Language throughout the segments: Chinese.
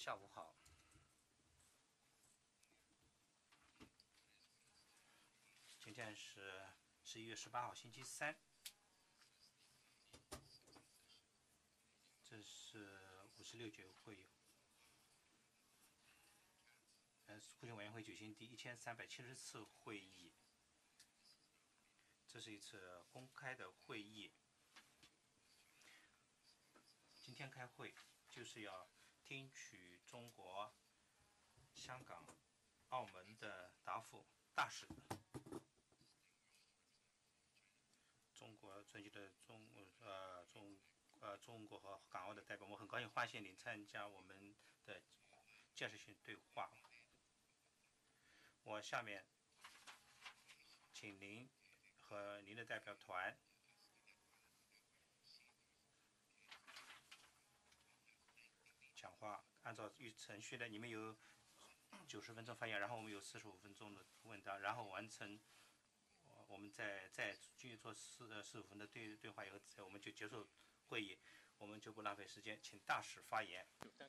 下午好。今天是11月18号，星期三。这是56届会议，库权委员会举行第1370次会议。这是一次公开的会议。今天开会就是要听取中国、香港、澳门的答复大使。中国尊敬的中国和港澳的代表，我很高兴发现您参加我们的建设性对话。我下面请您和您的代表团讲话。按照程序呢，你们有90分钟发言，然后我们有45分钟的问答，然后完成。我们再继续做45分的对话以后，我们就结束会议，我们就不浪费时间，请大使发言。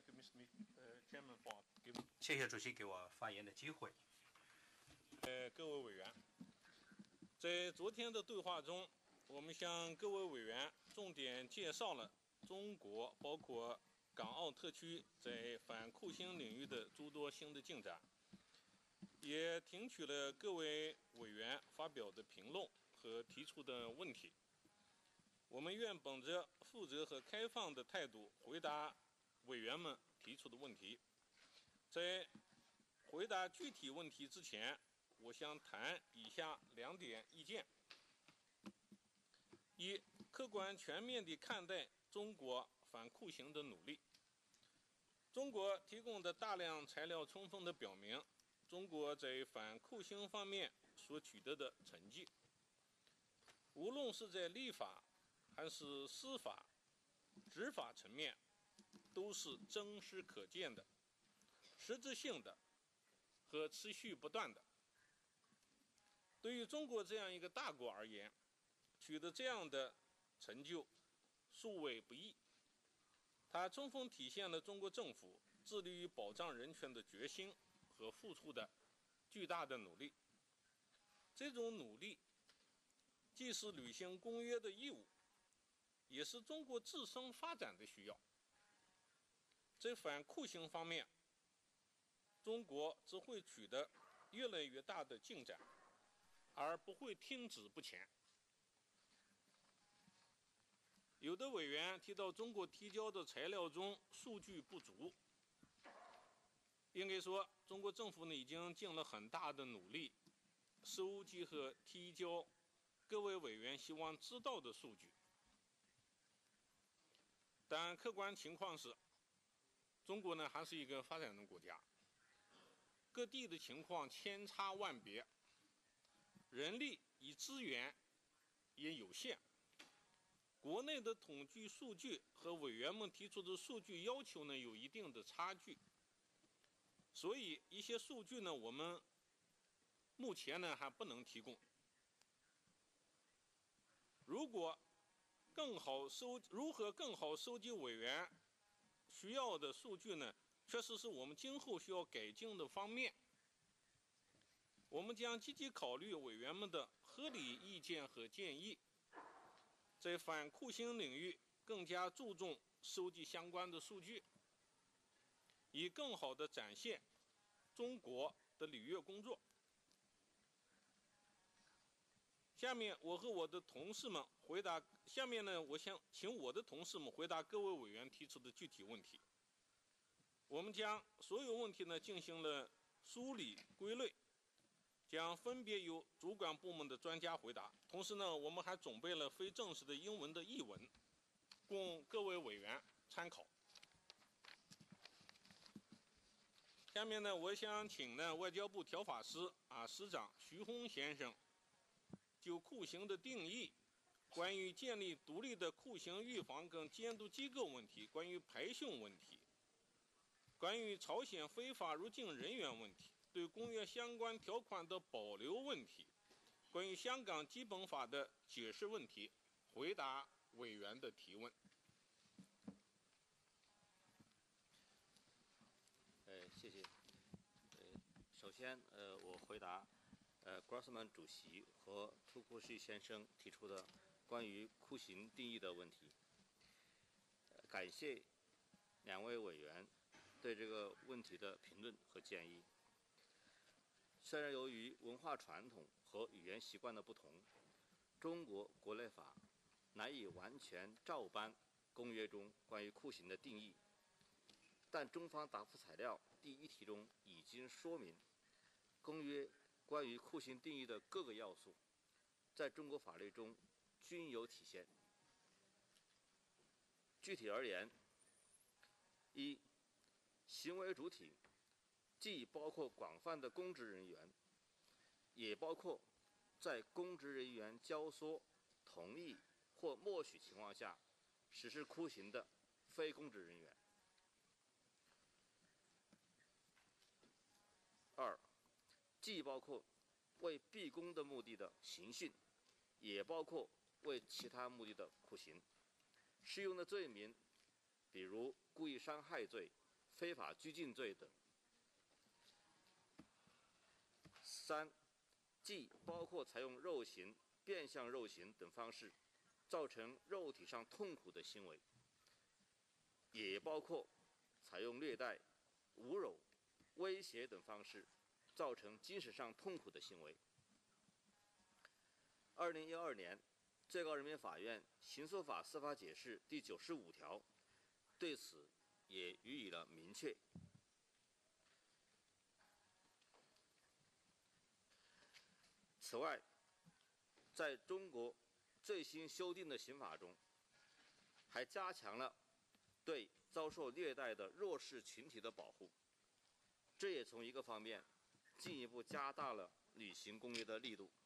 谢谢主席给我发言的机会。 各位委员，在昨天的对话中，我们向各位委员重点介绍了中国包括港澳特区在反酷刑领域的诸多新的进展，也听取了各位委员发表的评论和提出的问题。我们愿本着负责和开放的态度回答委员们提出的问题。在回答具体问题之前，我想谈以下2点意见：一、客观全面地看待中国反酷刑的努力。中国提供的大量材料充分地表明，中国在反酷刑方面所取得的成绩，无论是在立法还是司法、执法层面，都是真实可见的、实质性的和持续不断的。对于中国这样一个大国而言，取得这样的成就殊为不易。它充分体现了中国政府致力于保障人权的决心和付出的巨大的努力。这种努力既是履行公约的义务，也是中国自身发展的需要。在反酷刑方面，中国只会取得越来越大的进展，而不会停止不前。有的委员提到中国提交的材料中数据不足，应该说中国政府已经尽了很大的努力，收集和提交各位委员希望知道的数据。但客观情况是，中国还是一个发展中国家，各地的情况千差万别，人力与资源也有限。国内的统计数据和委员们提出的数据要求有一定的差距，所以一些数据我们目前还不能提供。如何更好收集委员需要的数据确实是我们今后需要改进的方面。我们将积极考虑委员们的合理意见和建议，在反酷刑领域更加注重收集相关的数据，以更好地展现中国的履约工作。下面我想请我的同事们回答各位委员提出的具体问题。我们将所有问题进行了梳理归类，将分别由主管部门的专家回答。同时我们还准备了非正式的英文的译文，供各位委员参考。下面我想请外交部条法司司长徐宏先生就酷刑的定义、关于建立独立的酷刑预防跟监督机构问题、关于培训问题、关于朝鲜非法入境人员问题、对公约相关条款的保留问题、关于香港基本法的解释问题，回答委员的提问。 谢谢。首先，我回答Grossman 主席和图库什先生提出的关于酷刑定义的问题。感谢两位委员对这个问题的评论和建议。虽然由于文化传统和语言习惯的不同，中国国内法难以完全照搬公约中关于酷刑的定义，但中方答复材料第1题中已经说明，公约关于酷刑定义的各个要素，在中国法律中均有体现。具体而言，一、行为主体既包括广泛的公职人员，也包括在公职人员教唆、同意或默许情况下实施酷刑的非公职人员。二、既包括为毕恭的目的的刑讯，也包括为其他目的的酷刑。适用的罪名，比如故意伤害罪、非法拘禁罪等。三、既包括采用肉刑、变相肉刑等方式造成肉体上痛苦的行为，也包括采用虐待、侮辱、威胁等方式造成精神上痛苦的行为。2012年，最高人民法院刑诉法司法解释第95条对此也予以了明确。此外，在中国最新修订的刑法中，还加强了对遭受虐待的弱势群体的保护，这也从一个方面进一步加大了履行公约的力度。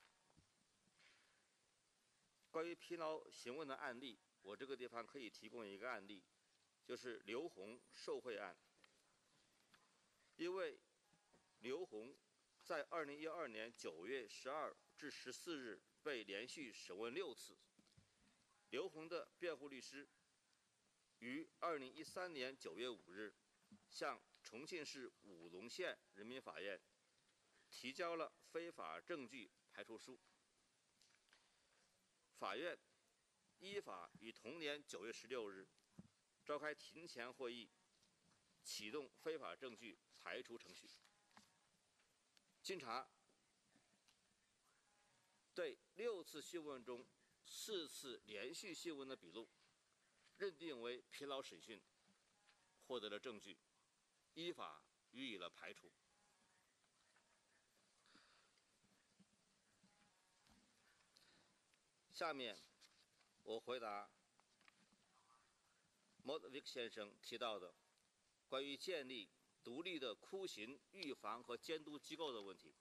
关于疲劳询问的案例，我这个地方可以提供一个案例，就是刘红受贿案。因为刘红在2012年9月12至14日被连续审问6次，刘红的辩护律师于2013年9月5日向重庆市武隆县人民法院提交了非法证据排除书。法院依法于同年9月16日召开庭前会议，启动非法证据排除程序。经查，对6次讯问中4次连续讯问的笔录认定为疲劳审讯，获得了证据，依法予以了排除。下面我回答 Modvik 先生提到的关于建立独立的酷刑预防和监督机构的问题。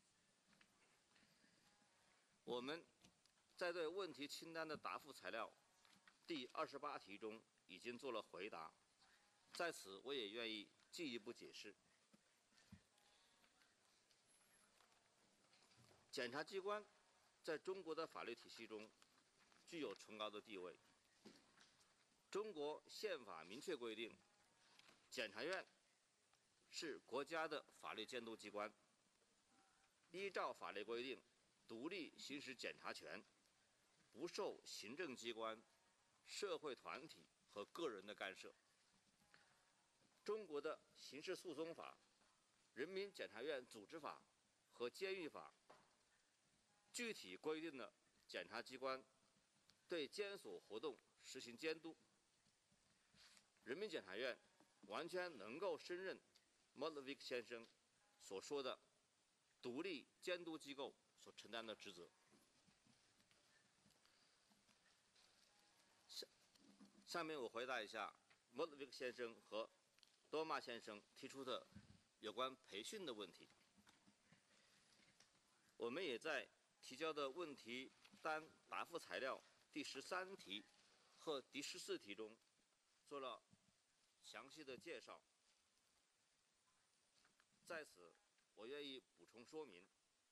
我们在对问题清单的答复材料第28题中已经做了回答，在此我也愿意进一步解释。检察机关在中国的法律体系中具有崇高的地位。中国宪法明确规定，检察院是国家的法律监督机关，依照法律规定独立行使检察权，不受行政机关、社会团体和个人的干涉。中国的刑事诉讼法、人民检察院组织法和监狱法具体规定了检察机关对监所活动实行监督。人民检察院完全能够胜任 Modvik 先生所说的独立监督机构所承担的职责。下面我回答一下 Modvik 先生和多玛先生提出的有关培训的问题。我们也在提交的问题单答复材料第13题和第14题中做了详细的介绍。在此，我愿意补充说明，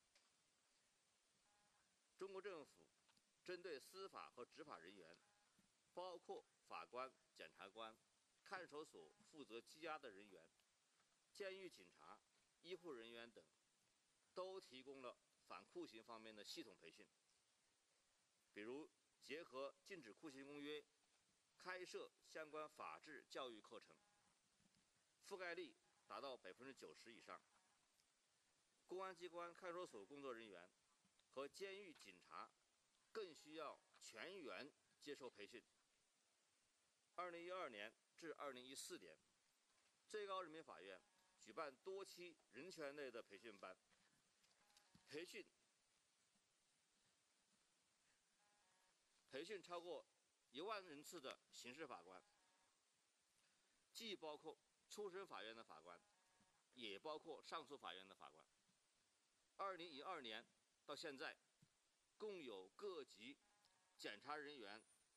中国政府针对司法和执法人员，包括法官、检察官、看守所负责羁押的人员， 监狱警察、医护人员等都提供了反酷刑方面的系统培训，比如结合禁止酷刑公约，开设相关法治教育课程，覆盖率达到90%以上。公安机关看守所工作人员和监狱警察更需要全员接受培训。2012年至2014年，最高人民法院举办多期人权类的培训班，培训超过1万人次的刑事法官，既包括初审法院的法官，也包括上诉法院的法官。2012年到现在，共有各级检察人员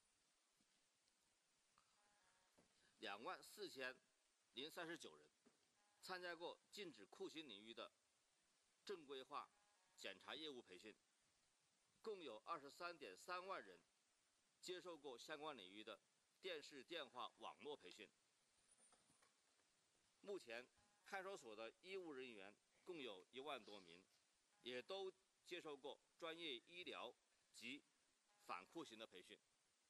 24039人参加过禁止酷刑领域的正规化检察业务培训，共有23.3万人接受过相关领域的电视、电话、网络培训。目前，看守所的医务人员共有1万多名，也都接受过专业医疗及反酷刑的培训。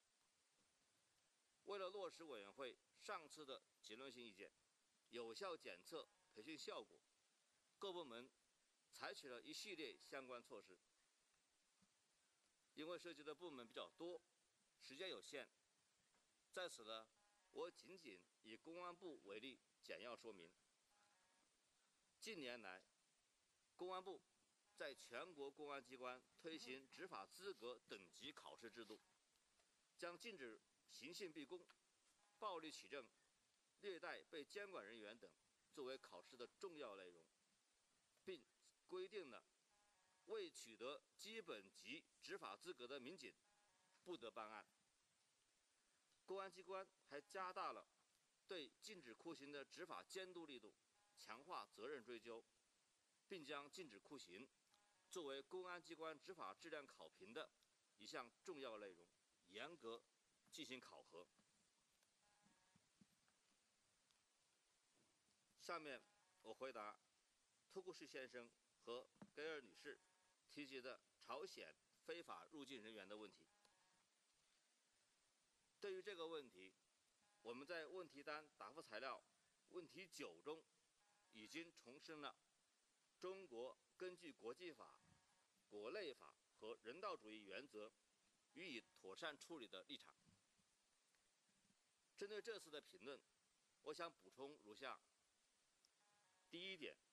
为了落实委员会上次的结论性意见，有效检测培训效果，各部门采取了一系列相关措施。因为涉及的部门比较多，时间有限，在此呢，我仅仅以公安部为例简要说明。近年来，公安部在全国公安机关推行执法资格等级考试制度，将禁止刑讯逼供、暴力取证、虐待被监管人员等作为考试的重要内容，并规定了未取得基本级执法资格的民警不得办案。公安机关还加大了对禁止酷刑的执法监督力度，强化责任追究，并将禁止酷刑作为公安机关执法质量考评的一项重要内容，严格进行考核。下面我回答托库什先生和盖尔女士提及的朝鲜非法入境人员的问题。对于这个问题，我们在问题单答复材料问题9中已经重申了中国根据国际法、国内法和人道主义原则予以妥善处理的立场。针对这次的评论，我想补充如下：第一点，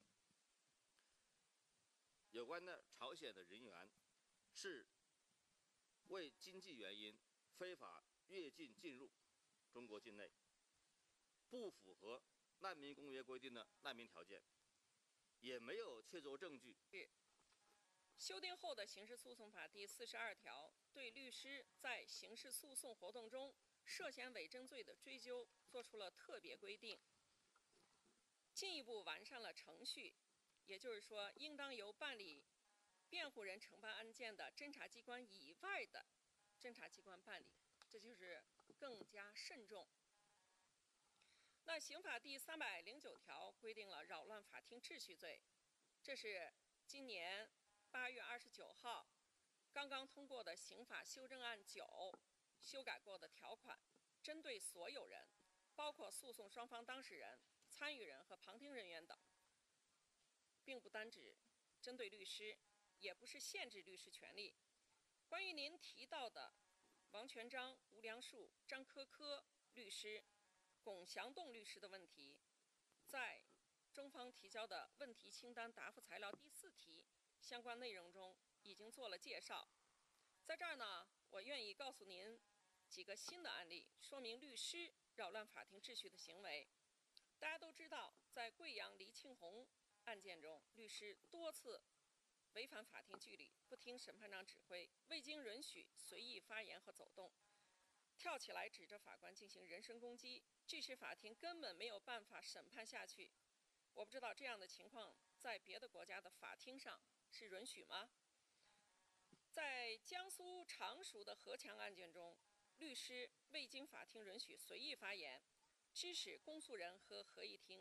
有关的朝鲜的人员是为经济原因非法越境进入中国境内，不符合难民公约规定的难民条件，也没有确凿证据。 修订后的刑事诉讼法第42条对律师在刑事诉讼活动中涉嫌伪证罪的追究作出了特别规定，进一步完善了程序，也就是说，应当由办理辩护人承办案件的侦查机关以外的侦查机关办理，这就是更加慎重。那刑法第309条规定了扰乱法庭秩序罪，这是今年8月29号刚刚通过的刑法修正案9修改过的条款，针对所有人，包括诉讼双方当事人、参与人和旁听人员等，并不单指针对律师，也不是限制律师权利。关于您提到的王全章、吴良树、张科科律师、龚祥栋律师的问题，在中方提交的问题清单答复材料第4题相关内容中已经做了介绍。在这儿呢，我愿意告诉您几个新的案例，说明律师扰乱法庭秩序的行为。大家都知道，在贵阳黎庆红案件中，律师多次违反法庭纪律，不听审判长指挥，未经允许随意发言和走动，跳起来指着法官进行人身攻击，致使法庭根本没有办法审判下去。我不知道这样的情况在别的国家的法庭上是允许吗？在江苏常熟的何强案件中，律师未经法庭允许随意发言，致使公诉人和合议庭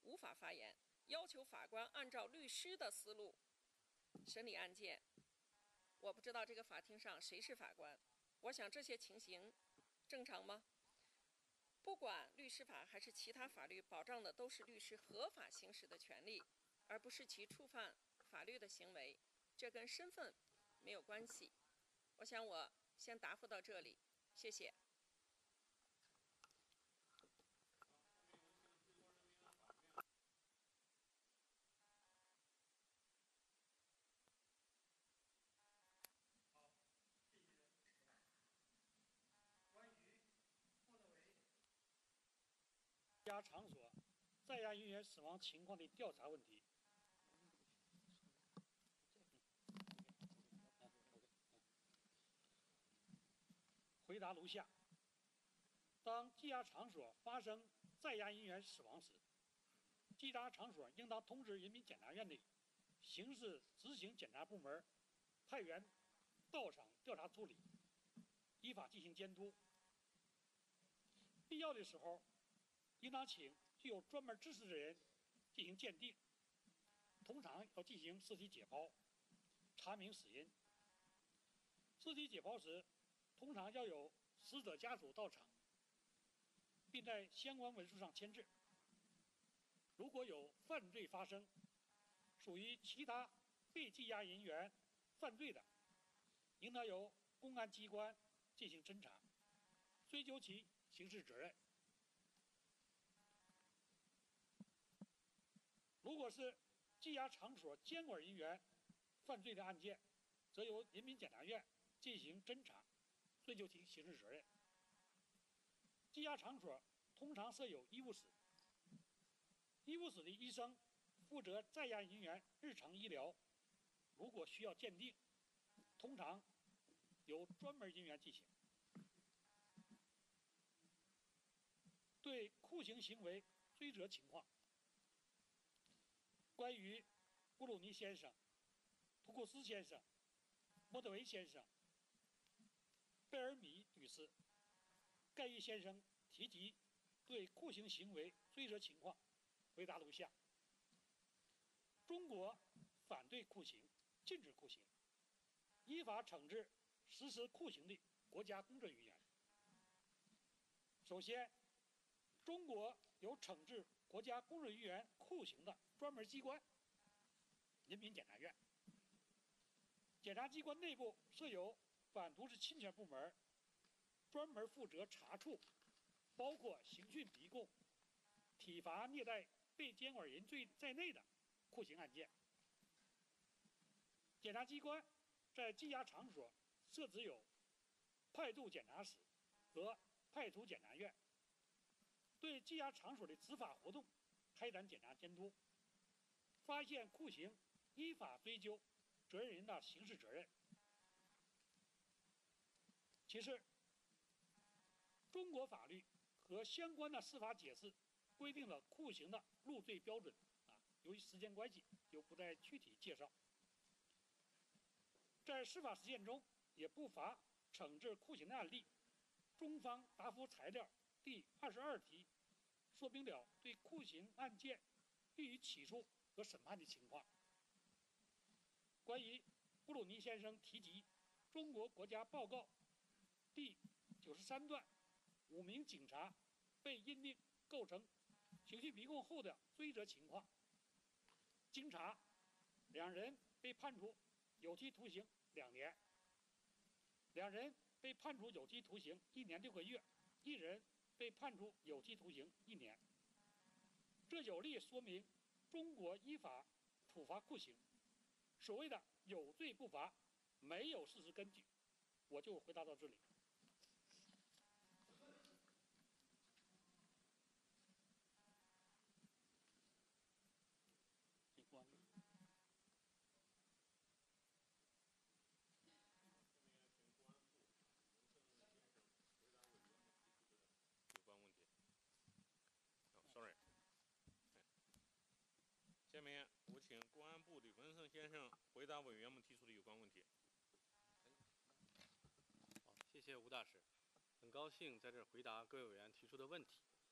无法发言，要求法官按照律师的思路审理案件。我不知道这个法庭上谁是法官，我想这些情形正常吗？不管律师法还是其他法律，保障的都是律师合法行使的权利，而不是其触犯法律的行为，这跟身份没有关系。我想我先答复到这里，谢谢。 家场所在押人员死亡情况的调查问题。回答如下：当羁押场所发生在押人员死亡时，羁押场所应当通知人民检察院的刑事执行检察部门派员到场调查处理，依法进行监督。必要的时候，应当请具有专门知识的人进行鉴定，通常要进行尸体解剖，查明死因。尸体解剖时，通常要有死者家属到场，并在相关文书上签字。如果有犯罪发生，属于其他被羁押人员犯罪的，应当由公安机关进行侦查，追究其刑事责任。如果是羁押场所监管人员犯罪的案件，则由人民检察院进行侦查，追究其刑事责任。羁押场所通常设有医务室，医务室的医生负责在押人员日常医疗，如果需要鉴定，通常由专门人员进行。对酷刑行为追责情况，关于布鲁尼先生、图库斯先生、莫德维先生、贝尔米女士、盖伊先生提及对酷刑行为追责情况，回答如下：中国反对酷刑，禁止酷刑，依法惩治实施酷刑的国家公职人员。首先，中国有惩治国家公职人员酷刑的专门机关——人民检察院。检察机关内部设有反毒侵权部门，专门负责查处包括刑讯逼供、体罚虐待被监管人罪在内的酷刑案件。检察机关在羁押场所设置有派驻检察室和派出检察院，对羁押场所的执法活动开展检查监督，发现酷刑依法追究责任人的刑事责任。其次，中国法律和相关的司法解释规定了酷刑的入罪标准，由于时间关系，就不再具体介绍。在司法实践中，也不乏惩治酷刑的案例。中方答复材料第22题说明了对酷刑案件予以起诉和审判的情况。关于布鲁尼先生提及中国国家报告第93段5名警察被认定构成刑讯逼供后的追责情况，经查，2人被判处有期徒刑2年，2人被判处有期徒刑1年6个月，1人被判处有期徒刑1年。这有力说明中国依法处罚酷刑。所谓的有罪不罚，没有事实根据。我就回答到这里。 下面我请公安部的文胜先生回答委员们提出的有关问题。 谢谢吴大使，很高兴在这儿回答各位委员提出的问题。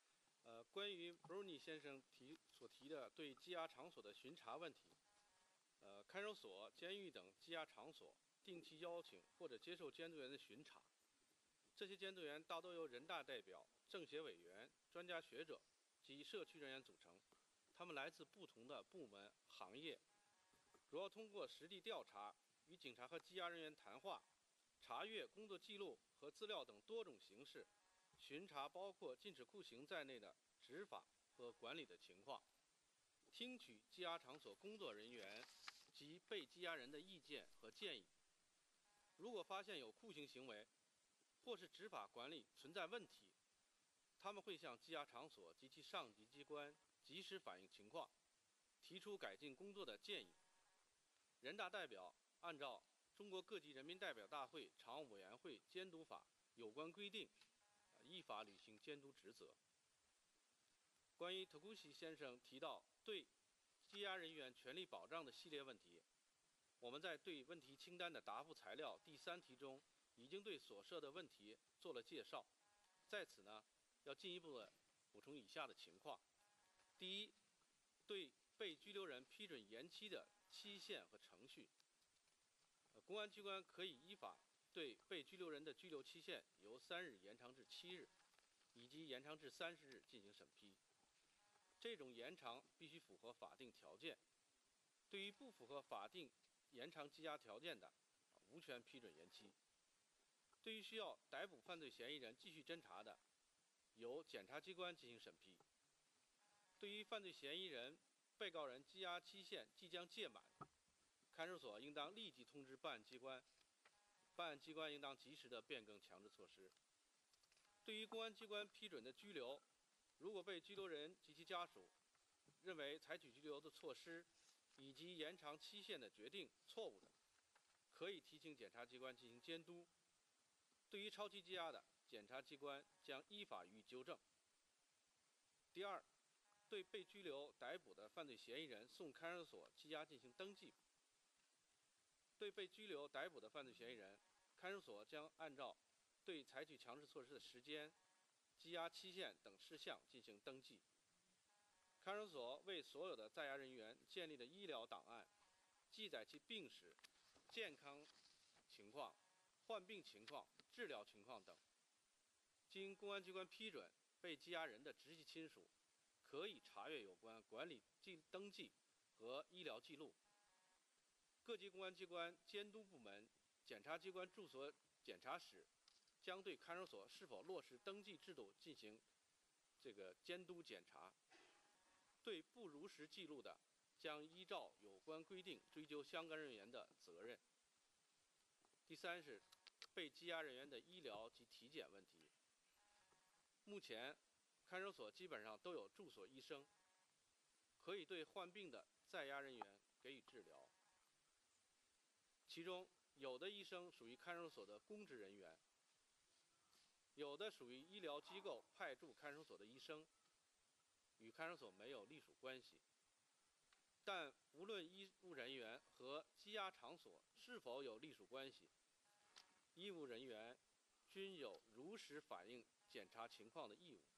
关于 Bruni 先生所提的对羁押场所的巡查问题，看守所、监狱等羁押场所定期邀请或者接受监督员的巡查，这些监督员大多由人大代表、政协委员、专家学者及社区人员组成，他们来自不同的部门、行业，主要通过实地调查、与警察和羁押人员谈话、查阅工作记录和资料等多种形式，巡查包括禁止酷刑在内的执法和管理的情况，听取羁押场所工作人员及被羁押人的意见和建议。如果发现有酷刑行为或是执法管理存在问题，他们会向羁押场所及其上级机关及时反映情况，提出改进工作的建议。人大代表按照中国各级人民代表大会常务委员会监督法有关规定，依法履行监督职责。关于特库西先生提到对羁押人员权利保障的系列问题，我们在对问题清单的答复材料第3题中已经对所涉的问题做了介绍。在此呢，要进一步的补充以下的情况：第一，对被拘留人批准延期的期限和程序，公安机关可以依法对被拘留人的拘留期限由3日延长至7日，以及延长至30日进行审批。这种延长必须符合法定条件。对于不符合法定延长羁押条件的，无权批准延期。对于需要逮捕犯罪嫌疑人继续侦查的，由检察机关进行审批。对于犯罪嫌疑人、被告人羁押期限即将届满，看守所应当立即通知办案机关，办案机关应当及时的变更强制措施。对于公安机关批准的拘留，如果被拘留人及其家属认为采取拘留的措施以及延长期限的决定错误的，可以提请检察机关进行监督。对于超期羁押的，检察机关将依法予以纠正。第二，对被拘留逮捕的犯罪嫌疑人送看守所羁押进行登记。对被拘留逮捕的犯罪嫌疑人，看守所将按照对采取强制措施的时间、羁押期限等事项进行登记。看守所为所有的在押人员建立的医疗档案，记载其病史、健康情况、患病情况、治疗情况等。经公安机关批准，被羁押人的直系亲属可以查阅有关管理登记和医疗记录。各级公安机关监督部门、检察机关住所检查室将对看守所是否落实登记制度进行监督检查。对不如实记录的，将依照有关规定追究相关人员的责任。第三是被羁押人员的医疗及体检问题。目前，看守所基本上都有住所医生，可以对患病的在押人员给予治疗。其中，有的医生属于看守所的公职人员，有的属于医疗机构派驻看守所的医生，与看守所没有隶属关系。但无论医务人员和羁押场所是否有隶属关系，医务人员均有如实反映检查情况的义务。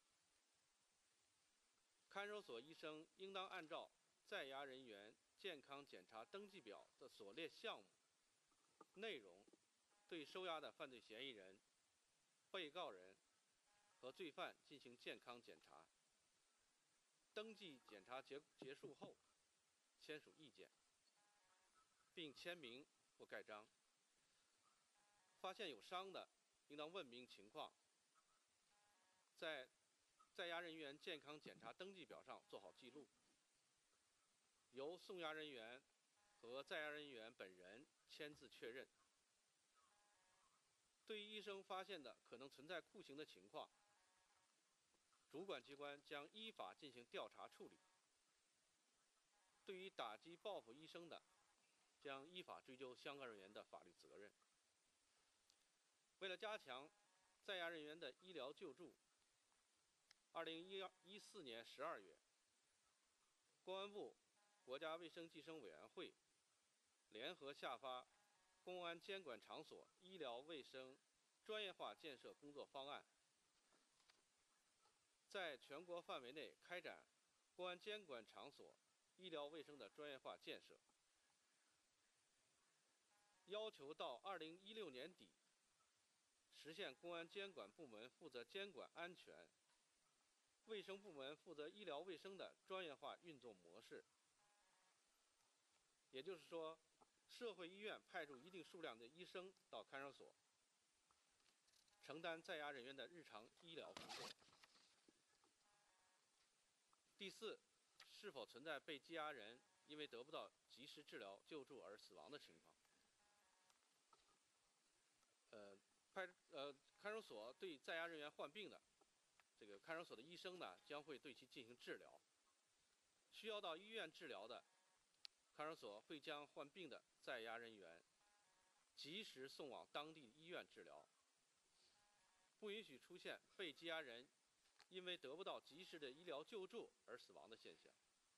看守所医生应当按照在押人员健康检查登记表的所列项目、内容，对收押的犯罪嫌疑人、被告人和罪犯进行健康检查。登记检查结束后，签署意见，并签名或盖章。发现有伤的，应当问明情况，在押人员健康检查登记表上做好记录，由送押人员和在押人员本人签字确认。对于医生发现的可能存在酷刑的情况，主管机关将依法进行调查处理。对于打击报复医生的，将依法追究相关人员的法律责任。为了加强在押人员的医疗救助，2014年12月，公安部、国家卫生计生委员会联合下发《公安监管场所医疗卫生专业化建设工作方案》。 在全国范围内开展公安监管场所医疗卫生的专业化建设，要求到2016年底实现公安监管部门负责监管安全，卫生部门负责医疗卫生的专业化运作模式。也就是说，社会医院派驻一定数量的医生到看守所，承担在押人员的日常医疗工作。第四，是否存在被羁押人因为得不到及时治疗救助而死亡的情况？看守所对在押人员患病的，这个看守所的医生呢，将会对其进行治疗。需要到医院治疗的，看守所会将患病的在押人员及时送往当地医院治疗，不允许出现被羁押人因为得不到及时的医疗救助而死亡的现象。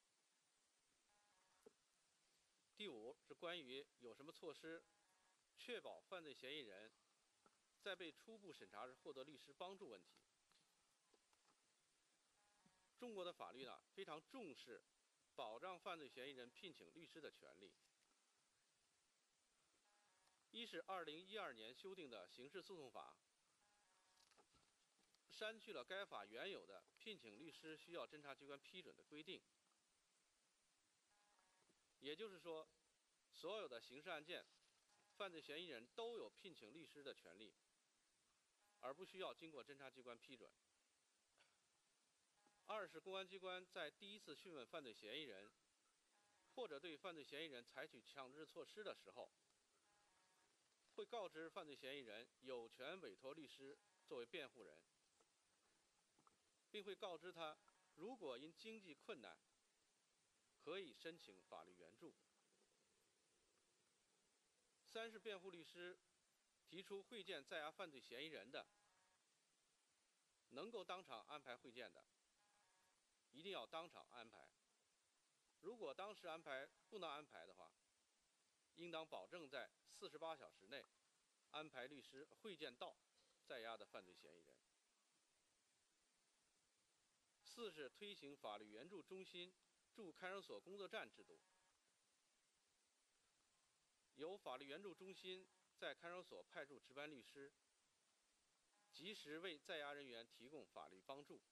第五是关于有什么措施确保犯罪嫌疑人在被初步审查时获得律师帮助问题。中国的法律呢，非常重视保障犯罪嫌疑人聘请律师的权利。一是2012年修订的刑事诉讼法，删去了该法原有的聘请律师需要侦查机关批准的规定。也就是说，所有的刑事案件，犯罪嫌疑人都有聘请律师的权利，而不需要经过侦查机关批准。二是公安机关在第一次讯问犯罪嫌疑人，或者对犯罪嫌疑人采取强制措施的时候，会告知犯罪嫌疑人有权委托律师作为辩护人，并会告知他，如果因经济困难，可以申请法律援助。三是辩护律师提出会见在押犯罪嫌疑人的，能够当场安排会见的，一定要当场安排。如果当时安排不能安排的话，应当保证在48小时内安排律师会见到在押的犯罪嫌疑人。四是推行法律援助中心驻看守所工作站制度，由法律援助中心在看守所派驻值班律师，及时为在押人员提供法律帮助。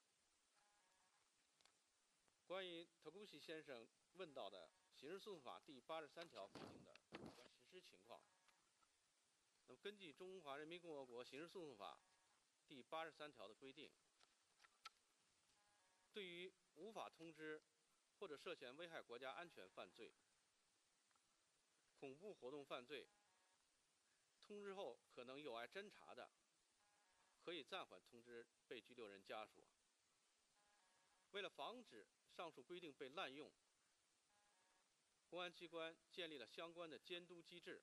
关于特古西先生问到的刑事诉讼法第83条规定的有关实施情况，那么根据中华人民共和国刑事诉讼法第83条的规定，对于无法通知或者涉嫌危害国家安全犯罪、恐怖活动犯罪，通知后可能有碍侦查的，可以暂缓通知被拘留人家属。为了防止上述规定被滥用，公安机关建立了相关的监督机制。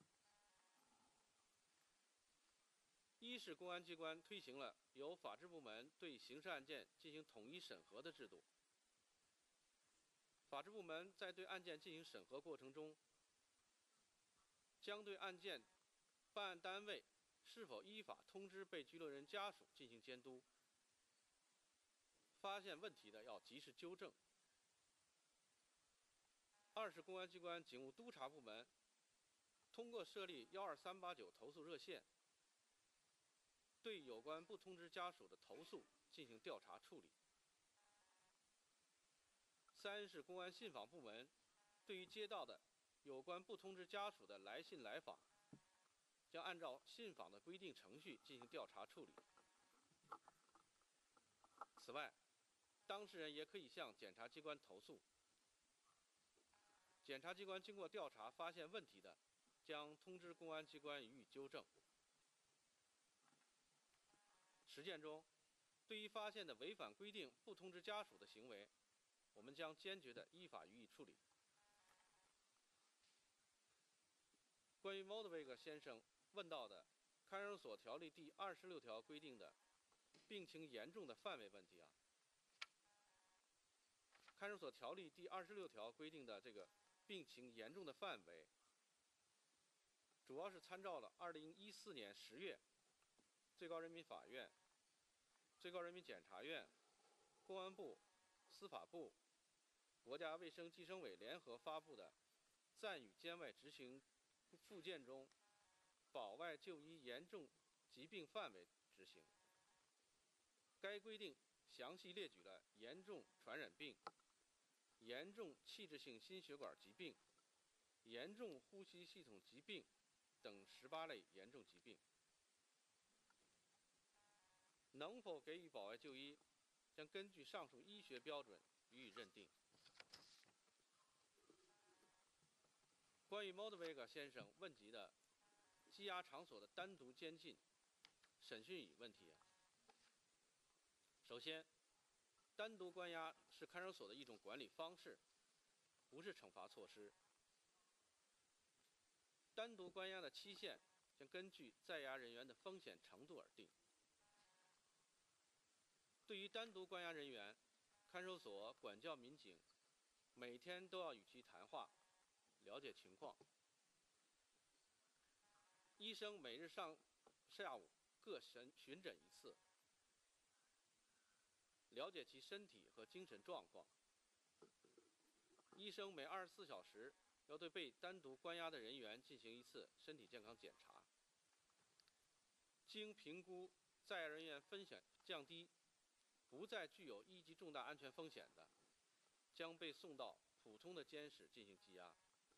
一是公安机关推行了由法制部门对刑事案件进行统一审核的制度。法制部门在对案件进行审核过程中，将对案件办案单位是否依法通知被拘留人家属进行监督，发现问题的要及时纠正。二是公安机关警务督察部门通过设立12389投诉热线，对有关不通知家属的投诉进行调查处理。三是公安信访部门对于接到的有关不通知家属的来信来访，将按照信访的规定程序进行调查处理。此外，当事人也可以向检察机关投诉，检察机关经过调查发现问题的，将通知公安机关予以纠正。实践中，对于发现的违反规定不通知家属的行为，我们将坚决地依法予以处理。关于 Moldweg 先生问到的看守所条例第26条规定的病情严重的范围问题啊，看守所条例第26条规定的这个病情严重的范围，主要是参照了2014年10月最高人民法院、最高人民检察院公安部、司法部、国家卫生计生委联合发布的暂予监外执行附件中保外就医严重疾病范围执行。该规定详细列举了严重传染病、严重器质性心血管疾病、严重呼吸系统疾病等18类严重疾病。能否给予保外就医，将根据上述医学标准予以认定。关于 Moldvega 先生问及的羁押场所的单独监禁、审讯椅问题，首先，单独关押是看守所的一种管理方式，不是惩罚措施。单独关押的期限将根据在押人员的风险程度而定。对于单独关押人员，看守所管教民警每天都要与其谈话，了解情况。医生每日下午各巡诊一次，了解其身体和精神状况。医生每24小时要对被单独关押的人员进行一次身体健康检查。经评估在押人员风险降低，不再具有1级重大安全风险的，将被送到普通的监室进行羁押。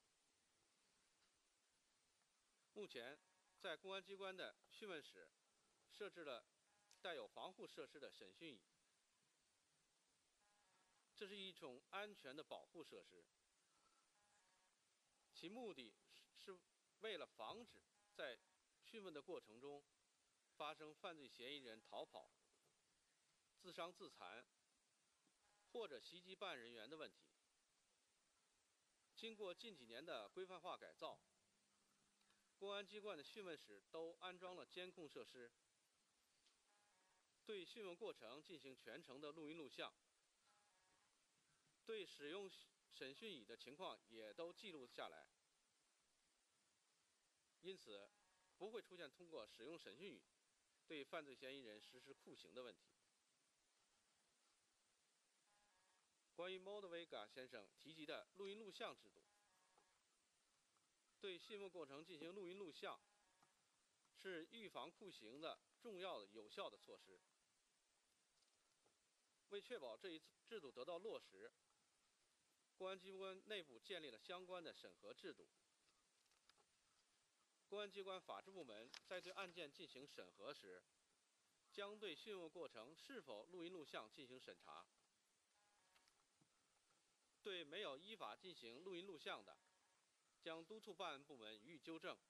目前，在公安机关的讯问室设置了带有防护设施的审讯椅，这是一种安全的保护设施，其目的是为了防止在讯问的过程中发生犯罪嫌疑人逃跑、自伤自残或者袭击办案人员的问题。经过近几年的规范化改造，公安机关的讯问室都安装了监控设施，对讯问过程进行全程的录音录像，对使用审讯椅的情况也都记录下来，因此不会出现通过使用审讯椅对犯罪嫌疑人实施酷刑的问题。关于 Moldvega 先生提及的录音录像制度，对讯问过程进行录音录像，是预防酷刑的重要的有效的措施。为确保这一制度得到落实，公安机关内部建立了相关的审核制度。公安机关法制部门在对案件进行审核时，将对讯问过程是否录音录像进行审查。对没有依法进行录音录像的，将督促办案部门予以纠正。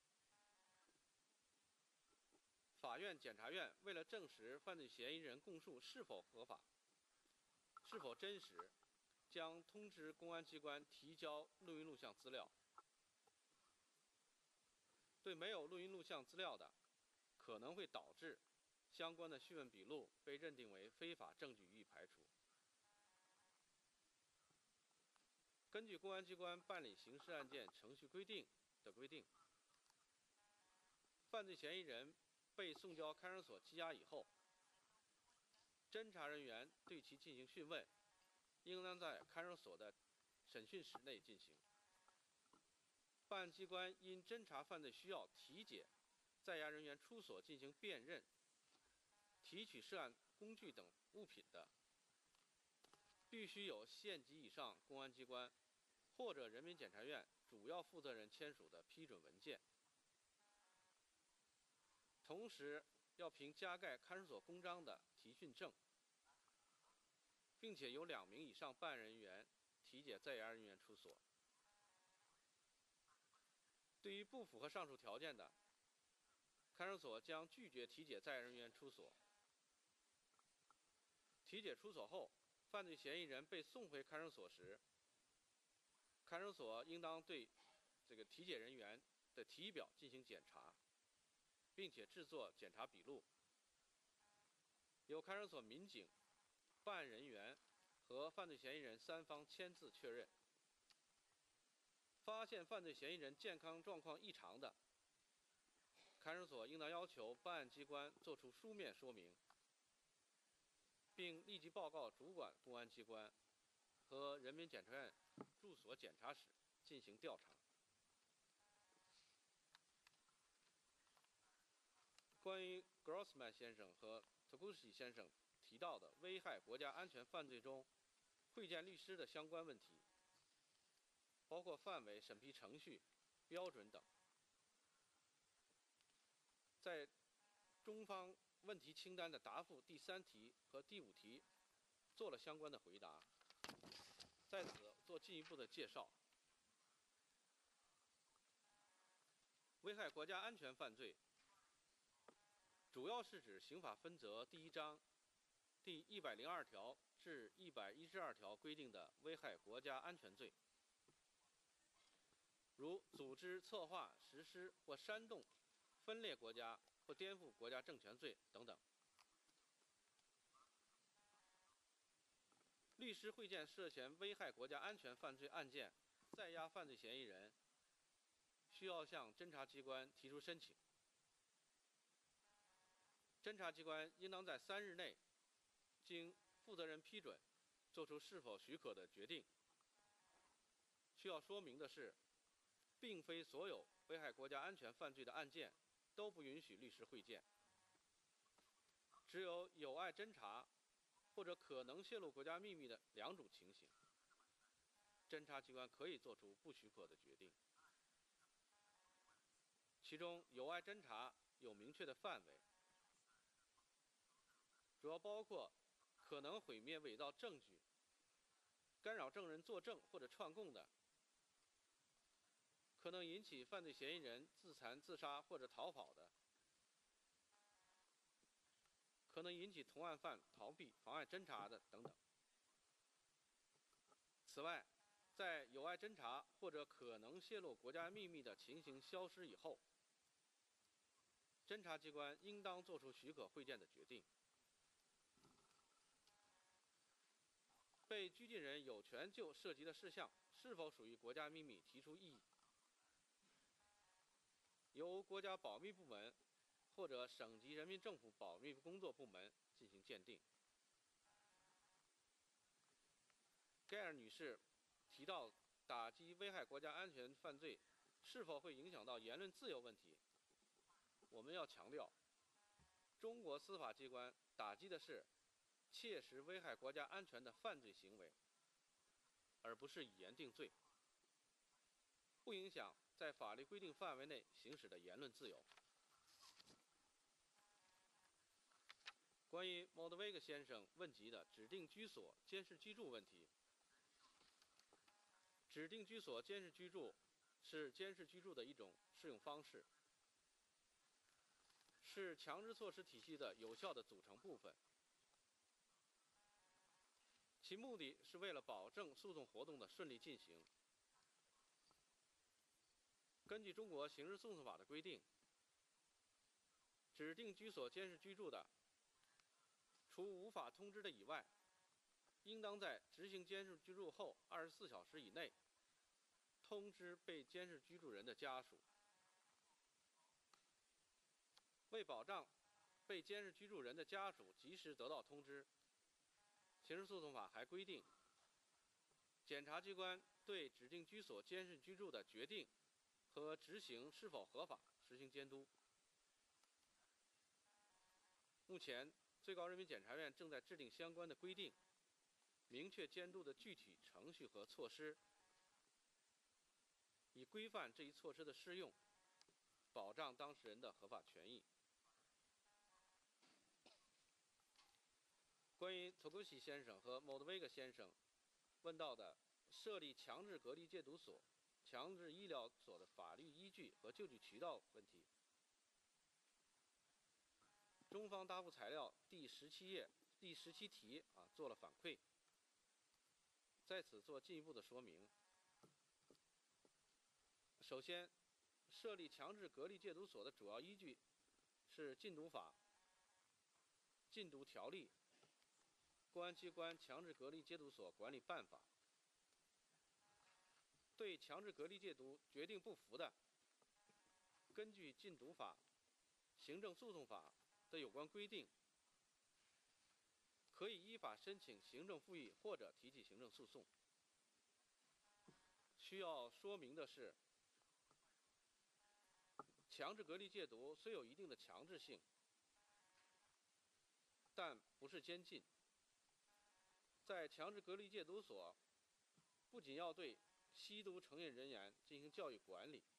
法院、检察院为了证实犯罪嫌疑人供述是否合法、是否真实，将通知公安机关提交录音录像资料。对没有录音录像资料的，可能会导致相关的讯问笔录被认定为非法证据予以排除。根据公安机关办理刑事案件程序规定的规定，犯罪嫌疑人被送交看守所羁押以后，侦查人员对其进行讯问，应当在看守所的审讯室内进行。办案机关因侦查犯罪需要提解在押人员出所进行辨认、提取涉案工具等物品的，必须有县级以上公安机关或者人民检察院主要负责人签署的批准文件。同时，要凭加盖看守所公章的提讯证，并且有2名以上办案人员提解在押人员出所。对于不符合上述条件的，看守所将拒绝提解在押人员出所。提解出所后，犯罪嫌疑人被送回看守所时，看守所应当对提解人员的提议表进行检查，并且制作检查笔录，由看守所民警、办案人员和犯罪嫌疑人3方签字确认。发现犯罪嫌疑人健康状况异常的，看守所应当要求办案机关作出书面说明，并立即报告主管公安机关和人民检察院驻所检察室进行调查。关于 Grossman 先生和 Toguchi 先生提到的危害国家安全犯罪中会见律师的相关问题，包括范围、审批程序、标准等，在中方问题清单的答复第3题和第5题做了相关的回答，在此做进一步的介绍。危害国家安全犯罪主要是指刑法分则第1章第102条至112条规定的危害国家安全罪，如组织、策划、实施或煽动分裂国家或颠覆国家政权罪等等。律师会见涉嫌危害国家安全犯罪案件在押犯罪嫌疑人，需要向侦查机关提出申请。侦查机关应当在3日内经负责人批准，作出是否许可的决定。需要说明的是，并非所有危害国家安全犯罪的案件都不允许律师会见，只有有碍侦查或者可能泄露国家秘密的2种情形，侦查机关可以作出不许可的决定。其中有碍侦查有明确的范围，主要包括可能毁灭伪造证据、干扰证人作证或者串供的，可能引起犯罪嫌疑人自残、自杀或者逃跑的，可能引起同案犯逃避、妨碍侦查的等等。此外，在有碍侦查或者可能泄露国家秘密的情形消失以后，侦查机关应当作出许可会见的决定。被拘禁人有权就涉及的事项是否属于国家秘密提出异议，由国家保密部门或者省级人民政府保密工作部门进行鉴定。盖尔女士提到打击危害国家安全犯罪是否会影响到言论自由问题，我们要强调，中国司法机关打击的是切实危害国家安全的犯罪行为，而不是以言定罪，不影响在法律规定范围内行使的言论自由。关于 Moldweg 先生问及的指定居所监视居住问题，指定居所监视居住是监视居住的一种适用方式，是强制措施体系的有效的组成部分。其目的是为了保证诉讼活动的顺利进行。根据中国刑事诉讼法的规定，指定居所监视居住的，除无法通知的以外，应当在执行监视居住后24小时以内通知被监视居住人的家属。为保障被监视居住人的家属及时得到通知，刑事诉讼法还规定，检察机关对指定居所监视居住的决定和执行是否合法实行监督。目前，最高人民检察院正在制定相关的规定，明确监督的具体程序和措施，以规范这一措施的适用，保障当事人的合法权益。关于 Toguchi 先生和 Moldweg 先生问到的设立强制隔离戒毒所、强制医疗所的法律依据和救济渠道问题，中方答复材料第17页第17题做了反馈，在此做进一步的说明。首先，设立强制隔离戒毒所的主要依据是禁毒法、禁毒条例、公安机关强制隔离戒毒所管理办法。对强制隔离戒毒决定不服的，根据禁毒法、行政诉讼法的有关规定， 可以依法申请行政复议或者提起行政诉讼。需要说明的是，强制隔离戒毒虽有一定的强制性，但不是监禁。在强制隔离戒毒所，不仅要对吸毒成瘾人员进行教育管理，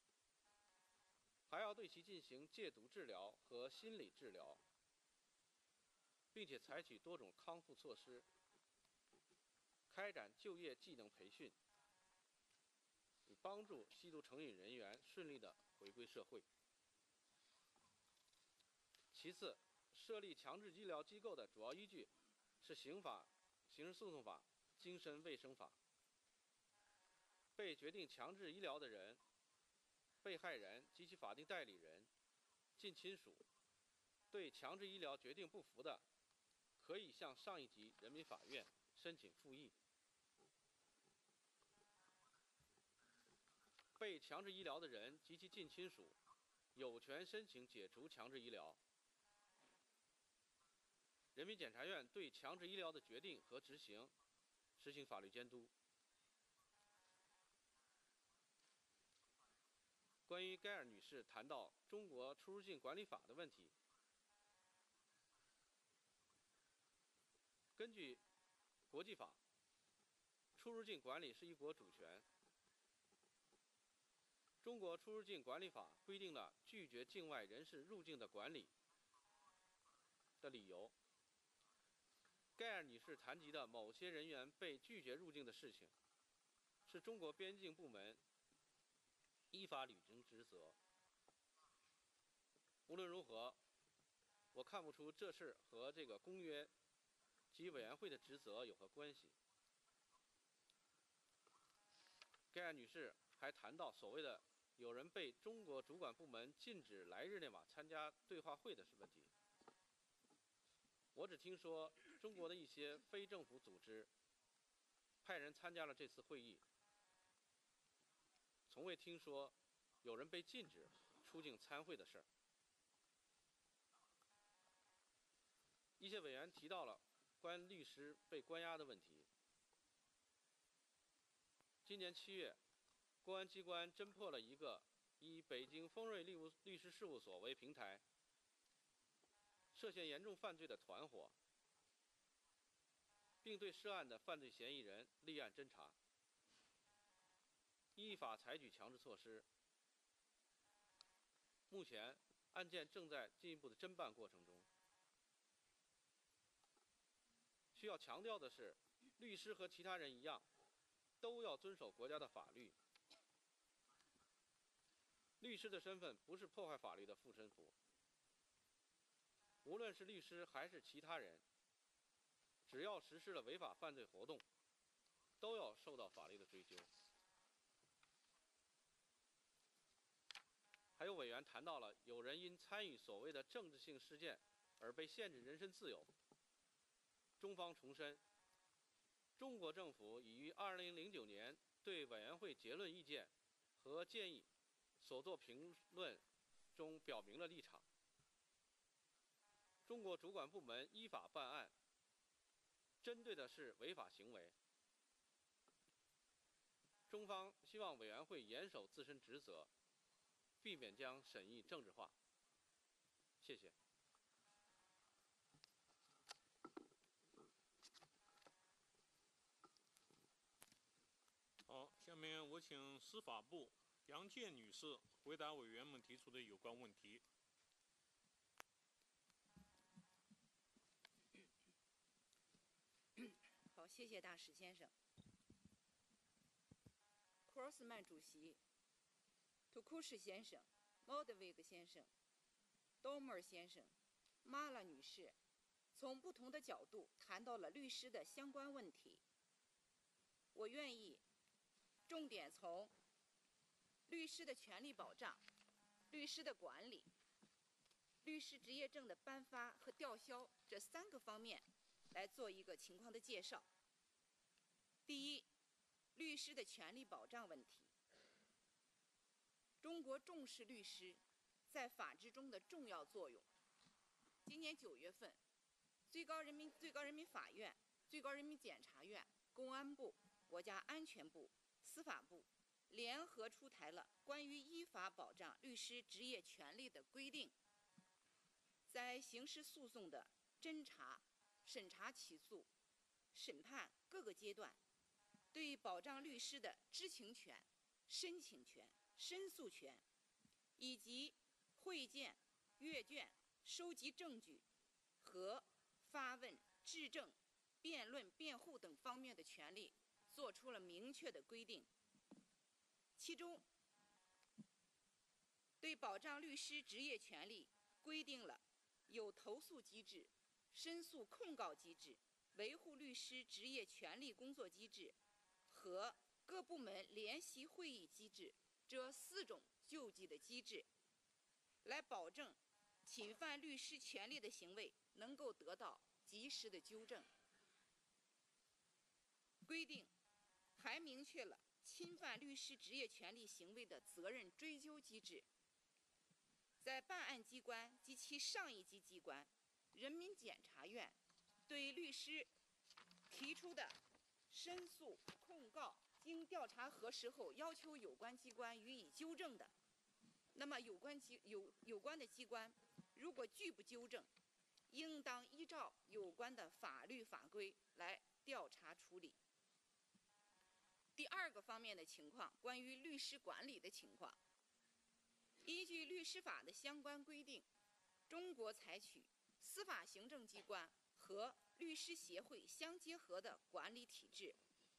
还要对其进行戒毒治疗和心理治疗，并且采取多种康复措施，开展就业技能培训，以帮助吸毒成瘾人员顺利地回归社会。其次，设立强制医疗机构的主要依据是刑法、刑事诉讼法、精神卫生法。被决定强制医疗的人、被害人及其法定代理人、近亲属对强制医疗决定不服的，可以向上一级人民法院申请复议。被强制医疗的人及其近亲属有权申请解除强制医疗。人民检察院对强制医疗的决定和执行实行法律监督。关于盖尔女士谈到中国出入境管理法的问题，根据国际法，出入境管理是一国主权。中国出入境管理法规定了拒绝境外人士入境的管理的理由。盖尔女士谈及的某些人员被拒绝入境的事情，是中国边境部门依法履行职责。无论如何，我看不出这事和这个公约及委员会的职责有何关系。盖尔女士还谈到所谓的有人被中国主管部门禁止来日内瓦参加对话会的问题。我只听说中国的一些非政府组织派人参加了这次会议，从未听说有人被禁止出境参会的事儿。一些委员提到了关于律师被关押的问题。今年7月，公安机关侦破了一个以北京丰瑞律师事务所为平台，涉嫌严重犯罪的团伙，并对涉案的犯罪嫌疑人立案侦查，依法采取强制措施。目前案件正在进一步的侦办过程中。需要强调的是，律师和其他人一样，都要遵守国家的法律。律师的身份不是破坏法律的护身符。无论是律师还是其他人，只要实施了违法犯罪活动，都要受到法律的追究。还有委员谈到了有人因参与所谓的政治性事件而被限制人身自由。中方重申，中国政府已于2009年对委员会结论意见和建议所作评论中表明了立场。中国主管部门依法办案，针对的是违法行为。中方希望委员会严守自身职责，避免将审议政治化。谢谢。 好，下面我请司法部杨健女士回答委员们提出的有关问题。 好，谢谢大石先生。库尔斯曼主席、图库什先生、毛德维格先生、多莫尔先生、马拉女士，从不同的角度谈到了律师的相关问题。我愿意重点从律师的权利保障、律师的管理、律师执业证的颁发和吊销这3个方面来做一个情况的介绍。第一，律师的权利保障问题。中国重视律师在法治中的重要作用。今年9月份， 最高人民法院、最高人民检察院、公安部、国家安全部、司法部联合出台了关于依法保障律师职业权利的规定。在刑事诉讼的侦查、审查起诉、审判各个阶段，对保障律师的知情权、申请权、申诉权，以及会见、阅卷、收集证据和发问、质证、辩论、辩护等方面的权利做出了明确的规定。其中，对保障律师职业权利规定了有投诉机制、申诉控告机制、维护律师职业权利工作机制和各部门联席会议机制这4种救济的机制，来保证侵犯律师权利的行为能够得到及时的纠正。规定还明确了侵犯律师职业权利行为的责任追究机制。在办案机关及其上一级机关、人民检察院对律师提出的申诉、控告，经调查核实后要求有关机关予以纠正的，那么有关的机关如果拒不纠正，应当依照有关的法律法规来调查处理。第2个方面的情况，关于律师管理的情况，依据律师法的相关规定，中国采取司法行政机关和律师协会相结合的管理体制。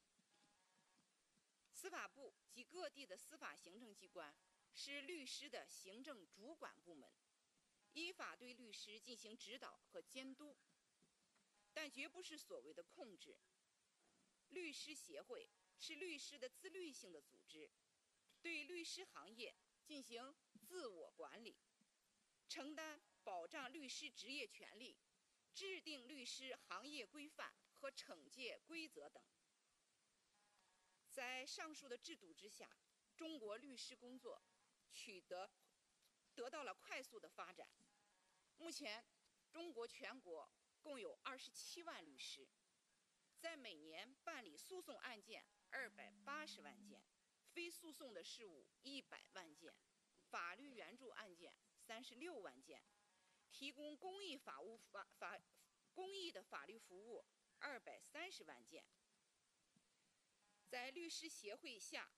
司法部及各地的司法行政机关是律师的行政主管部门，依法对律师进行指导和监督，但绝不是所谓的控制。律师协会是律师的自律性的组织，对律师行业进行自我管理，承担保障律师职业权利、制定律师行业规范和惩戒规则等。在上述的制度之下，中国律师工作得到了快速的发展。目前，中国全国共有27万律师，在每年办理诉讼案件280万件，非诉讼的事务100万件，法律援助案件36万件，提供公益的法律服务230万件。在律师协会下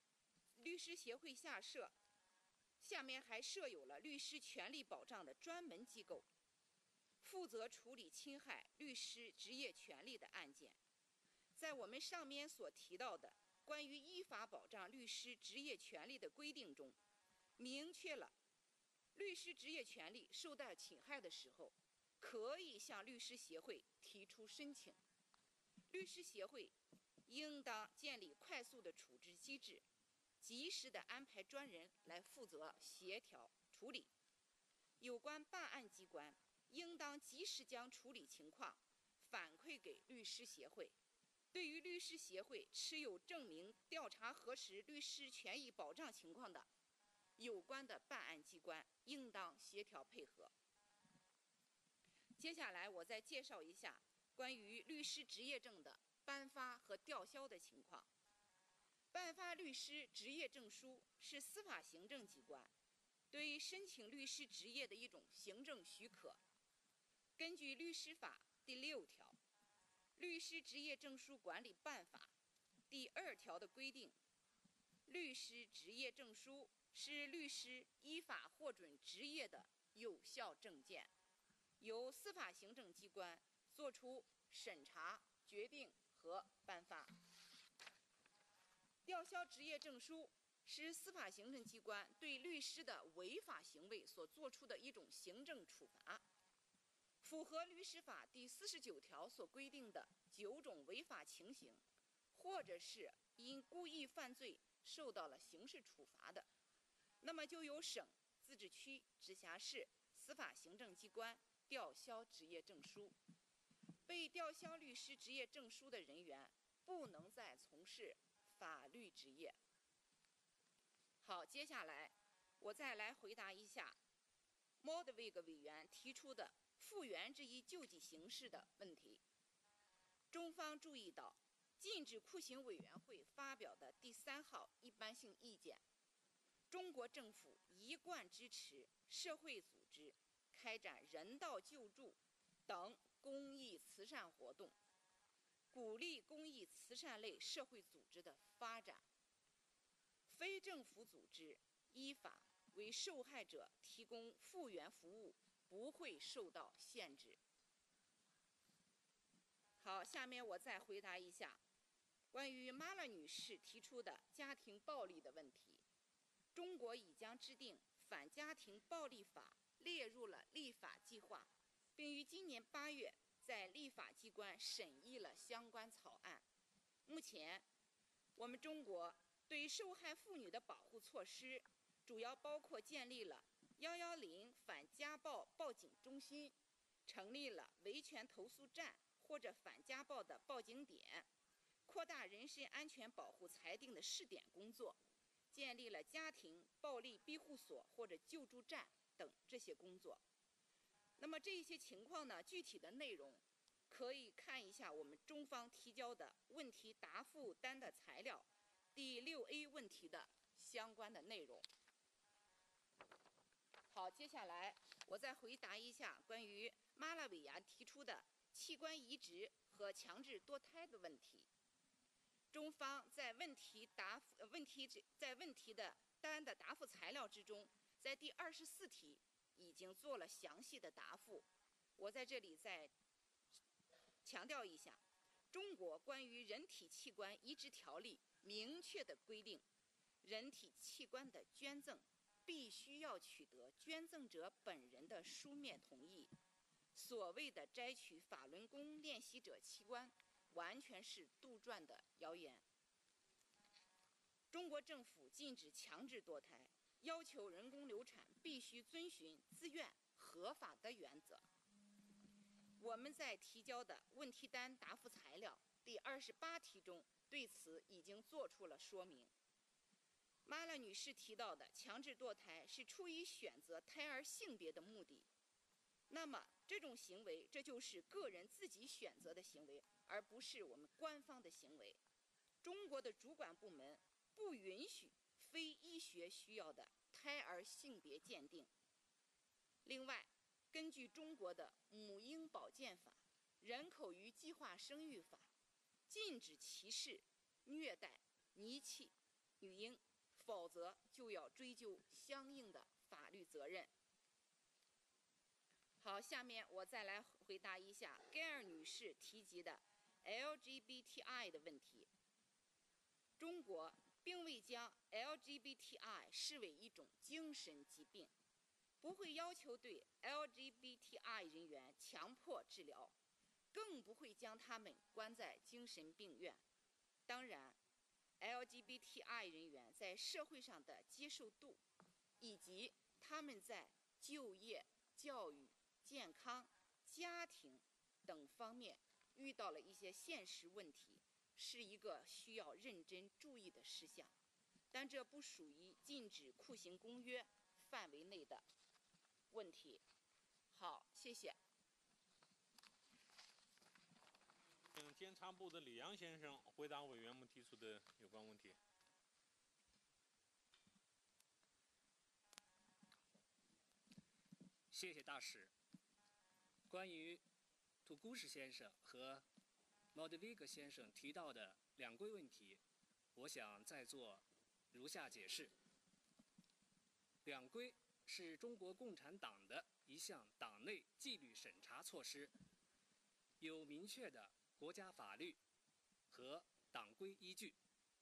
面还设有了律师权利保障的专门机构，负责处理侵害律师职业权利的案件。在我们上面所提到的关于依法保障律师职业权利的规定中，明确了律师职业权利受到侵害的时候，可以向律师协会提出申请。律师协会应当建立快速的处置机制，及时地安排专人来负责协调处理。有关办案机关应当及时将处理情况反馈给律师协会。对于律师协会持有证明调查核实律师权益保障情况的，有关的办案机关应当协调配合。接下来我再介绍一下关于律师执业证的颁发和吊销的情况。颁发律师执业证书是司法行政机关对于申请律师执业的一种行政许可。根据律师法第6条、律师执业证书管理办法第2条的规定，律师执业证书是律师依法获准执业的有效证件，由司法行政机关作出审查、决定和颁发。吊销执业证书是司法行政机关对律师的违法行为所做出的一种行政处罚。符合律师法第49条所规定的9种违法情形，或者是因故意犯罪受到了刑事处罚的，那么就由省、自治区、直辖市司法行政机关吊销执业证书。被吊销律师执业证书的人员不能再从事法律职业。好，接下来我再来回答一下 Modwig 委员提出的复原之一救济形式的问题。中方注意到，禁止酷刑委员会发表的第3号一般性意见，中国政府一贯支持社会组织开展人道救助等公益慈善活动，鼓励公益慈善类社会组织的发展。非政府组织依法为受害者提供复原服务，不会受到限制。好，下面我再回答一下关于马拉女士提出的家庭暴力的问题。中国已将制定反家庭暴力法列入了立法计划，并于今年8月在立法机关审议了相关草案。目前，我们中国对受害妇女的保护措施主要包括建立了110反家暴报警中心，成立了维权投诉站或者反家暴的报警点，扩大人身安全保护裁定的试点工作，建立了家庭暴力庇护所或者救助站等这些工作。那么这些情况呢，具体的内容可以看一下我们中方提交的问题答复单的材料第6A 问题的相关的内容。好，接下来我再回答一下关于马拉委员提出的器官移植和强制堕胎的问题。中方在问题的单的答复材料之中，在第24题已经做了详细的答复。我在这里再强调一下，中国关于人体器官移植条例明确的规定，人体器官的捐赠必须要取得捐赠者本人的书面同意。所谓的摘取法轮功练习者器官，完全是杜撰的谣言。中国政府禁止强制堕胎，要求人工流产必须遵循自愿合法的原则。我们在提交的问题单答复材料第28题中对此已经做出了说明。马拉女士提到的强制堕胎是出于选择胎儿性别的目的，那么这种行为，这就是个人自己选择的行为，而不是我们官方的行为。中国的主管部门不允许非医学需要的胎儿性别鉴定。另外，根据中国的母婴保健法、人口与计划生育法，禁止歧视、虐待、遗弃女婴，否则就要追究相应的法律责任。好，下面我再来回答一下盖尔女士提及的 LGBTI 的问题。中国并未将 LGBTI 视为一种精神疾病，不会要求对 LGBTI 人员强迫治疗，更不会将他们关在精神病院。当然， LGBTI 人员在社会上的接受度，以及他们在就业、教育、健康、家庭等方面遇到了一些现实问题，是一个需要认真注意的事项，但这不属于禁止酷刑公约范围内的问题。好，谢谢。 请监察部的李阳先生回答委员们提出的有关问题。 谢谢大使。关于图古什先生和莫德维格先生提到的两规问题，我想再做如下解释。两规是中国共产党的一项党内纪律审查措施，有明确的国家法律和党规依据。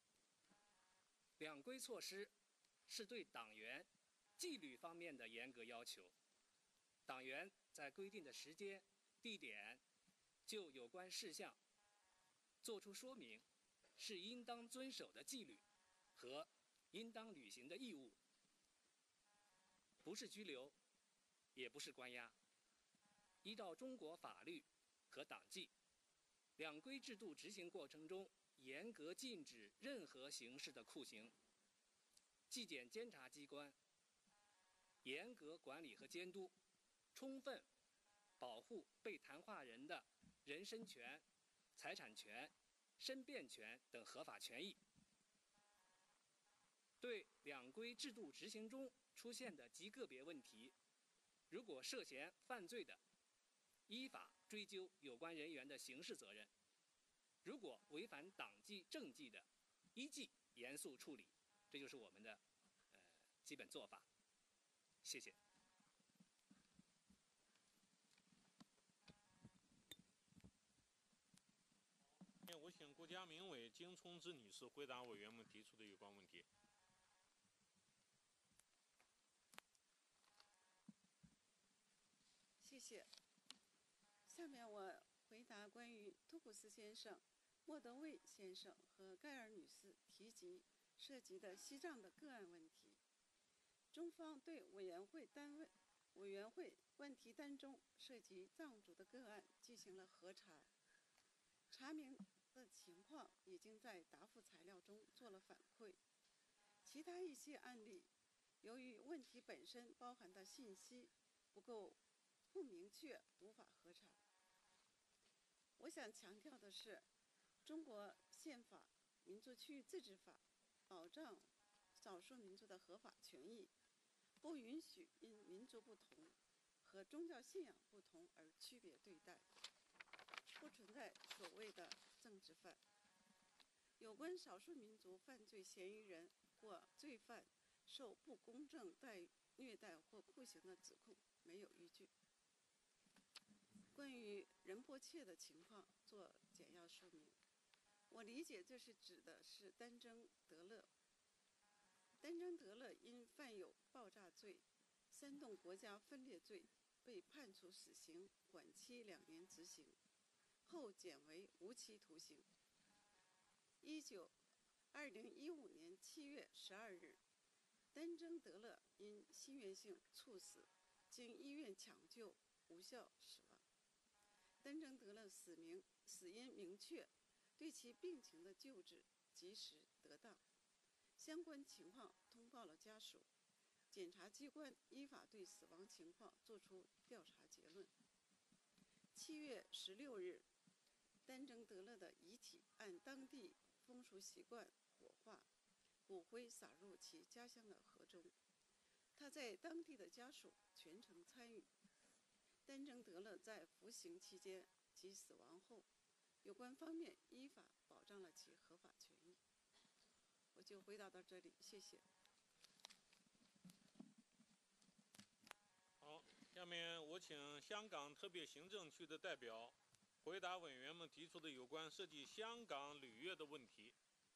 两规措施是对党员纪律方面的严格要求，党员在规定的时间、地点就有关事项作出说明，是应当遵守的纪律和应当履行的义务，不是拘留，也不是关押。依照中国法律和党纪，两规制度执行过程中严格禁止任何形式的酷刑。纪检监察机关严格管理和监督，充分保护被谈话人的人身权、财产权、申辩权等合法权益。对两规制度执行中出现的极个别问题，如果涉嫌犯罪的，依法追究有关人员的刑事责任；如果违反党纪政纪的，依纪严肃处理。这就是我们的基本做法。谢谢。 我请国家民委金冲之女士回答委员们提出的有关问题。 谢谢。下面我回答关于图普斯先生、莫德卫先生和盖尔女士提及涉及的西藏的个案问题。中方对委员会问题单中涉及藏族的个案进行了核查，查明的情况已经在答复材料中做了反馈。其他一些案例，由于问题本身包含的信息不明确，无法核查。我想强调的是，中国宪法、民族区域自治法保障少数民族的合法权益，不允许因民族不同和宗教信仰不同而区别对待，不存在所谓的政治犯。有关少数民族犯罪嫌疑人或罪犯受不公正虐待或酷刑的指控没有依据。关于仁波切的情况做简要说明。我理解这是指的是丹增德勒。丹增德勒因犯有爆炸罪、煽动国家分裂罪被判处死刑，缓期2年执行，后减为无期徒刑。2015年7月12日，丹增德勒因心源性猝死，经医院抢救无效死亡。丹增德勒死因明确，对其病情的救治及时得当，相关情况通报了家属。检察机关依法对死亡情况作出调查结论。7月16日，丹增德勒的遗体按当地风俗习惯火化，骨灰撒入其家乡的河中。他在当地的家属全程参与。丹增德勒在服刑期间及死亡后，有关方面依法保障了其合法权益。我就回答到这里，谢谢。 好，下面我请香港特别行政区的代表回答委员们提出的有关涉及香港履约的问题。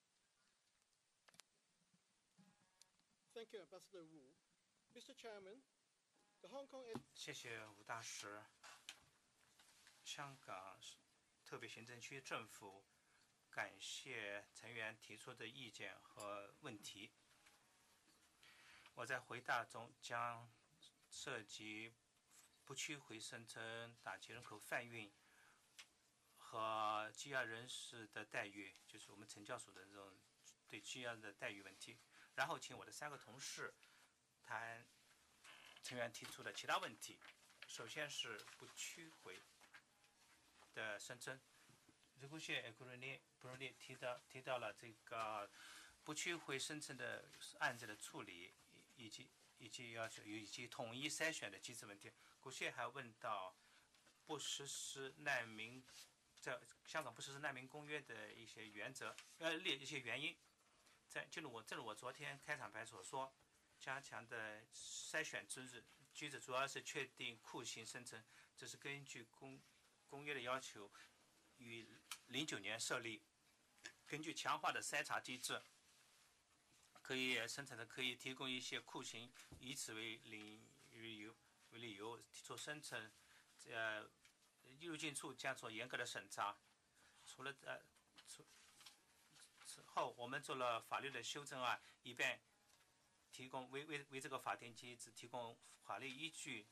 Thank you, Ambassador Wu. Mr. Chairman, the Hong Kong... 谢谢吴大使。香港特别行政区政府感谢成员提出的意见和问题。我在回答中将涉及不区回声称打击人口贩运和羁押人士的待遇，就是我们惩教署的这种对羁押的待遇问题。然后请我的3个同事谈成员提出的其他问题。首先是不区回的声称，这个布鲁尼提到了这个不区回声称的案子的处理，以及要求以及统一筛选的机制问题。古谢还问到不实施难民在香港不实施难民公约的一些原则，一些原因。正如我昨天开场白所说，加强的筛选机制主要是确定酷刑声称，这是根据公约的要求，于09年设立。根据强化的筛查机制，可以提供一些酷刑，以此为理由提出声称，入境处将做严格的审查。此后，我们做了法律的修正案，以便提供为这个法定机制提供法律依据。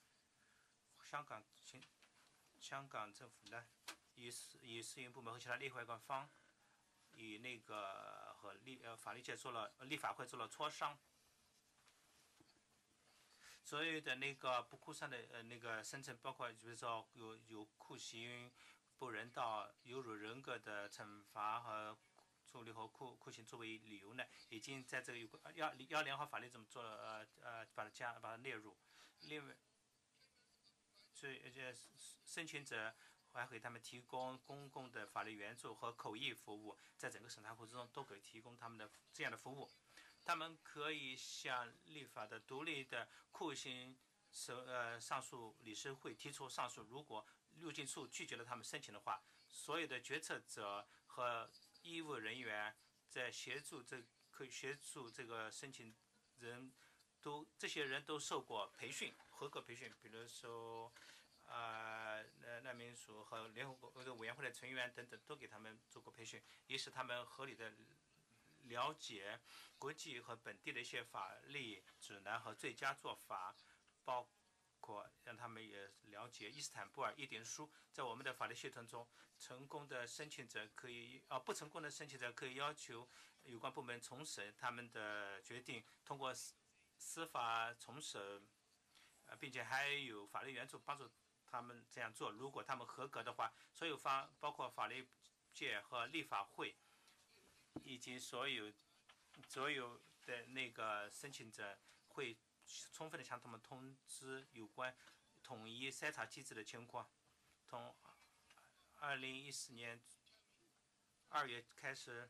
香港政府呢，与私营部门和其他利害关方，与法律界立法会做了磋商。 所有的那个不酷刑的那个声称，包括比如说有酷刑、不人道、有辱人格的惩罚和处理和酷刑作为理由呢，已经在这个要联合法律这么做把它列入。另外，所以申请者还给他们提供公共的法律援助和口译服务，在整个审查过程中都可以提供他们的这样的服务。他们可以向立法的独立的酷刑上诉理事会提出上诉。如果入境处拒绝了他们申请的话，所有的决策者和医务人员在协助这个申请人这些人都受过培训，合格培训，比如说难民署和联合国委员会的成员等等都给他们做过培训，以使他们合理的了解国际和本地的一些法律指南和最佳做法，包括让他们也了解伊斯坦布尔议定书。在我们的法律系统中，成功的申请者不成功的申请者可以要求有关部门重审他们的决定，通过司法重审，并且还有法律援助帮助他们这样做。如果他们合格的话，所有方包括法律界和立法会以及所有的那个申请者会充分的向他们通知有关统一筛查机制的情况。从2014年2月开始，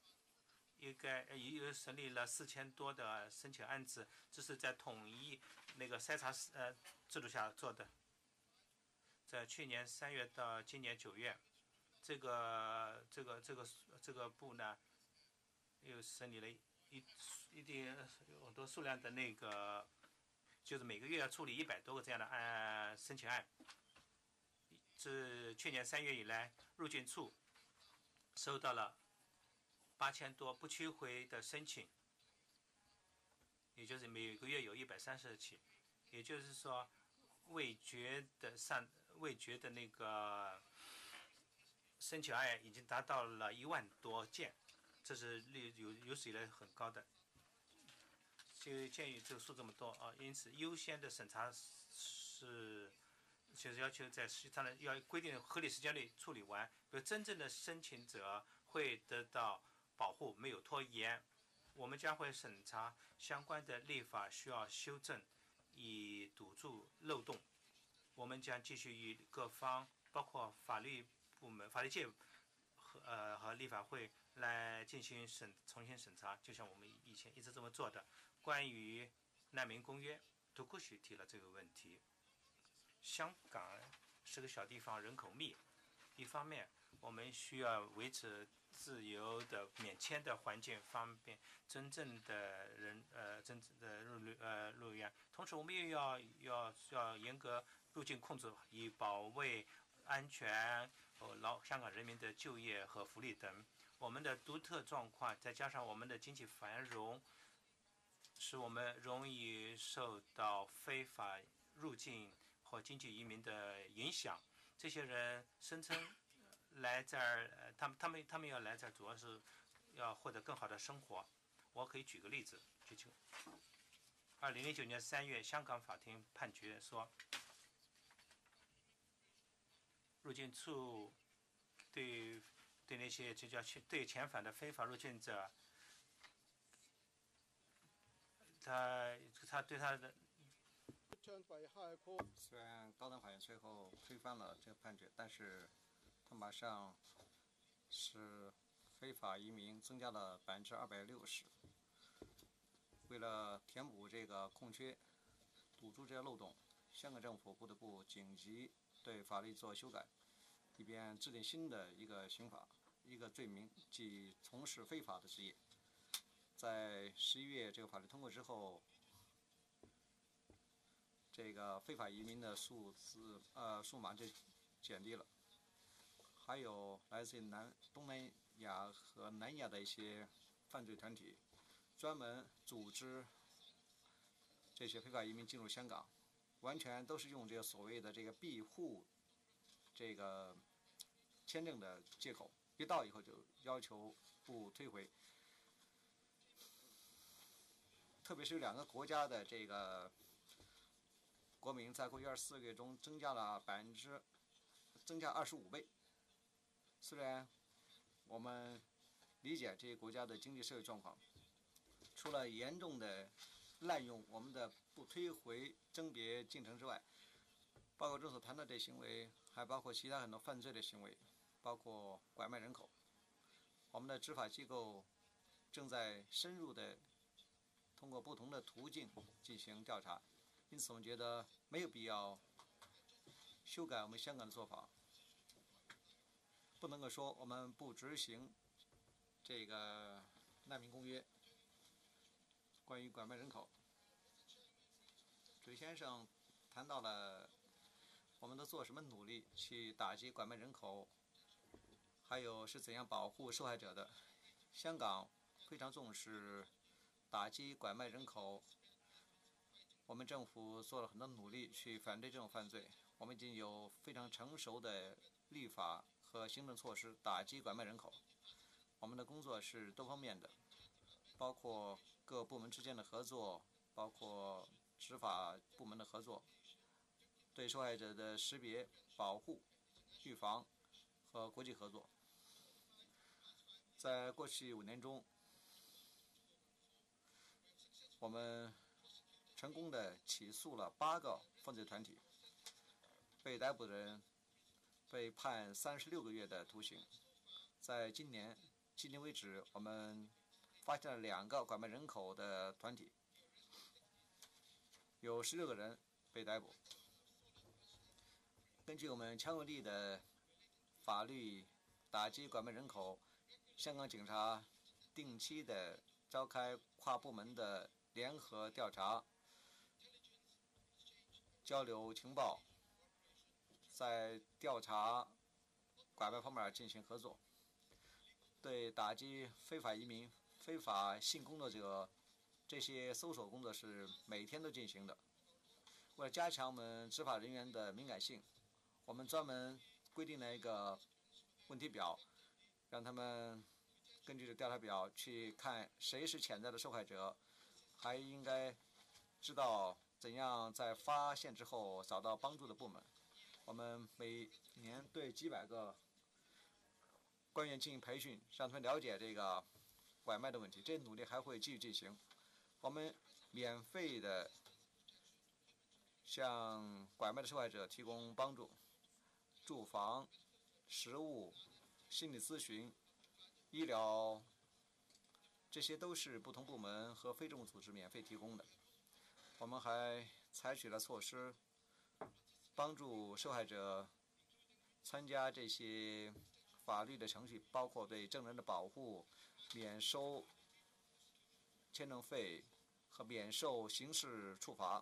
又审理了4000多的申请案子，这是在统一那个筛查制度下做的。在去年3月到今年9月，这个部呢又审理了一定很多数量的那个，就是每个月要处理100多个这样的申请案。自去年3月以来，入境处收到了8000多不取回的申请，也就是每个月有130起，也就是说未决的那个申请案已经达到了1万多件，这是有史以来很高的。就鉴于这个数这么多因此优先的审查就是要求在实际上要规定合理时间内处理完，比如真正的申请者会得到保护，没有拖延。我们将会审查相关的立法需要修正，以堵住漏洞。我们将继续与各方，包括法律部门、法律界和立法会来进行重新审查，就像我们以前一直这么做的。关于难民公约，杜库许提了这个问题。香港是个小地方，人口密，一方面我们需要维持自由的免签的环境，方便真正的入院。同时，我们也要严格入境控制，以保卫安全和香港人民的就业和福利等。我们的独特状况，再加上我们的经济繁荣，使我们容易受到非法入境或经济移民的影响。这些人声称来这儿，他们要来这儿，主要是要获得更好的生活。我可以举个例子，2009年3月，香港法庭判决说，入境处对那些对遣返的非法入境者，他对他的。 虽然高等法院最后推翻了这个判决，但是它马上使非法移民增加了260%。为了填补这个空缺，堵住这些漏洞，香港政府不得不紧急对法律做修改，以便制定新的一个刑法，一个罪名，即从事非法的职业。在11月这个法律通过之后，这个非法移民的数码就减低了。还有来自于东南亚和南亚的一些犯罪团体，专门组织这些非法移民进入香港，完全都是用这个所谓的这个庇护这个签证的借口，一到以后就要求不退回。特别是有2个国家的这个国民在过去24个月中增加25倍。虽然我们理解这些国家的经济社会状况，除了严重的滥用我们的不推回甄别进程之外，包括中所谈到这些行为，还包括其他很多犯罪的行为，包括拐卖人口。我们的执法机构正在深入的通过不同的途径进行调查，因此我们觉得没有必要修改我们香港的做法，不能够说我们不执行这个难民公约关于拐卖人口。主席先生谈到了我们都做什么努力去打击拐卖人口，还有是怎样保护受害者的。香港非常重视打击拐卖人口，我们政府做了很多努力去反对这种犯罪，我们已经有非常成熟的立法和行政措施打击拐卖人口。我们的工作是多方面的，包括各部门之间的合作，包括执法部门的合作，对受害者的识别、保护、预防和国际合作。在过去5年中，我们成功地起诉了8个犯罪团体，被逮捕的人被判36个月的徒刑。在今年迄今为止，我们发现了2个拐卖人口的团体，有16个人被逮捕。根据我们强有力的法律打击拐卖人口，香港警察定期的召开跨部门的联合调查，交流情报，在调查拐卖方面进行合作，对打击非法移民、非法性工作者这些搜索工作是每天都进行的。为了加强我们执法人员的敏感性，我们专门规定了一个问题表，让他们根据这调查表去看谁是潜在的受害者，还应该知道怎样在发现之后找到帮助的部门。我们每年对几百个官员进行培训，让他们了解这个拐卖的问题。这些努力还会继续进行。我们免费的向拐卖的受害者提供帮助，住房、食物、心理咨询、医疗，这些都是不同部门和非政府组织免费提供的。我们还采取了措施，帮助受害者参加这些法律的程序，包括对证人的保护、免收签证费和免受刑事处罚。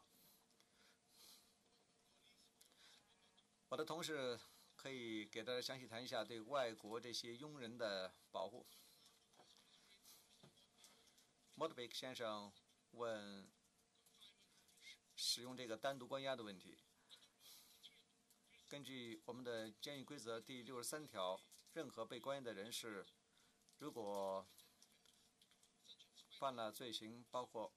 我的同事可以给大家详细谈一下对外国这些佣人的保护。莫德贝克先生问使用这个单独关押的问题。根据我们的监狱规则第63条，任何被关押的人士，如果犯了罪行，包括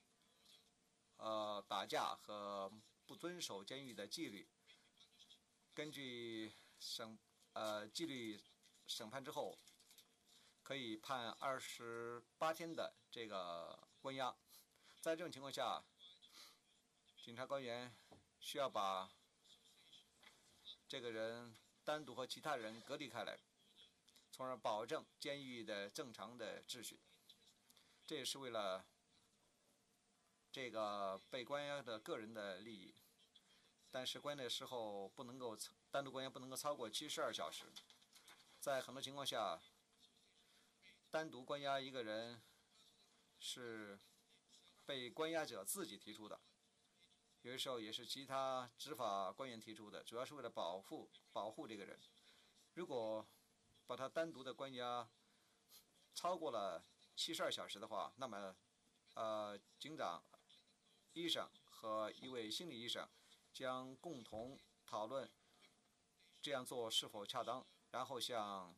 打架和不遵守监狱的纪律，根据纪律审判之后，可以判28天的这个关押。在这种情况下，警察官员需要把这个人单独和其他人隔离开来，从而保证监狱的正常的秩序。这也是为了这个被关押的个人的利益。但是关押的时候不能够单独关押不能够超过72小时。在很多情况下，单独关押一个人是被关押者自己提出的，有的时候也是其他执法官员提出的，主要是为了保护这个人。如果把他单独的关押超过了72小时的话，那么警长、医生和一位心理医生将共同讨论这样做是否恰当，然后向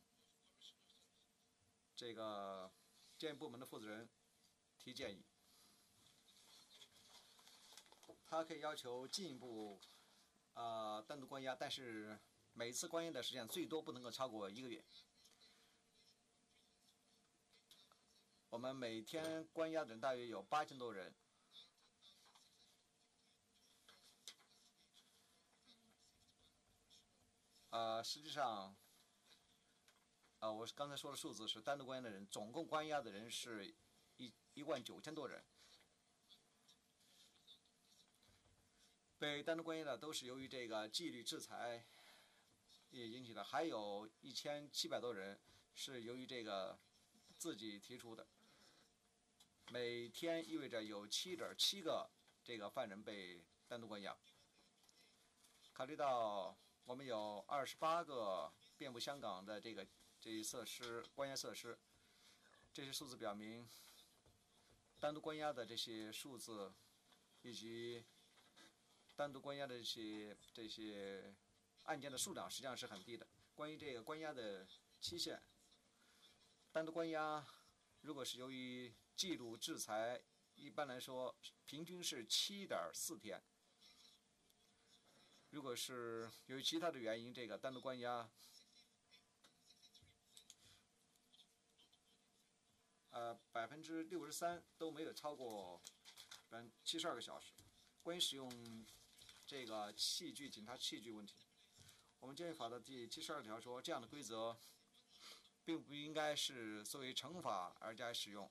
这个监狱部门的负责人提建议。 他可以要求进一步单独关押，但是每次关押的时间最多不能够超过1个月。我们每天关押的人大约有8000多人。实际上，我刚才说的数字是单独关押的人，总共关押的人是19000多人。被单独关押的都是由于这个纪律制裁也引起的，还有1700多人是由于这个自己提出的。每天意味着有7.7个这个犯人被单独关押。考虑到我们有28个遍布香港的这些设施关押设施，这些数字表明，单独关押的这些数字以及单独关押的这些案件的数量实际上是很低的。关于这个关押的期限，单独关押如果是由于纪律制裁，一般来说平均是7.4天。如果是由于其他的原因，这个单独关押，63%都没有超过72个小时。关于使用这个器具，警察器具问题，我们监狱法的第72条说，这样的规则并不应该是作为惩罚而加以使用。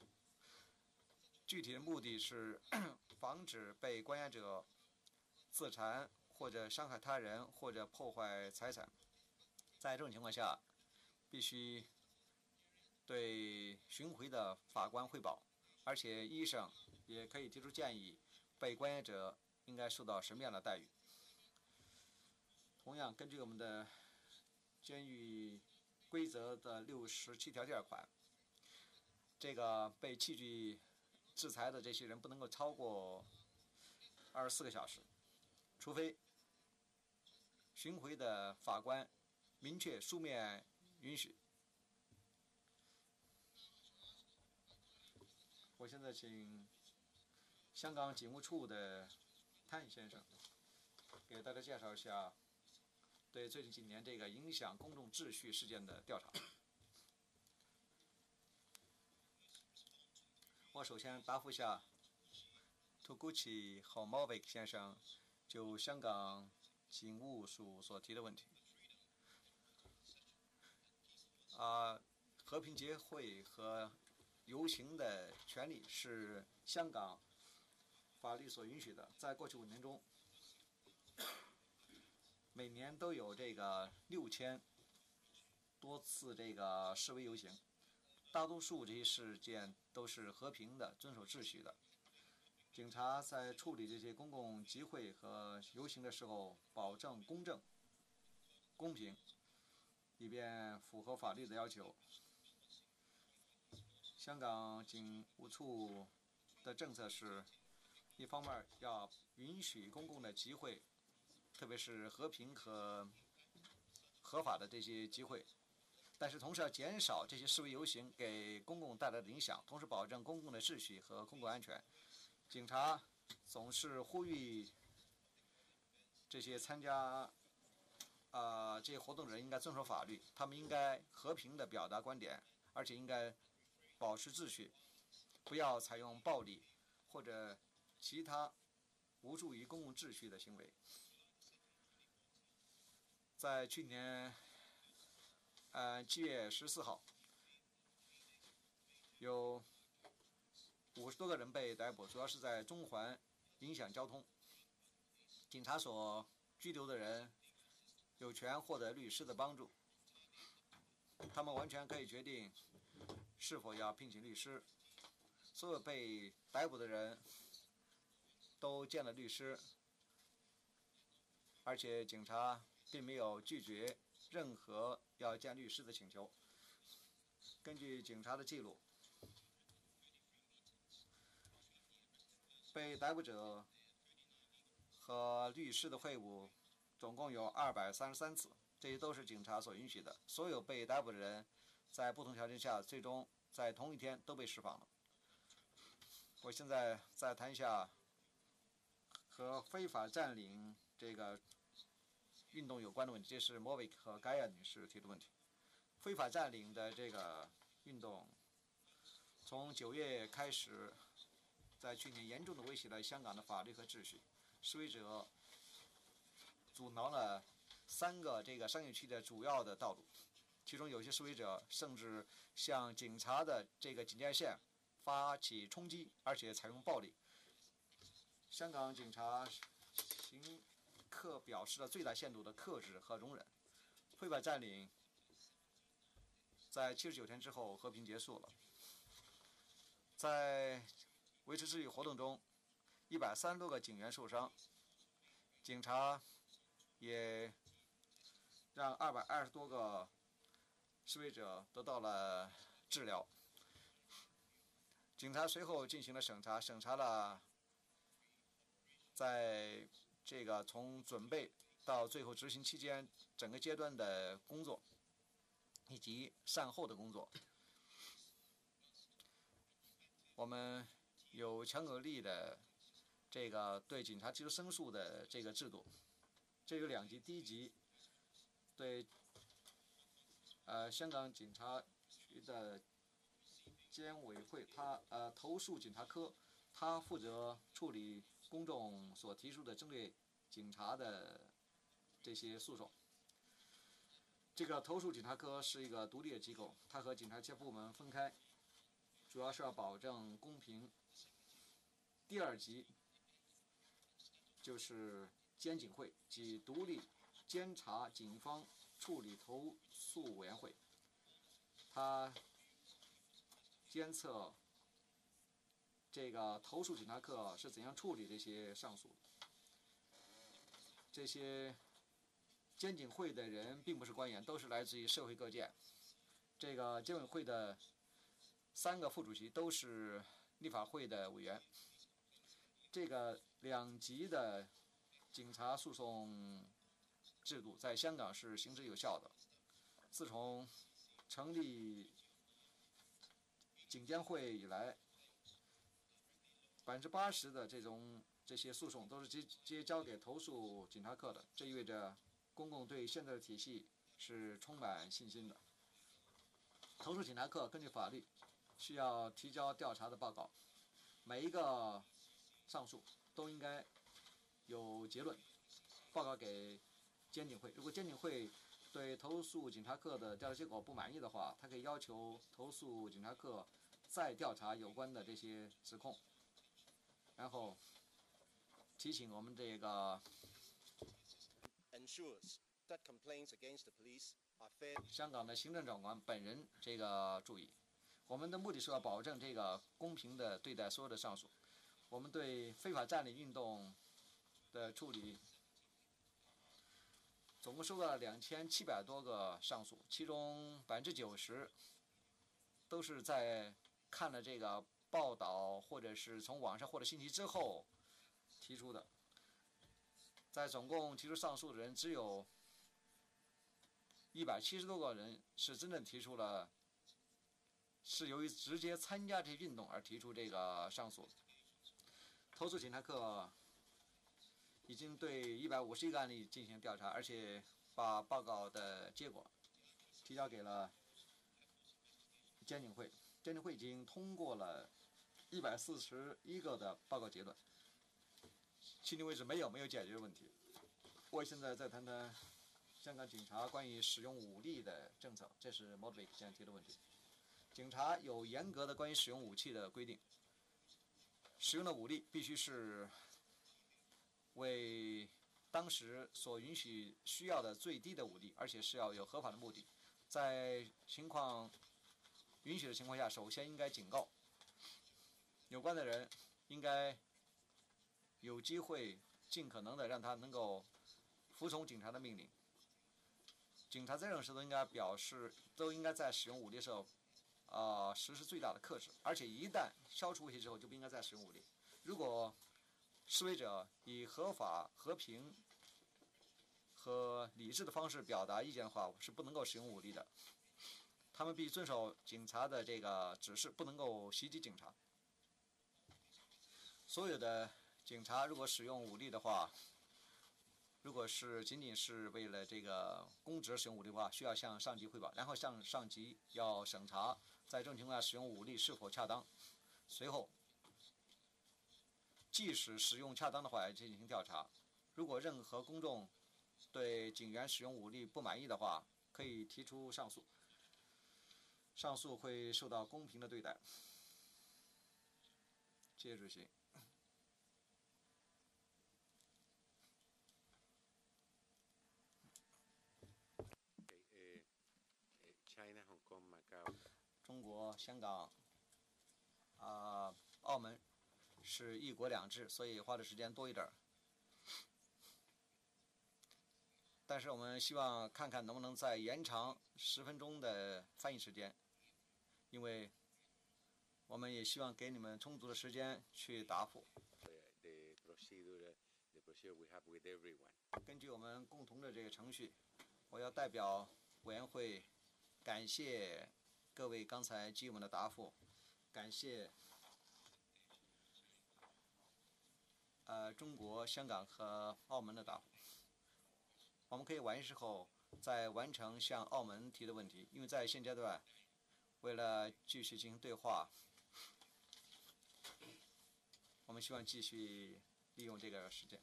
具体的目的是防止被关押者自残或者伤害他人或者破坏财产。在这种情况下，必须对巡回的法官汇报，而且医生也可以提出建议，被关押者应该受到什么样的待遇。同样，根据我们的监狱规则的67条第2款，这个被器具制裁的这些人不能够超过24个小时，除非巡回的法官明确书面允许。我现在请香港警务处的谭先生给大家介绍一下对最近几年这个影响公众秩序事件的调查。我首先答复一下 Toguchi Homovic 先生就香港警务署所提的问题。和平集会和游行的权利是香港法律所允许的。在过去5年中，每年都有这个6000多次这个示威游行，大多数这些事件都是和平的，遵守秩序的。警察在处理这些公共集会和游行的时候，保证公正、公平，以便符合法律的要求。香港警务处的政策是，一方面要允许公共的集会，特别是和平和合法的这些集会，但是同时要减少这些示威游行给公共带来的影响，同时保证公共的秩序和公共安全。警察总是呼吁这些参加这些活动的人应该遵守法律，他们应该和平地表达观点，而且应该保持秩序，不要采用暴力或者其他无助于公共秩序的行为。在去年7月14号，有50多个人被逮捕，主要是在中环影响交通。警察所拘留的人有权获得律师的帮助，他们完全可以决定是否要聘请律师。所有被逮捕的人都见了律师，而且警察并没有拒绝任何要见律师的请求。根据警察的记录，被逮捕者和律师的会晤总共有233次，这些都是警察所允许的。所有被逮捕的人在不同条件下，最终在同一天都被释放了。我现在再谈一下和非法占领这个运动有关的问题，这是莫维克和盖亚女士提的问题。非法占领的这个运动，从9月开始，在去年严重的威胁了香港的法律和秩序。示威者阻挠了3个这个商业区的主要的道路，其中有些示威者甚至向警察的这个警戒线发起冲击，而且采用暴力。香港警察行客表示了最大限度的克制和容忍。非法占领在79天之后和平结束了。在维持秩序活动中，130多个警员受伤，警察也让220多个示威者得到了治疗。警察随后进行了审查了在这个从准备到最后执行期间整个阶段的工作，以及善后的工作。我们有强有力的这个对警察提出申诉的这个制度，这有2级。第一级对香港警察局的监委会，投诉警察科，他负责处理公众所提出的针对警察的这些诉讼。这个投诉警察科是一个独立的机构，它和警察其他部门分开，主要是要保证公平。第2级就是监警会，即独立监察警方处理投诉委员会，它监测这个投诉警察课是怎样处理这些上诉的。这些监警会的人并不是官员，都是来自于社会各界。这个监委会的3个副主席都是立法会的委员。这个2级的警察诉讼制度在香港是行之有效的。自从成立警监会以来，80%的这些诉讼都是直接交给投诉警察课的，这意味着公共对现在的体系是充满信心的。投诉警察课根据法律需要提交调查的报告，每一个上诉都应该有结论报告给监警会。如果监警会对投诉警察课的调查结果不满意的话，他可以要求投诉警察课再调查有关的这些指控，然后提醒我们这个香港的行政长官本人这个注意。我们的目的是要保证这个公平的对待所有的上诉。我们对非法占领运动的处理总共收到了2700多个上诉，其中90%都是在看了这个报道或者是从网上获得信息之后提出的。在总共提出上诉的人，只有170多个人是真正提出了，是由于直接参加这些运动而提出这个上诉。投诉警察课已经对151个案例进行调查，而且把报告的结果提交给了监警会。监警会已经通过了141个的报告结论，迄今为止没有解决问题。我现在再谈谈香港警察关于使用武力的政策，这是 Modwick 现在提的问题。警察有严格的关于使用武器的规定，使用的武力必须是为当时所允许需要的最低的武力，而且是要有合法的目的。在情况允许的情况下，首先应该警告有关的人，应该有机会尽可能的让他能够服从警察的命令。警察在任时都应该在使用武力的时候实施最大的克制，而且一旦消除威胁之后就不应该再使用武力。如果示威者以合法、和平和理智的方式表达意见的话，是不能够使用武力的。他们必须遵守警察的这个指示，不能够袭击警察。所有的警察如果使用武力的话，如果是仅仅是为了这个公职使用武力的话，需要向上级汇报，然后向上级要审查在这种情况下使用武力是否恰当。随后，即使使用恰当的话，要进行调查。如果任何公众对警员使用武力不满意的话，可以提出上诉，上诉会受到公平的对待。谢谢主席。中国、香港、澳门是一国两制，所以花的时间多一点。但是我们希望看看能不能再延长10分钟的翻译时间，因为我们也希望给你们充足的时间去答复。根据我们共同的这个程序，我要代表委员会感谢各位刚才给予我们的答复，感谢中国、香港和澳门的答复。我们可以完事后再完成向澳门提的问题，因为在现阶段，为了继续进行对话，我们希望继续利用这个时间。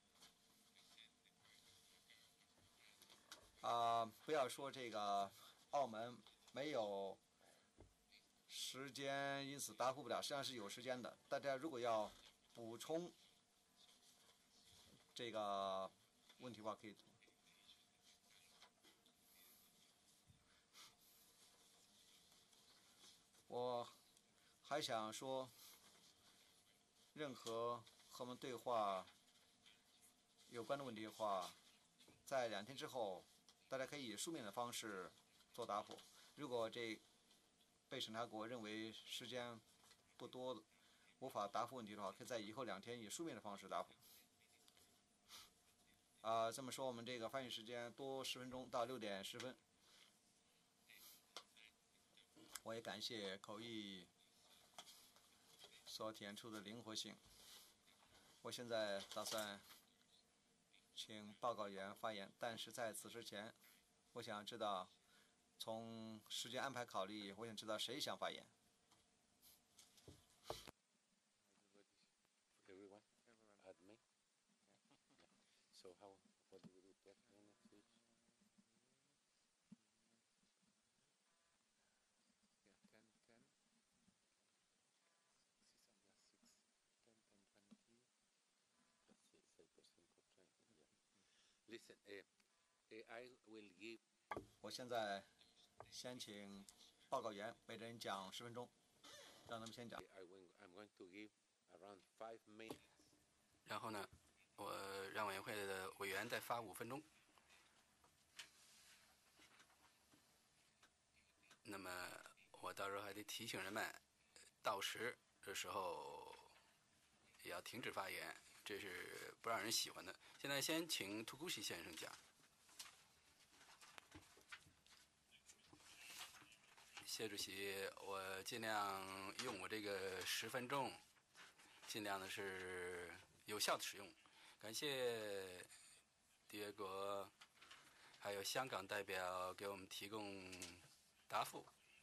不要说这个澳门没有时间，因此答复不了，实际上是有时间的。大家如果要补充这个问题的话，可以。我还想说，任何和我们对话有关的问题的话，在2天之后，大家可以以书面的方式做答复。如果这被审查国认为时间不多，无法答复问题的话，可以在以后2天以书面的方式答复。这么说，我们这个翻译时间多10分钟到6点10分。我也感谢口译所体现出的灵活性。我现在打算请报告员发言，但是在此之前，我想知道，从时间安排考虑，我想知道谁想发言。我现在先请报告员每人讲10分钟，让他们先讲。 然后呢，我让委员会的委员再发5分钟。那么我到时候还得提醒人们，到时的时候也要停止发言，这是不让人喜欢的。现在先请图古西先生讲。谢主席，我尽量用我这个10分钟，尽量的是有效的使用。感谢缔约国还有香港代表给我们提供答复，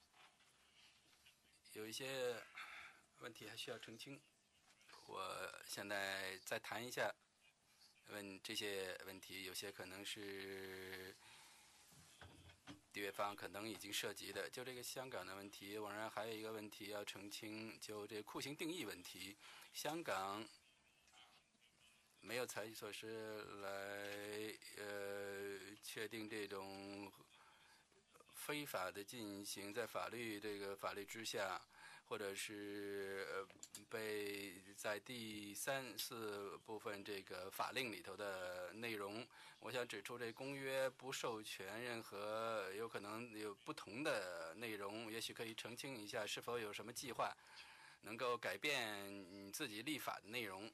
有一些问题还需要澄清。我现在再谈一下这些问题，有些可能是缔约方可能已经涉及的。就这个香港的问题，我认为还有一个问题要澄清，就这酷刑定义问题，香港没有采取措施来确定这种非法的进行在法律之下，或者是被在第3、4部分这个法令里头的内容。我想指出，这公约不授权任何有可能有不同的内容，也许可以澄清一下，是否有什么计划能够改变你自己立法的内容。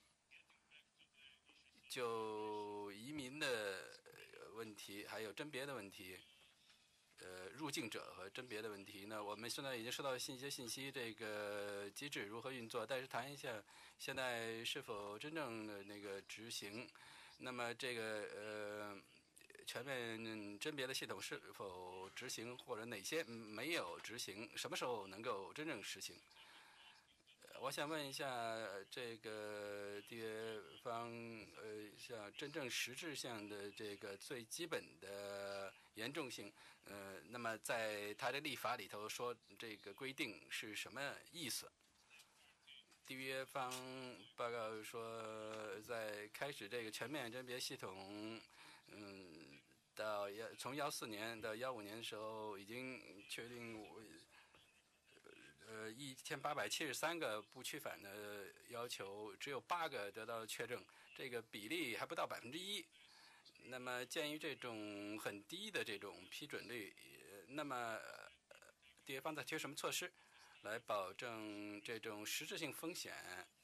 就移民的问题，还有甄别的问题， 入境者和甄别的问题呢，我们现在已经收到一些信息，这个机制如何运作，但是谈一下现在是否真正的那个执行。那么这个全面甄别的系统是否执行，或者哪些没有执行，什么时候能够真正实行？我想问一下，这个缔约方像真正实质上的这个最基本的严重性，那么在它的立法里头说这个规定是什么意思？缔约方报告说，在开始这个全面甄别系统，从14年到15年的时候，已经确定1873个不屈反的要求，只有8个得到了确证，这个比例还不到1%。那么，鉴于这种很低的这种批准率，那么缔约方在推什么措施来保证这种实质性风险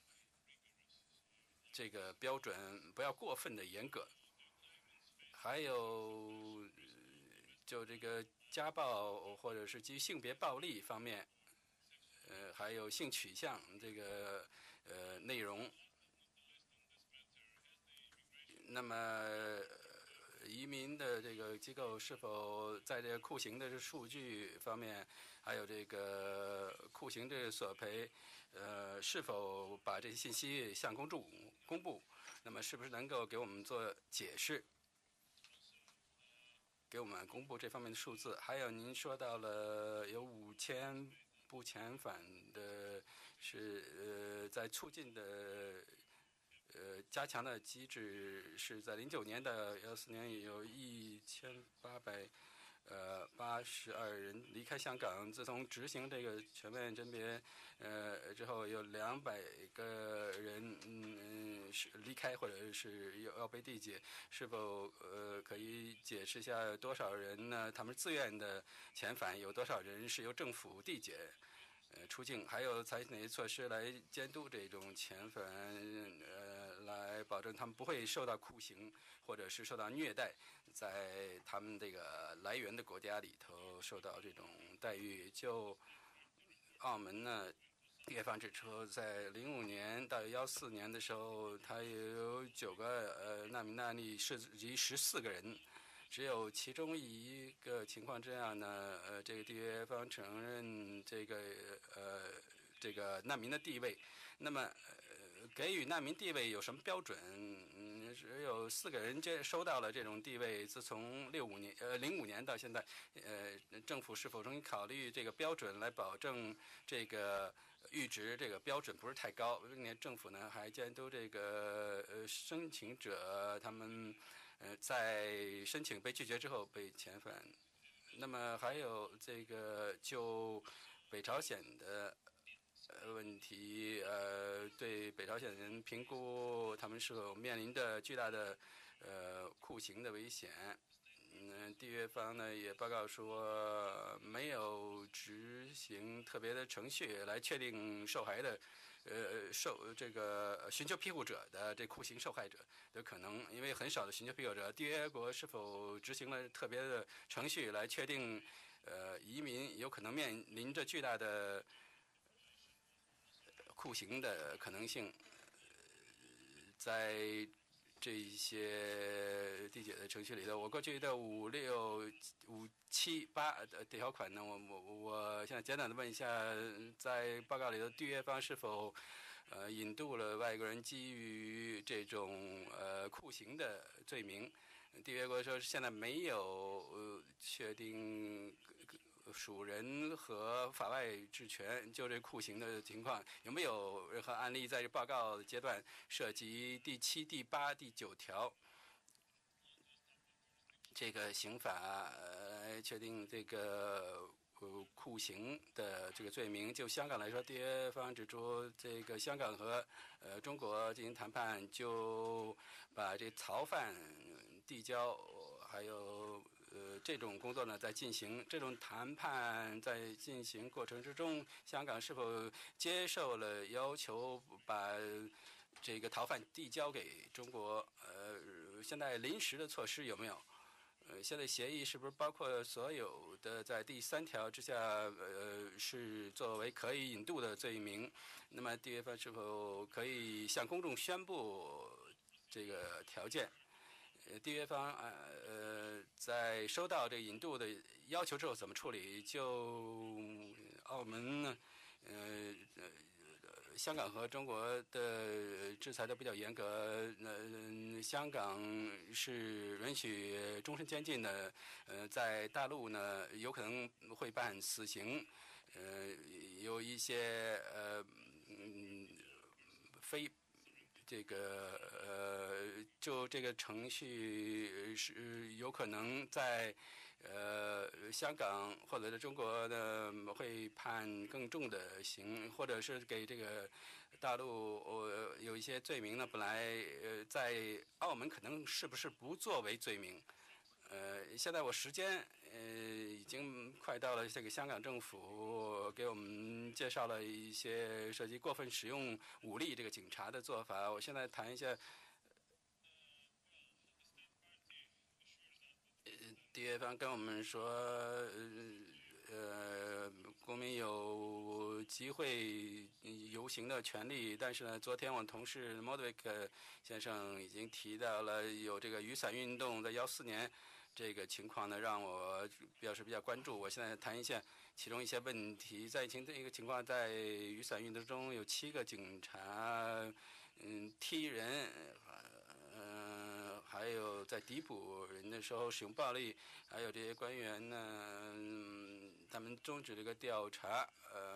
这个标准不要过分的严格？还有，就这个家暴或者是基于性别暴力方面。还有性取向这个内容。那么，移民的这个机构是否在这个酷刑的数据方面，还有这个酷刑的索赔，是否把这些信息向公众公布？那么，是不是能够给我们做解释？给我们公布这方面的数字？还有，您说到了有5000。不遣返的是在促进的加强的机制是在09年到14年有1882人离开香港。自从执行这个全面甄别之后，有200个人是离开或者是要被递解。是否可以解释一下多少人呢？他们自愿的遣返，有多少人是由政府递解出境？还有采取哪些措施来监督这种遣返？来保证他们不会受到酷刑或者是受到虐待，在他们这个来源的国家里头受到这种待遇。就澳门呢，缔约方指出，在05年到14年的时候，他有9个难民案例，涉及14个人。只有其中一个情况这样呢，这个缔约方承认这个难民的地位。那么，给予难民地位有什么标准？只有4个人收到了这种地位。自从05年到现在，政府是否重新考虑这个标准来保证这个阈值？这个标准不是太高。政府呢还监督这个申请者他们。在申请被拒绝之后被遣返。那么还有这个就北朝鲜的问题，对北朝鲜人评估他们是否面临着巨大的酷刑的危险。缔约方呢也报告说，没有执行特别的程序来确定受害的。这个寻求庇护者的这酷刑受害者的可能，因为很少的寻求庇护者，缔约国是否执行了特别的程序来确定，移民有可能面临着巨大的酷刑的可能性，在这些递解的程序里头，我过去的5、6、5、7、8的条款呢，我现在简短的问一下，在报告里头，缔约方是否引渡了外国人基于这种酷刑的罪名？缔约国说现在没有确定属人和法外治权就这酷刑的情况，有没有任何案例在这报告阶段涉及第7、第8、第9条这个刑法确定这个酷刑的这个罪名？就香港来说，缔约方指出，这个香港和中国进行谈判，就把这逃犯递交，还有这种工作呢在进行。这种谈判在进行过程之中，香港是否接受了要求把这个逃犯递交给中国？现在临时的措施有没有？ 现在协议是不是包括所有的在第3条之下，是作为可以引渡的罪名？那么缔约方是否可以向公众宣布这个条件？缔约方在收到这个引渡的要求之后怎么处理？就澳门呢，香港和中国的制裁都比较严格，香港是允许终身监禁的，在大陆呢有可能会判死刑，有一些非这个就这个程序是有可能在香港或者在中国呢会判更重的刑，或者是给这个大陆有一些罪名呢，本来在澳门可能是不是不作为罪名？现在我时间已经快到了，这个香港政府给我们介绍了一些涉及过分使用武力这个警察的做法。我现在谈一下，缔约方跟我们说，公民有集会游行的权利，但是呢，昨天我同事 Modwick 先生已经提到了有这个雨伞运动在14年。这个情况呢，让我表示比较关注。我现在谈一下其中一些问题。在这个情况，在雨伞运动中有7个警察，踢人，还有在逮捕人的时候使用暴力，还有这些官员呢，他们终止这个调查，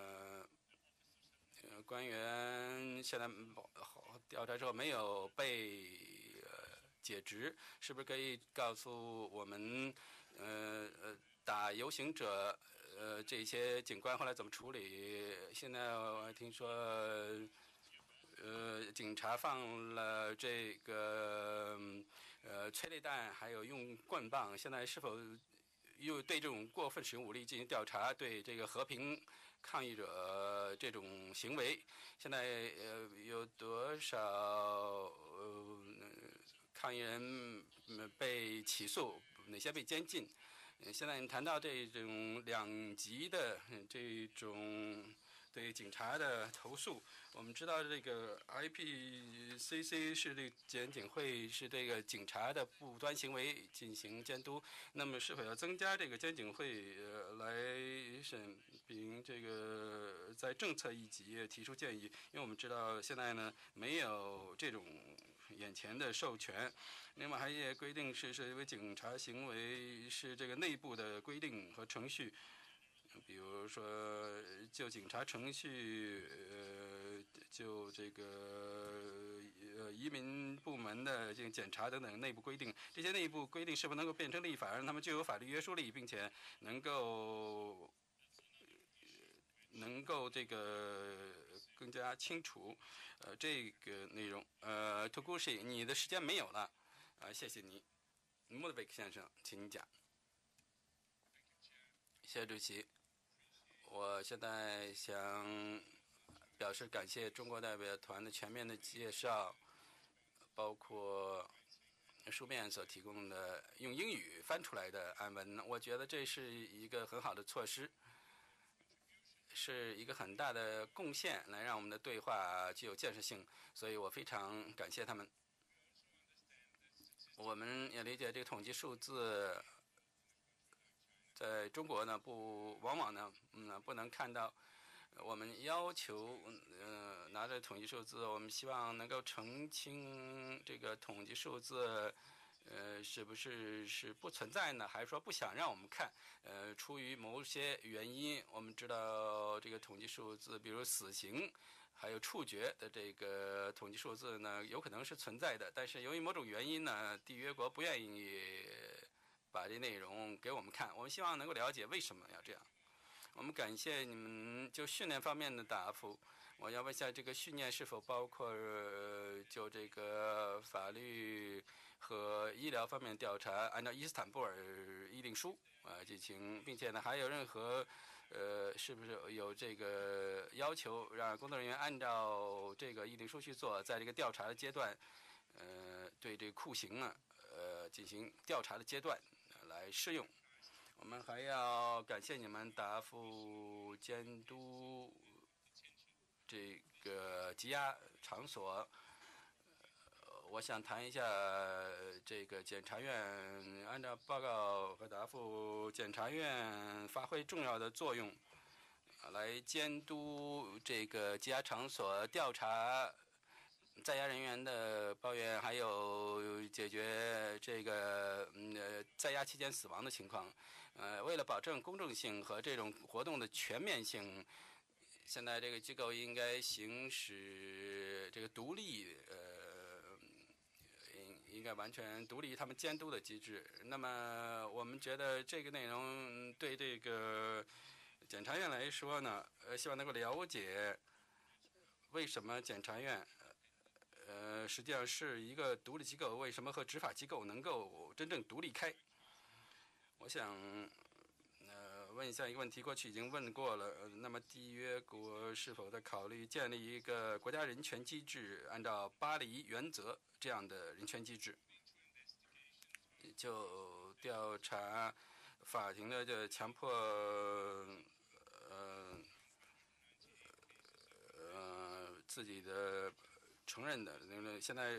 官员现在调查之后没有被解职，是不是可以告诉我们，打游行者，这些警官后来怎么处理？现在我还听说，警察放了这个催泪弹，还有用棍棒，现在是否又对这种过分使用武力进行调查？对这个和平抗议者这种行为，现在有多少抗议人被起诉，哪些被监禁？现在你谈到这种2级的这种对警察的投诉，我们知道这个 IPCC 是这个检警会是这个警察的不端行为进行监督，那么是否要增加这个监警会来审评这个在政策一级提出建议？因为我们知道现在呢没有这种眼前的授权，另外还有一些规定是因为警察行为是这个内部的规定和程序，比如说就警察程序，就这个移民部门的这个检查等等内部规定，这些内部规定是否能够变成立法，让他们具有法律约束力，并且能够这个更加清楚，这个内容。Tokushi， 你的时间没有了，谢谢你。Modwick 先生，请你讲。谢谢主席，我现在想表示感谢中国代表团的全面的介绍，包括书面所提供的用英语翻出来的案文，我觉得这是一个很好的措施，是一个很大的贡献，来让我们的对话具有建设性，所以我非常感谢他们。我们也理解这个统计数字在中国呢往往呢不能看到。我们要求拿着统计数字，我们希望能够澄清这个统计数字是不是不存在呢？还是说不想让我们看？出于某些原因，我们知道这个统计数字，比如死刑还有处决的这个统计数字呢，有可能是存在的。但是由于某种原因呢，缔约国不愿意把这内容给我们看。我们希望能够了解为什么要这样。我们感谢你们就训练方面的答复。我要问一下，这个训练是否包括就这个法律和医疗方面调查，按照伊斯坦布尔议定书进行，并且呢，还有任何是不是有这个要求让工作人员按照这个议定书去做，在这个调查的阶段，对这个酷刑呢进行调查的阶段来适用。我们还要感谢你们答复监督这个羁押场所。我想谈一下这个检察院，按照报告和答复，检察院发挥重要的作用，来监督这个羁押场所，调查在押人员的抱怨，还有解决这个在押期间死亡的情况。为了保证公正性和这种活动的全面性，现在这个机构应该行使这个独立，应该完全独立他们监督的机制。那么我们觉得这个内容对这个检察院来说呢，希望能够了解为什么检察院实际上是一个独立机构，为什么和执法机构能够真正独立开。我想问一下一个问题，过去已经问过了，那么缔约国是否在考虑建立一个国家人权机制，按照巴黎原则这样的人权机制，就调查法庭的这强迫自己的承认的现在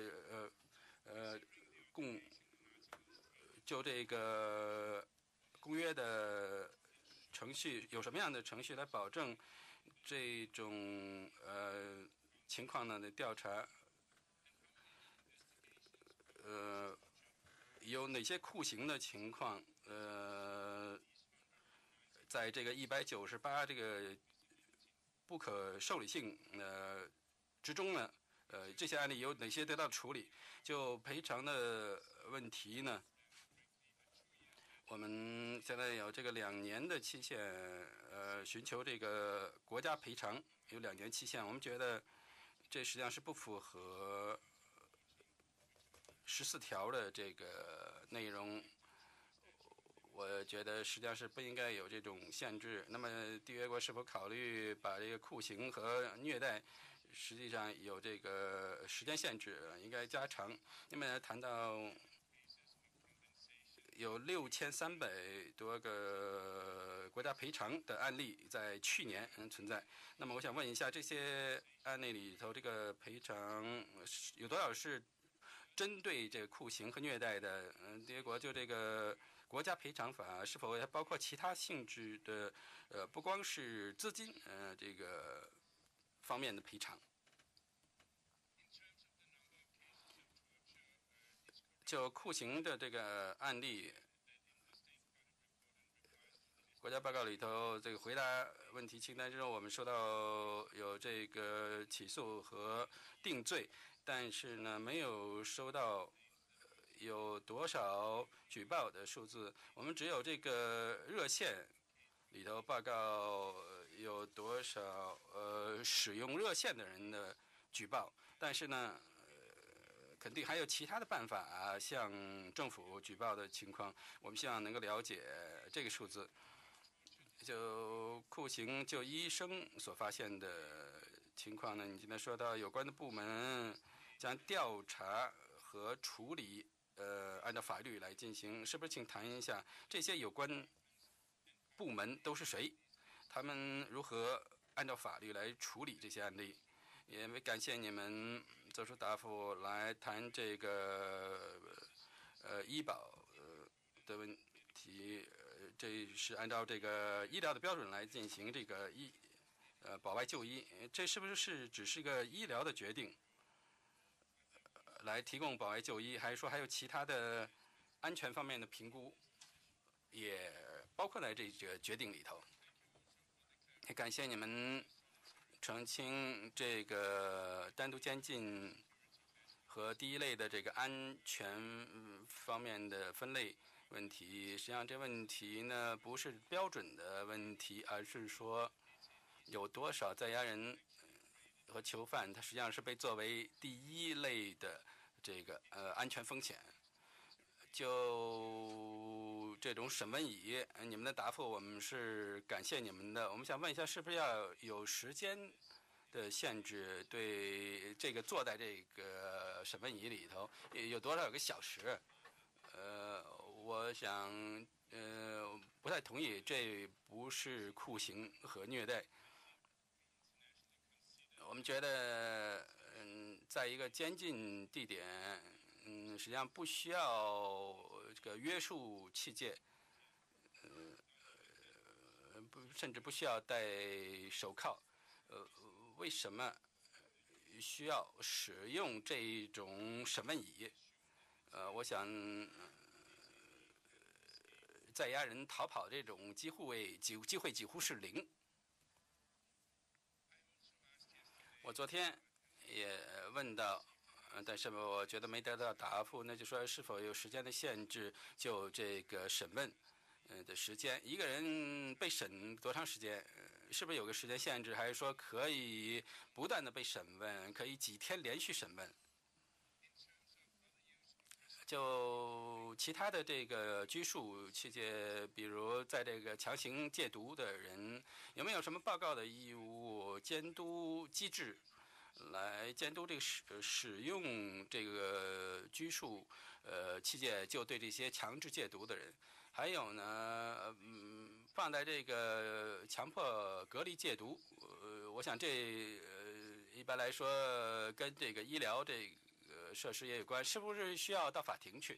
就这个公约的程序有什么样的程序来保证这种情况呢的调查？有哪些酷刑的情况？在这个198这个不可受理性之中呢，这些案例有哪些得到处理？就赔偿的问题呢？我们现在有这个2年的期限，寻求这个国家赔偿有2年期限，我们觉得这实际上是不符合14条的这个内容。我觉得实际上是不应该有这种限制。那么缔约国是否考虑把这个酷刑和虐待实际上有这个时间限制，应该加长？那么谈到有6300多个国家赔偿的案例在去年存在。那么我想问一下，这些案例里头，这个赔偿有多少是针对这个酷刑和虐待的？缔约国就这个国家赔偿法是否还包括其他性质的不光是资金这个方面的赔偿？就酷刑的这个案例，国家报告里头这个回答问题清单之中，我们收到有这个起诉和定罪，但是呢没有收到有多少举报的数字。我们只有这个热线里头报告有多少使用热线的人的举报，但是呢肯定还有其他的办法向政府举报的情况，我们希望能够了解这个数字。就酷刑就医生所发现的情况呢，你今天说到有关的部门将调查和处理，按照法律来进行，是不是请谈一下这些有关部门都是谁？他们如何按照法律来处理这些案例？也感谢你们做出答复来谈这个医保的问题。这是按照这个医疗的标准来进行这个保外就医，这是不是只是一个医疗的决定，来提供保外就医，还是说还有其他的安全方面的评估，也包括在这个决定里头？也感谢你们澄清这个单独监禁和第一类的这个安全方面的分类问题。实际上这问题呢不是标准的问题，而是说有多少在押人和囚犯他实际上是被作为第一类的这个安全风险。就这种审问椅，你们的答复我们是感谢你们的。我们想问一下，是不是要有时间的限制？对这个坐在这个审问椅里头有多少个小时？ 我想不太同意，这不是酷刑和虐待。我们觉得，在一个监禁地点，实际上不需要这个约束器械，甚至不需要戴手铐。为什么需要使用这种审问椅？我想，在押人逃跑这种机会几乎是零。我昨天也问到，但是我觉得没得到答复，那就说是否有时间的限制，就这个审问的时间，一个人被审多长时间？是不是有个时间限制，还是说可以不断的被审问，可以几天连续审问？就其他的这个拘束器械，比如在这个强行戒毒的人，有没有什么报告的义务、监督机制来监督这个使用这个拘束器械，就对这些强制戒毒的人？还有呢，放在这个强迫隔离戒毒，我想这一般来说跟这个医疗这个设施也有关，是不是需要到法庭去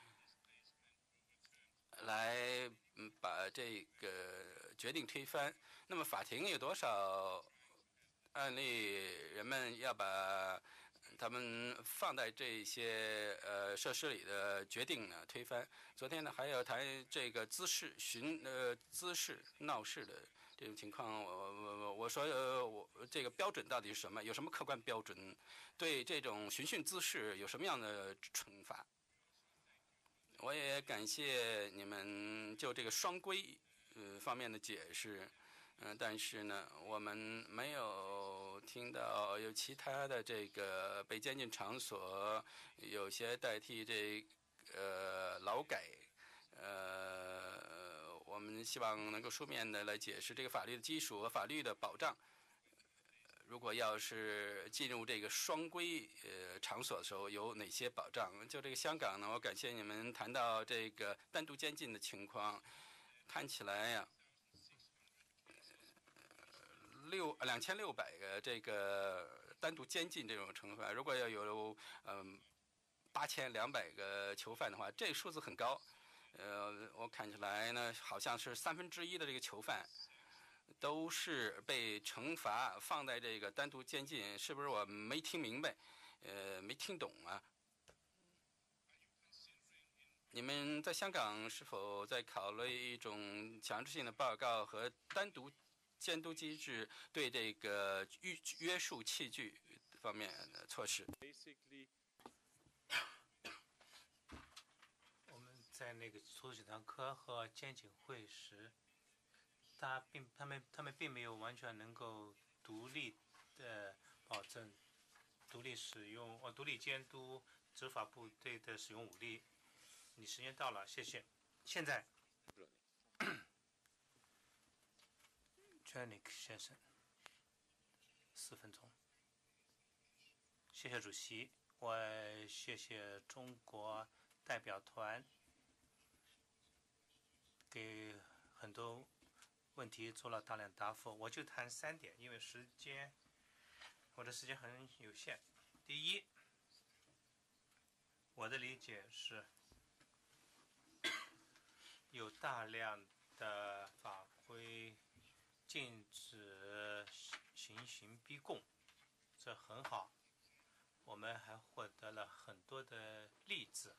来把这个决定推翻？那么法庭有多少案例，人们要把他们放在这些设施里的决定呢推翻？昨天呢还要谈这个滋事闹事的这种情况。我说我这个标准到底是什么？有什么客观标准？对这种寻衅滋事有什么样的惩罚？我也感谢你们就这个双规方面的解释。但是呢，我们没有听到有其他的这个被监禁场所有些代替这个劳改。我们希望能够书面的来解释这个法律的基础和法律的保障。如果要是进入这个双规场所的时候，有哪些保障？就这个香港呢，我感谢你们谈到这个单独监禁的情况，看起来呀。2600个这个单独监禁这种惩罚，如果要有8200个囚犯的话，这个数字很高。我看起来呢，好像是1/3的这个囚犯都是被惩罚放在这个单独监禁，是不是我没听明白？没听懂啊？你们在香港是否在考虑一种强制性的报告和单独监督机制对这个约束器具方面的措施？ 我们在那个出入检查科和监警会时，他们并没有完全能够独立的保证独立使用独立监督执法部队的使用武力。你时间到了，谢谢。现在。Janik 先生，4分钟。谢谢主席，我谢谢中国代表团给很多问题做了大量答复，我就谈3点，因为我的时间很有限。第一，我的理解是有大量的法规禁止行刑逼供，这很好。我们还获得了很多的例子，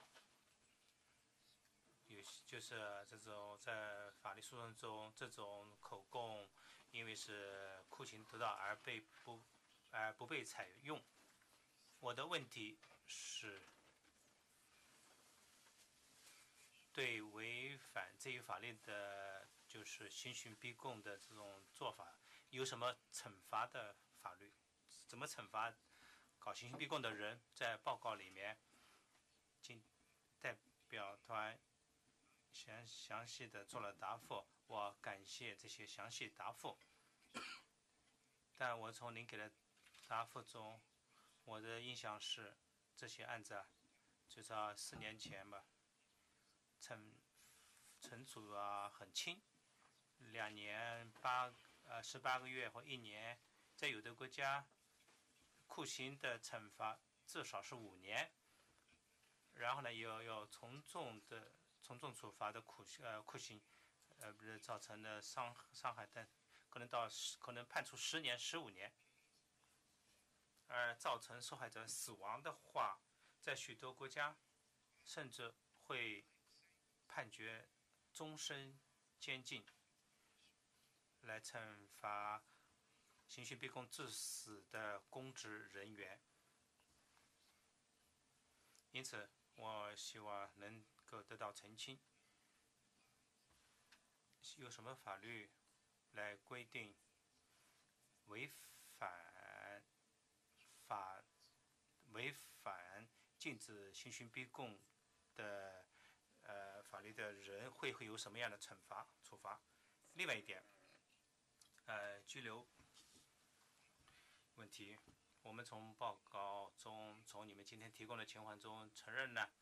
就是这种在法律诉讼中这种口供，因为是酷刑得到而不被采用。我的问题是，对违反这一法律的，就是刑讯逼供的这种做法，有什么惩罚的法律？怎么惩罚搞刑讯逼供的人？在报告里面，代表团详细的做了答复，我感谢这些详细答复。但我从您给的答复中，我的印象是，这些案子就在4年前吧， 惩处很轻，2年18个月或1年，在有的国家，酷刑的惩罚至少是5年。然后呢，有从重处罚的酷刑，比如造成的伤害等，可能判处10年、15年。而造成受害者死亡的话，在许多国家甚至会判决终身监禁，来惩罚刑讯逼供致死的公职人员。因此，我希望能够得到澄清，有什么法律来规定违反禁止刑讯逼供的法律的人会有什么样的处罚？另外一点，拘留问题，我们从报告中，从你们今天提供的情况中承认了，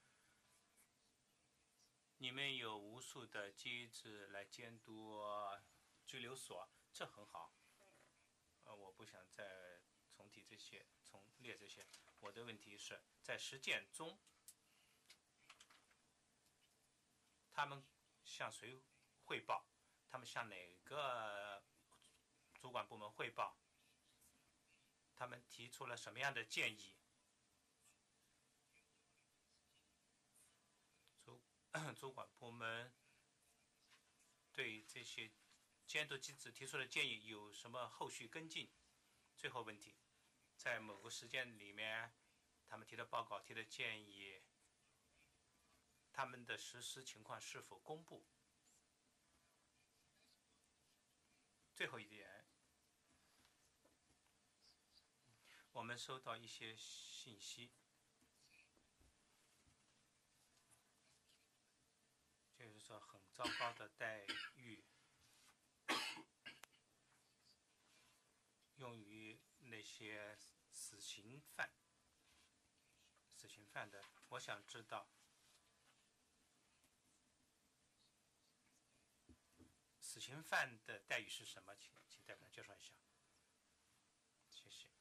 你们有无数的机制来监督拘留所，这很好。我不想再重列这些。我的问题是在实践中，他们向谁汇报？他们向哪个主管部门汇报？他们提出了什么样的建议？主管部门对这些监督机制提出的建议有什么后续跟进？最后问题，在某个时间里面，他们提的报告、提的建议，他们的实施情况是否公布？最后一点，我们收到一些信息，就是说很糟糕的待遇，用于那些死刑犯的。我想知道，死刑犯的待遇是什么？请代表介绍一下。谢谢。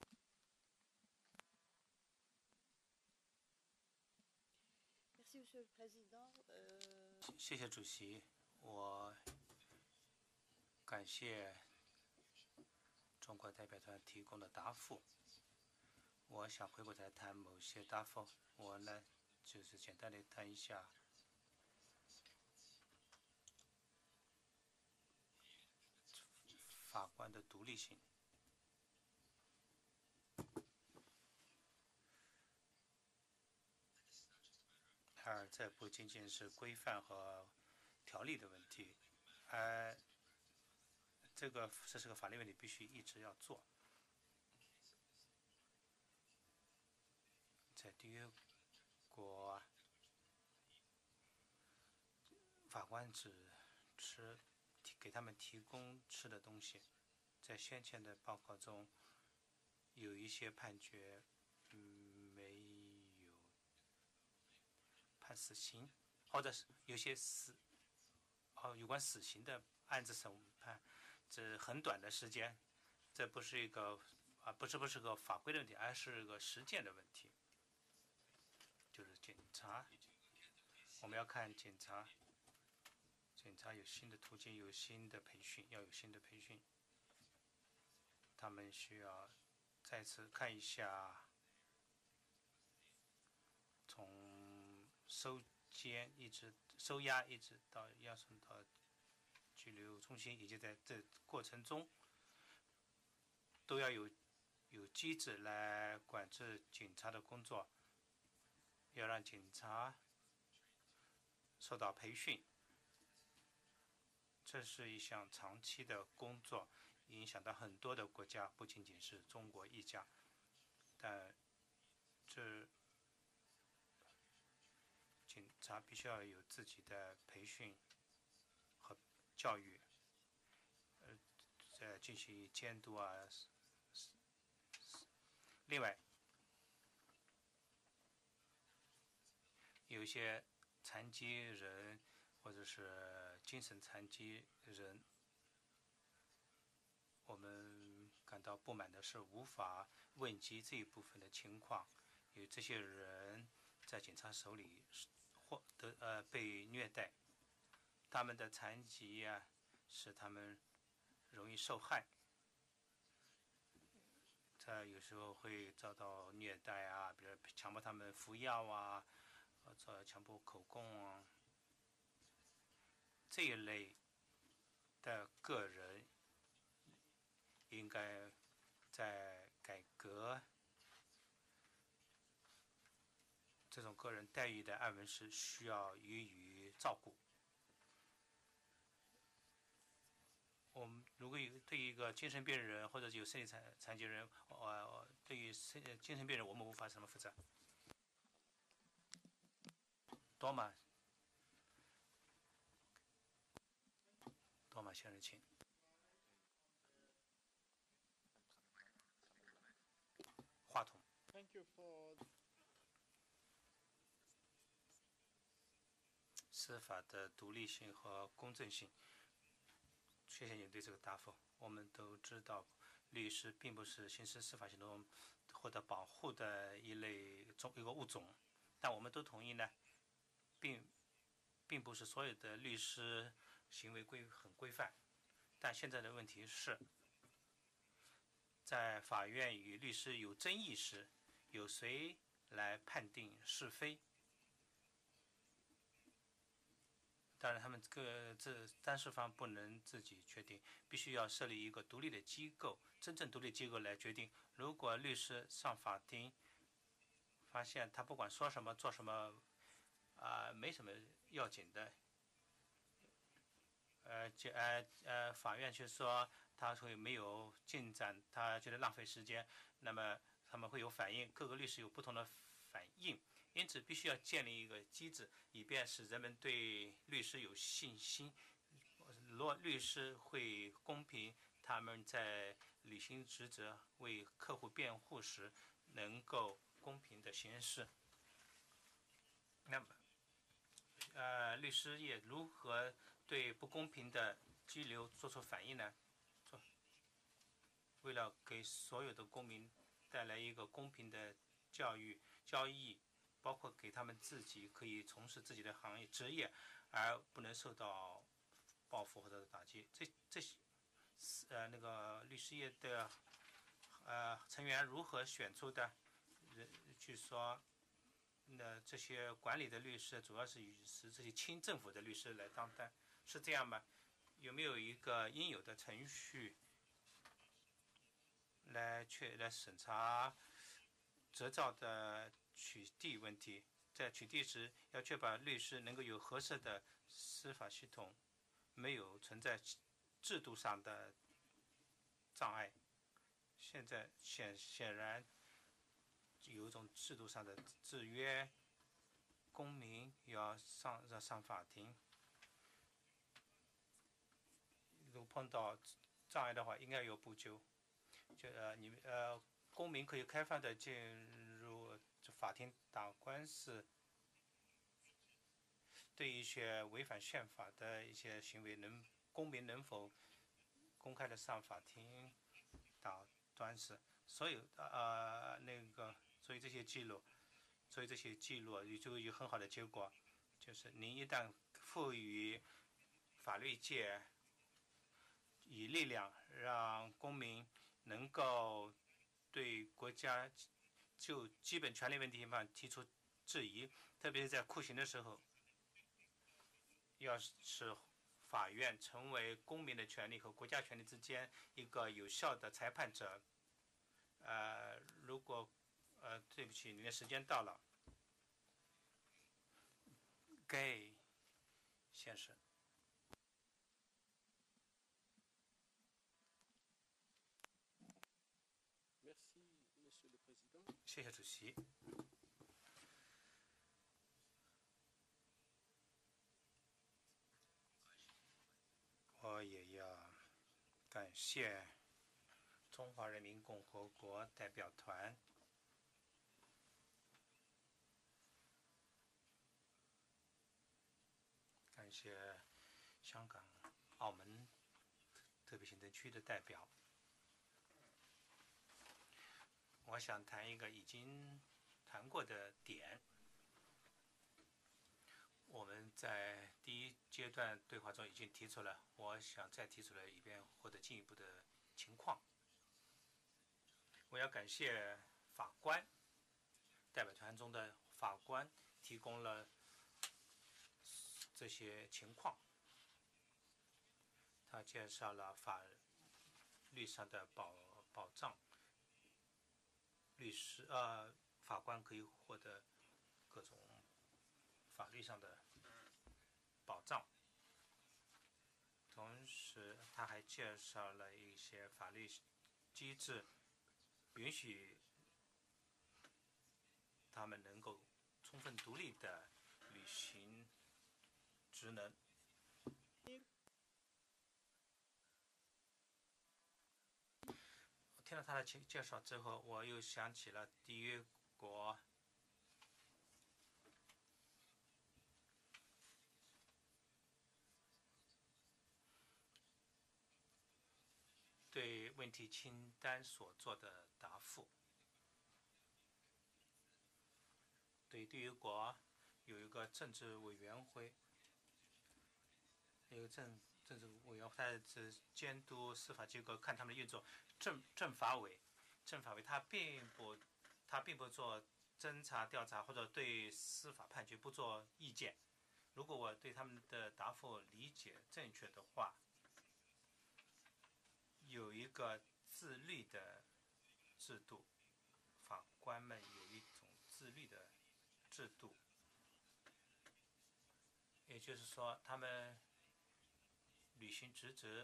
谢谢主席，我感谢中国代表团提供的答复。我想回过头来谈某些答复，我呢就是简单的谈一下法官的独立性。而这不仅仅是规范和条例的问题，这是个法律问题，必须一直要做。在缔约国，法官只给他们提供吃的东西。在先前的报告中，有一些判决没有判死刑，或者是有些有关死刑的案子审判，这很短的时间，这不是一个不是个法规的问题，而是个实践的问题。就是警察，我们要看警察有新的途径，有新的培训，要有新的培训。他们需要再次看一下，从收押一直到押送到拘留中心，以及在这过程中，都要有机制来管制警察的工作，要让警察受到培训。这是一项长期的工作，影响到很多的国家，不仅仅是中国一家。但警察必须要有自己的培训和教育，进行监督啊。另外，有一些残疾人或者是精神残疾人，我们感到不满的是无法问及这一部分的情况，因为这些人在警察手里被虐待，他们的残疾使他们容易受害。他有时候会遭到虐待比如强迫他们服药或者强迫口供这一类的个人应该在改革这种个人待遇的案文时需要予以照顾。我们如果对于一个精神病人或者有身体残疾人，对于精神病人我们无法怎么负责。多玛先生，请。话筒。 Thank you for 司法的独立性和公正性。谢谢你对这个答复。我们都知道，律师并不是刑事司法系统获得保护的一个物种，但我们都同意呢，并不是所有的律师行为很规范。但现在的问题是，在法院与律师有争议时，由谁来判定是非？当然，他们单事方不能自己决定，必须要设立一个独立的机构，真正独立机构来决定。如果律师上法庭，发现他不管说什么做什么，没什么要紧的，法院却说他会没有进展，他觉得浪费时间，那么他们会有反应，各个律师有不同的反应。因此，必须要建立一个机制，以便使人们对律师有信心。律师会公平，他们在履行职责、为客户辩护时，能够公平地行事。那么，律师业如何对不公平的拘留做出反应呢？为了给所有的公民带来一个公平的交易。包括给他们自己可以从事自己的职业，而不能受到报复或者打击。那个律师业的成员如何选出的？据说，这些管理的律师主要是这些亲政府的律师来担当，是这样吗？有没有一个应有的程序来审查执照的取缔问题？在取缔时，要确保律师能够有合适的司法系统，没有存在制度上的障碍。现在显然有一种制度上的制约，公民要上法庭。如果碰到障碍的话，应该有补救。公民可以开放地进入法庭打官司，对一些违反宪法的一些行为，公民能否公开地上法庭打官司？所以这些记录就有很好的结果，就是您一旦赋予法律界以力量，让公民能够对国家就基本权利问题上提出质疑，特别是在酷刑的时候，要使法院成为公民的权利和国家权利之间一个有效的裁判者。对不起，您的时间到了，Gay先生。谢谢主席。我也要感谢中华人民共和国代表团感谢香港、澳门特别行政区的代表。我想谈一个已经谈过的点。我们在第一阶段对话中已经提出了，我想再提出来以便获得进一步的情况。我要感谢法官代表团中的法官提供了这些情况。他介绍了法律上的保障，法官可以获得各种法律上的保障。同时，他还介绍了一些法律机制，允许他们能够充分独立地履行职能。听了他的介绍之后，我又想起了缔约国对问题清单所做的答复。对缔约国有一个政治委员会，有政治委员会，它是监督司法机构，看他们的运作。政法委他并不做侦查调查或者对司法判决不做意见。如果我对他们的答复理解正确的话，有一个自律的制度，法官们有一种自律的制度，也就是说，他们履行职责、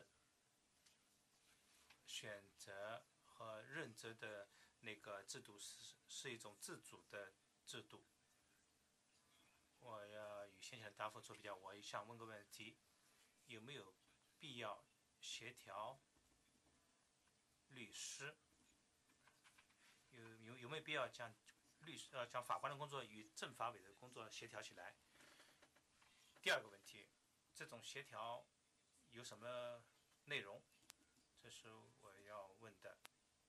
选择和任职的那个制度是一种自主的制度。我要与先前的答复做比较，我想问个问题：有没有必要协调律师？有没有必要将将法官的工作与政法委的工作协调起来？第二个问题，这种协调有什么内容？这是我要问的。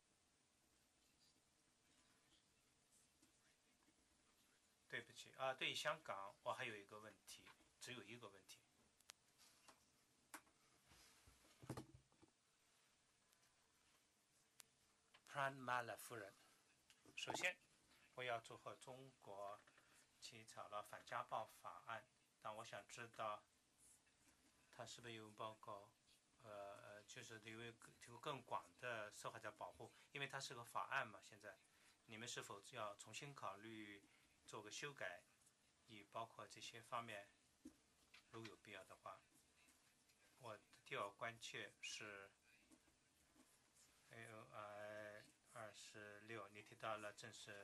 对不起啊，对香港，我还有一个问题，只有一个问题。Pranmala 夫人，首先，我要祝贺中国起草了反家暴法案，但我想知道，它是不是有报告，就是提供更广的受害者保护，因为它是个法案嘛。现在，你们是否要重新考虑做个修改，以包括这些方面，如有必要的话。我的第二个关切是。26，你提到了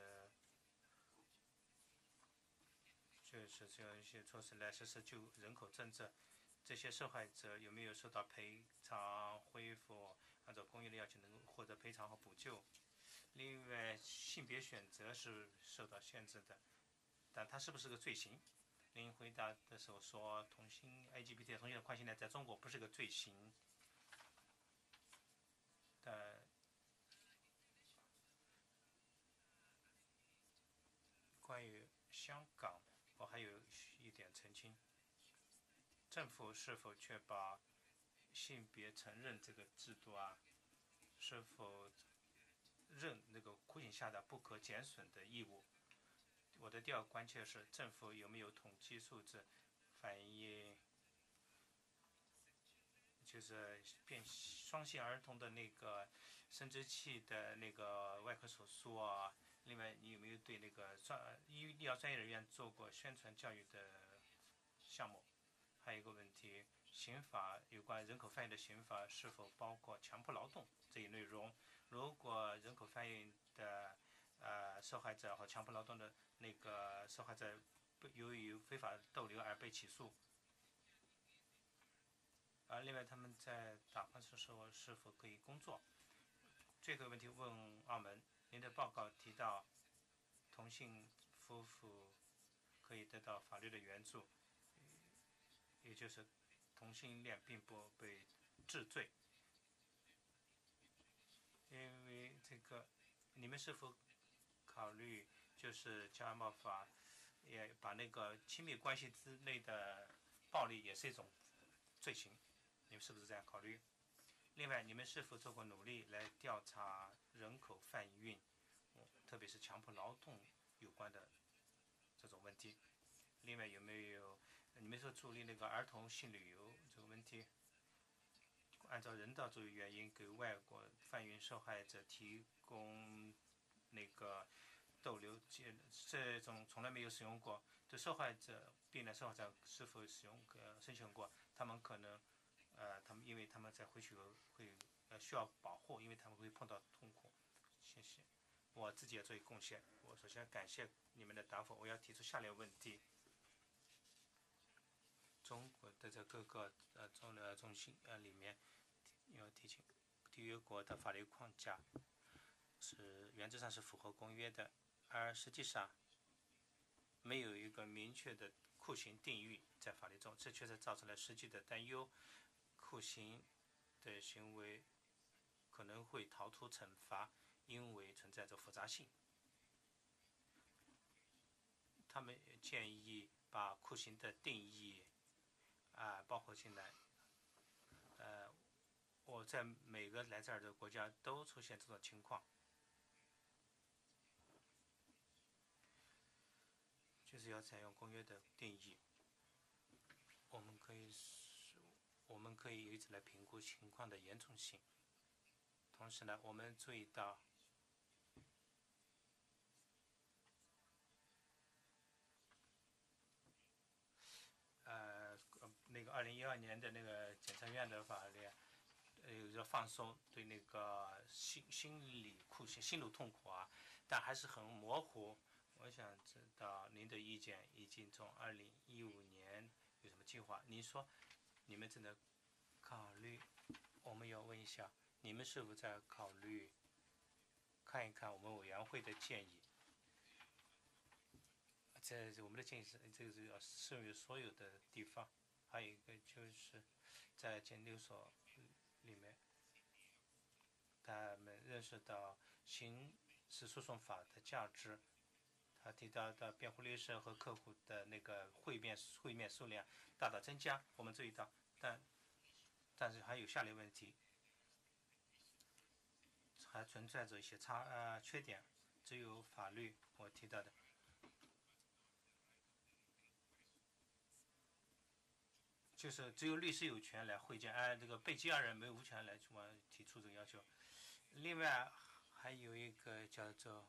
就是用一些措施来实施就人口政策，这些受害者有没有受到赔偿、恢复，按照公约的要求能够获得赔偿和补救？另外，性别选择是受到限制的，但它是不是个罪行？您回答的时候说，LGBT 同性恋、跨性恋在中国不是个罪行，但关于香港，我还有一点澄清：政府是否确保性别承认这个制度啊？是否认那个酷刑下的不可减损的义务？我的第二个关切是，政府有没有统计数字反映，就是双性儿童的那个生殖器的那个外科手术啊？另外，你有没有对那个医疗专业人员做过宣传教育的项目？还有一个问题，刑法有关人口贩运的刑法是否包括强迫劳动这一内容？如果人口贩运的受害者和强迫劳动的那个受害者由于非法逗留而被起诉，另外他们在打官司的时候是否可以工作？最后一个问题问澳门，您的报告提到同性夫妇可以得到法律的援助， 也就是同性恋并不被治罪。因为这个，你们是否考虑就是家暴法也把那个亲密关系之内的暴力也是一种罪行？你们是不是这样考虑？另外，你们是否做过努力来调查人口贩运，特别是强迫劳动有关的这种问题？另外，有没有你们说处理那个儿童性旅游这个问题？按照人道主义原因，给外国贩运受害者提供那个逗留，这种从来没有使用过。对受害者、病人受害者是否使用申请过？他们可能，因为他们在回去后会需要保护，因为他们会碰到痛苦。谢谢。我自己也做一贡献。我首先感谢你们的答复。我要提出下列问题。中国的这各个中心里面要提醒，缔约国的法律框架是原则上是符合公约的，而实际上没有一个明确的酷刑定义在法律中，这确实造成了实际的担忧。酷刑的行为可能会逃脱惩罚，因为存在着复杂性。他们建议把酷刑的定义包括进来。我在每个来这儿的国家都出现这种情况，就是要采用公约的定义。我们可以以此来评估情况的严重性。同时呢，我们注意到那个2012年的那个检察院的法律，要放松对那个心理酷刑、心理痛苦但还是很模糊。我想知道您的意见，以及从2015年有什么计划？您说你们正在考虑，我们要问一下，你们是否在考虑看一看我们委员会的建议？我们的建议是，这个是要适用于所有的地方。还有一个就是在监留所里面，他们认识到刑事诉讼法的价值。他提到的辩护律师和客户的那个会面数量大大增加，我们注意到，但是还有下列问题，还存在着一些缺点。只有法律我提到的，就是只有律师有权来会见，这个被羁押人没有无权来提出这个要求。另外还有一个叫做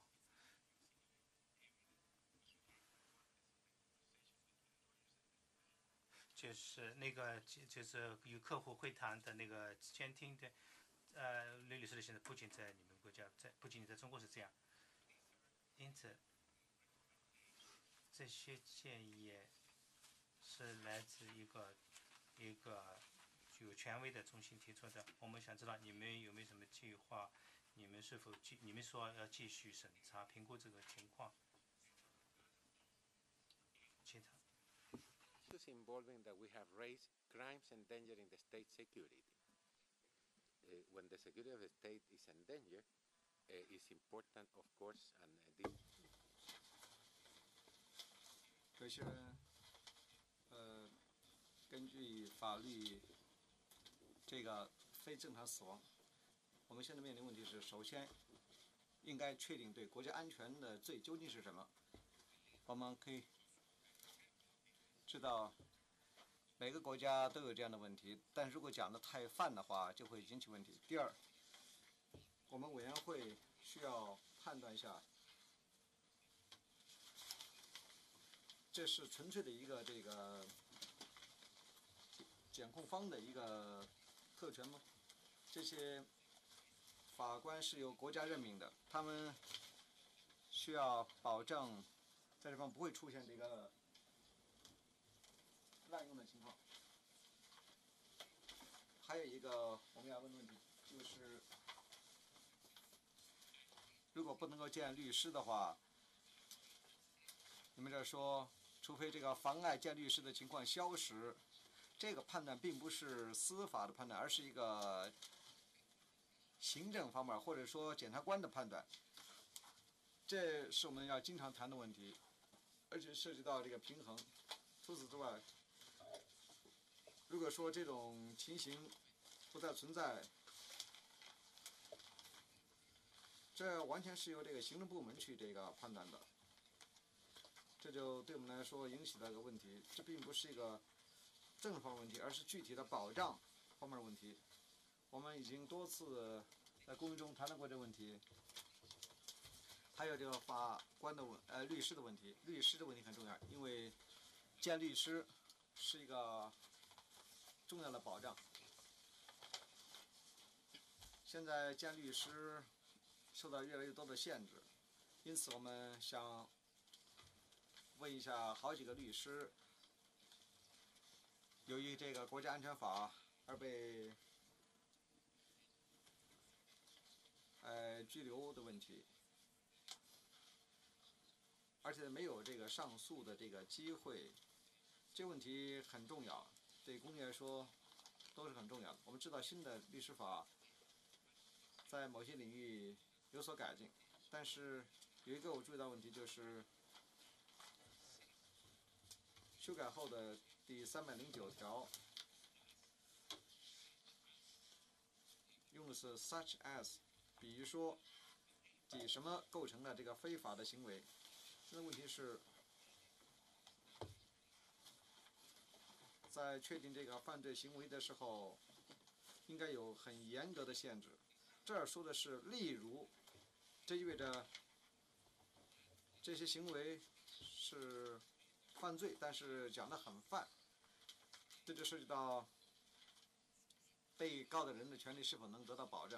就是那个就是与客户会谈的那个监听的，律师的现在不仅在你们国家，不仅在中国是这样。因此，这些建议是来自一个具有权威的中心提出的。我们想知道你们有没有什么计划？你们说要继续审查、评估这个情况？其他。 Issues involving that we have raised crimes endangering the state security. When the security of the state is endangered, it's important, of course, and this. 这些根据法律，这个非正常死亡，我们现在面临问题是，首先应该确定对国家安全的罪究竟是什么。我们可以知道每个国家都有这样的问题，但如果讲得太泛的话，就会引起问题。第二，我们委员会需要判断一下，这是纯粹的一个这个检控方的一个特权吗？这些法官是由国家任命的，他们需要保证在这方不会出现这个滥用的情况。还有一个我们要问的问题就是，如果不能够见律师的话，你们这说，除非这个妨碍见律师的情况消失， 这个判断并不是司法的判断，而是一个行政方面或者说检察官的判断，这是我们要经常谈的问题，而且涉及到这个平衡。除此之外，如果说这种情形不再存在，这完全是由这个行政部门去这个判断的，这就对我们来说引起了一个问题，这并不是一个政治方面问题，而是具体的保障方面的问题。我们已经多次在公会中谈到过这个问题，还有这个法官的律师的问题，律师的问题很重要，因为见律师是一个重要的保障。现在见律师受到越来越多的限制，因此我们想问一下好几个律师，由于这个国家安全法而被拘留的问题，而且没有这个上诉的这个机会，这个问题很重要，对公众来说都是很重要的。我们知道新的律师法在某些领域有所改进，但是有一个我注意到问题，就是修改后的第309条用的是 such as， 比如说以什么构成了这个非法的行为。那问题是，在确定这个犯罪行为的时候，应该有很严格的限制。这儿说的是例如，这意味着这些行为是犯罪，但是讲得很泛，这就涉及到被告的人的权利是否能得到保障。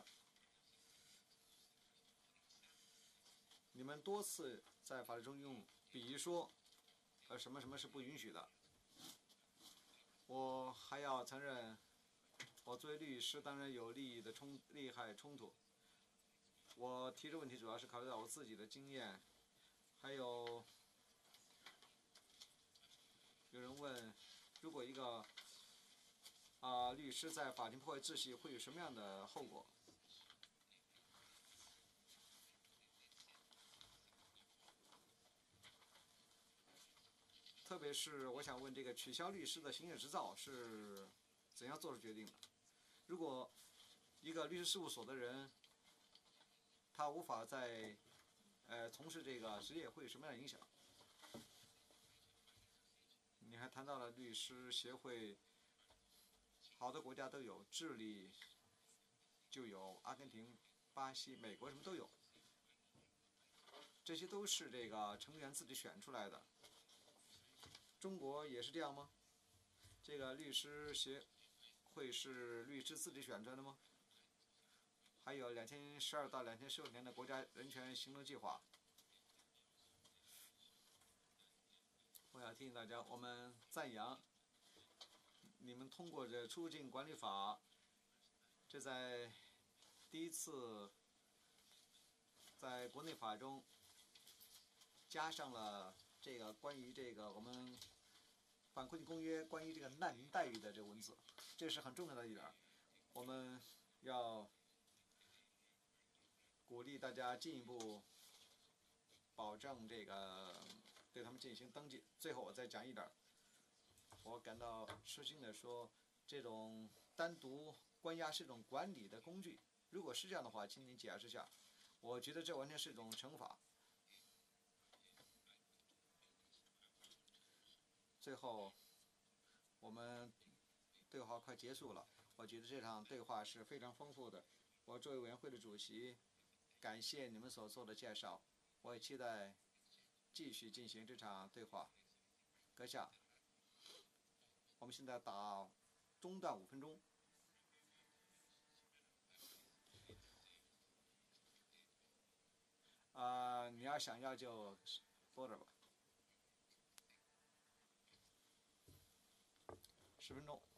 你们多次在法律中用，比如说，什么什么是不允许的。我还要承认，我作为律师当然有利害冲突。我提这问题主要是考虑到我自己的经验，还有人问，如果一个律师在法庭破坏秩序，会有什么样的后果？特别是我想问，这个取消律师的行业执照是怎样做出决定的？如果一个律师事务所的人，他无法再从事这个职业，会有什么样的影响？你还谈到了律师协会，好多国家都有，智利就有，阿根廷、巴西、美国什么都有，这些都是这个成员自己选出来的。中国也是这样吗？这个律师协会是律师自己选出来的吗？还有2012到2015年的国家人权行动计划。我要提醒大家，我们赞扬你们通过这出入境管理法，这在第一次在国内法中加上了这个关于这个我们反酷刑公约关于这个难民待遇的这个文字，这是很重要的一点。我们要鼓励大家进一步保证这个对他们进行登记。最后我再讲一点，我感到吃惊的说，这种单独关押是一种管理的工具。如果是这样的话，请您解释一下。我觉得这完全是一种惩罚。最后，我们对话快结束了，我觉得这场对话是非常丰富的。我作为委员会的主席，感谢你们所做的介绍，我也期待继续进行这场对话。阁下，我们现在打中断5分钟。你要想要就播着吧，10分钟。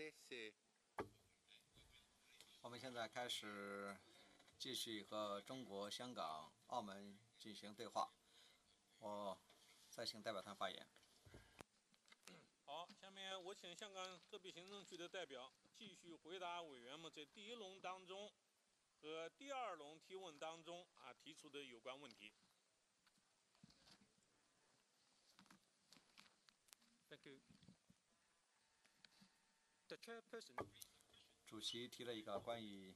我们现在开始继续和中国、香港、澳门进行对话。我再请代表团发言。 好，下面我请香港特别行政区的代表继续回答委员们在第一轮当中和第二轮提问当中提出的有关问题。 Thank you. The chairperson. 主席提了一个关于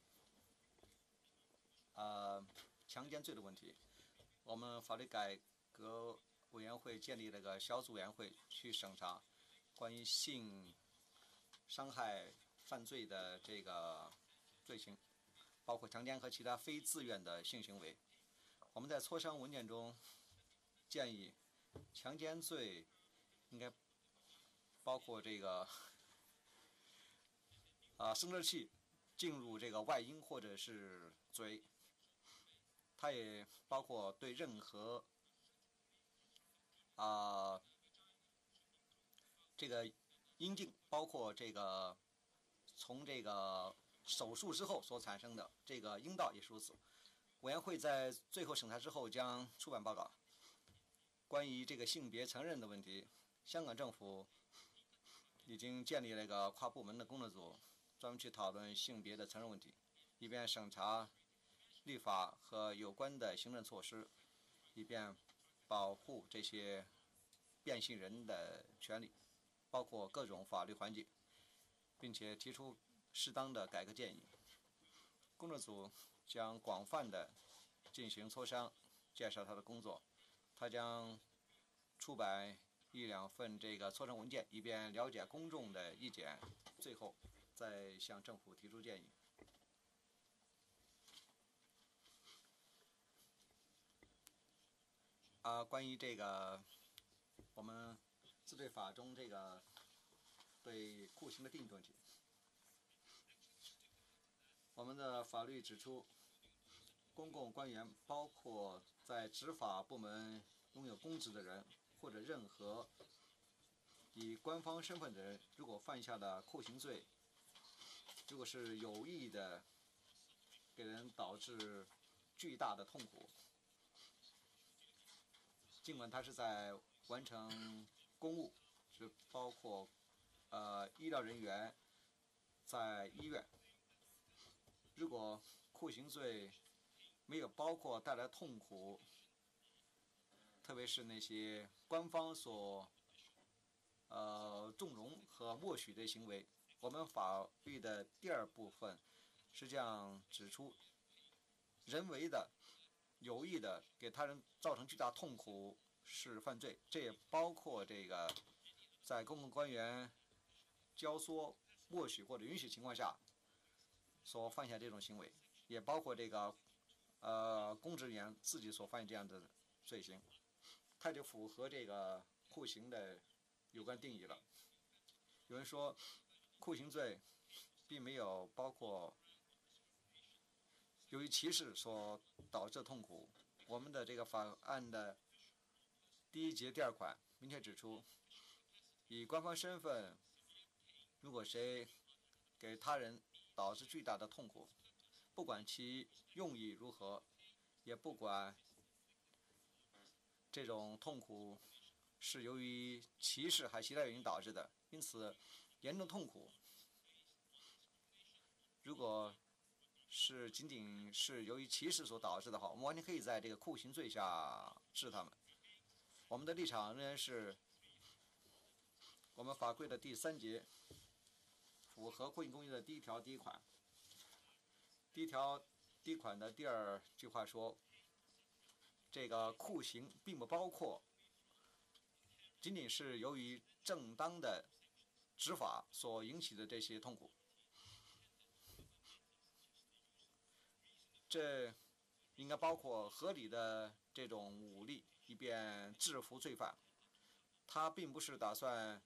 强奸罪的问题。我们法律改革委员会建立了个小组委员会去审查关于性伤害犯罪的这个罪行，包括强奸和其他非自愿的性行为。我们在磋商文件中建议，强奸罪应该包括这个生殖器进入这个外阴或者是嘴，它也包括对任何这个阴茎，包括这个从这个手术之后所产生的这个阴道也是如此。委员会在最后审查之后将出版报告。关于这个性别承认的问题，香港政府已经建立了一个跨部门的工作组，专门去讨论性别的承认问题，以便审查立法和有关的行政措施，以便保护这些变性人的权利，包括各种法律环境，并且提出适当的改革建议。工作组将广泛的进行磋商，介绍他的工作。他将出版1-2份这个磋商文件，以便了解公众的意见，最后再向政府提出建议。关于这个我们自卫法中这个对酷刑的定义问题，我们的法律指出，公共官员包括在执法部门拥有公职的人，或者任何以官方身份的人，如果犯下了酷刑罪，如果是有意的给人导致巨大的痛苦，尽管他是在完成公务，是包括医疗人员在医院，如果酷刑罪没有包括带来痛苦，特别是那些官方所纵容和默许的行为，我们法律的第二部分实际上指出，人为的、有意的给他人造成巨大痛苦是犯罪，这也包括这个在公共官员教唆、默许或者允许情况下所犯下这种行为，也包括这个公职人员自己所犯这样的罪行，它就符合这个酷刑的有关定义了。有人说，酷刑罪并没有包括由于歧视所导致的痛苦。我们的这个法案的第1节第2款明确指出，以官方身份，如果谁给他人导致巨大的痛苦，不管其用意如何，也不管这种痛苦是由于歧视还是其他原因导致的，因此严重痛苦如果是仅仅是由于歧视所导致的话，我们完全可以在这个酷刑罪下治他们。我们的立场仍然是我们法规的第3节符合酷刑公约的第1条第1款。第1条第1款的第2句话说，这个酷刑并不包括仅仅是由于正当的执法所引起的这些痛苦，这应该包括合理的这种武力，以便制服罪犯。他并不是打算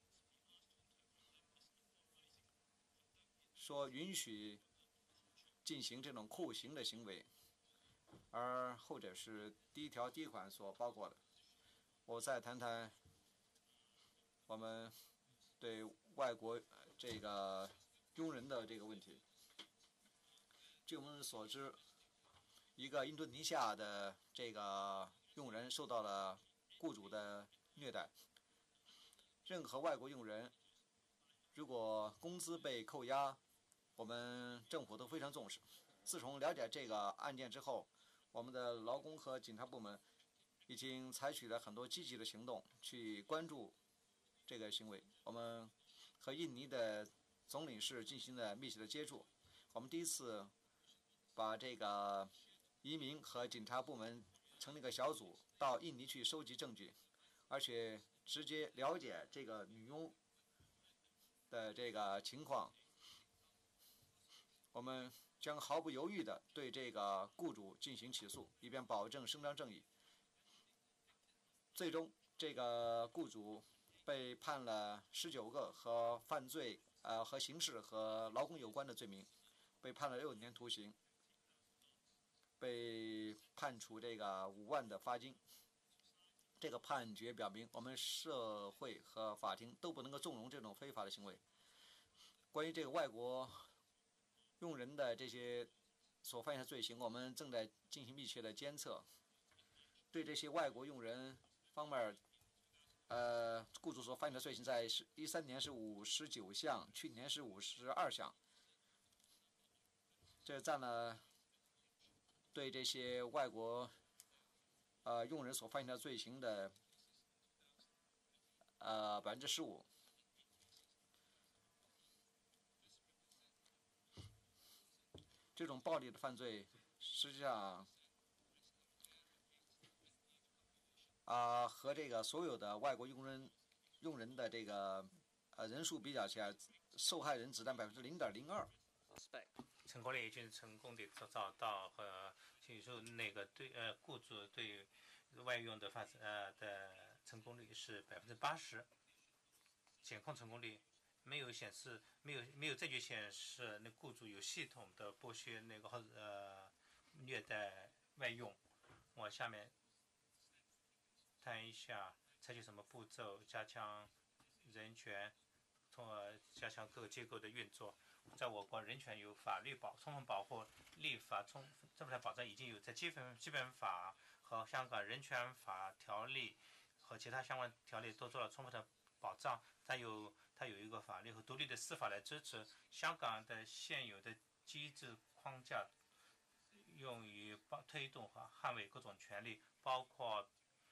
说允许进行这种酷刑的行为，而后者是第1条第1款所包括的。我再谈谈我们对外国这个佣人的这个问题。据我们所知，一个印度尼西亚的这个佣人受到了雇主的虐待。任何外国佣人如果工资被扣押，我们政府都非常重视。自从了解这个案件之后，我们的劳工和警察部门已经采取了很多积极的行动去关注这个行为。我们和印尼的总领事进行了密切的接触。我们第一次把这个移民和警察部门成立一个小组到印尼去收集证据，而且直接了解这个女佣的这个情况。我们将毫不犹豫地对这个雇主进行起诉，以便保证伸张正义。最终，这个雇主被判了19个和犯罪和刑事和劳工有关的罪名，被判了6年徒刑，被判处这个5万的罚金。这个判决表明，我们社会和法庭都不能够纵容这种非法的行为。关于这个外国佣人的这些所犯下的罪行，我们正在进行密切的监测。对这些外国佣人方面，雇主所犯下的罪行，在13年是59项，去年是52项，这占了对这些外国佣人所犯下的罪行的15%。这种暴力的犯罪，实际上和这个所有的外国佣人的这个人数比较起来，受害人只占0.02%。 成功率已经成功的找到和接受那个雇主对外佣的的成功率是80%，检控成功率没有显示，没有证据显示那雇主有系统的剥削那个虐待外佣。我下面谈一下采取什么步骤加强人权，从而加强各个机构的运作。在我国，人权有法律充分保护，立法政府的保障已经有在基本法和香港人权法条例和其他相关条例都做了充分的保障。它有一个法律和独立的司法来支持。香港的现有的机制框架用于推动和捍卫各种权利，包括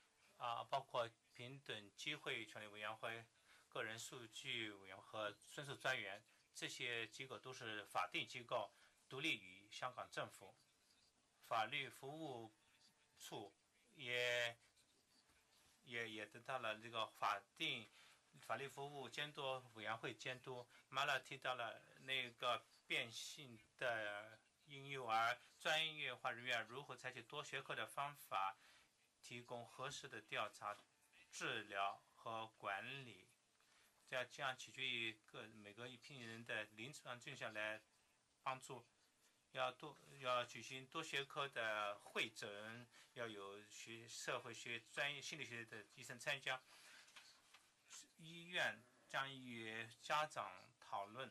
平等机会权利委员会、个人数据委员会和申诉专员。这些机构都是法定机构，独立于香港政府。法律服务处也得到了这个法律服务监督委员会监督。马拉提到了那个变性的婴幼儿专业化人员如何采取多学科的方法，提供合适的调查、治疗和管理。这样取决于每个一批人的临床现象来帮助。要举行多学科的会诊，要有社会学、专业心理学的医生参加。医院将与家长讨论，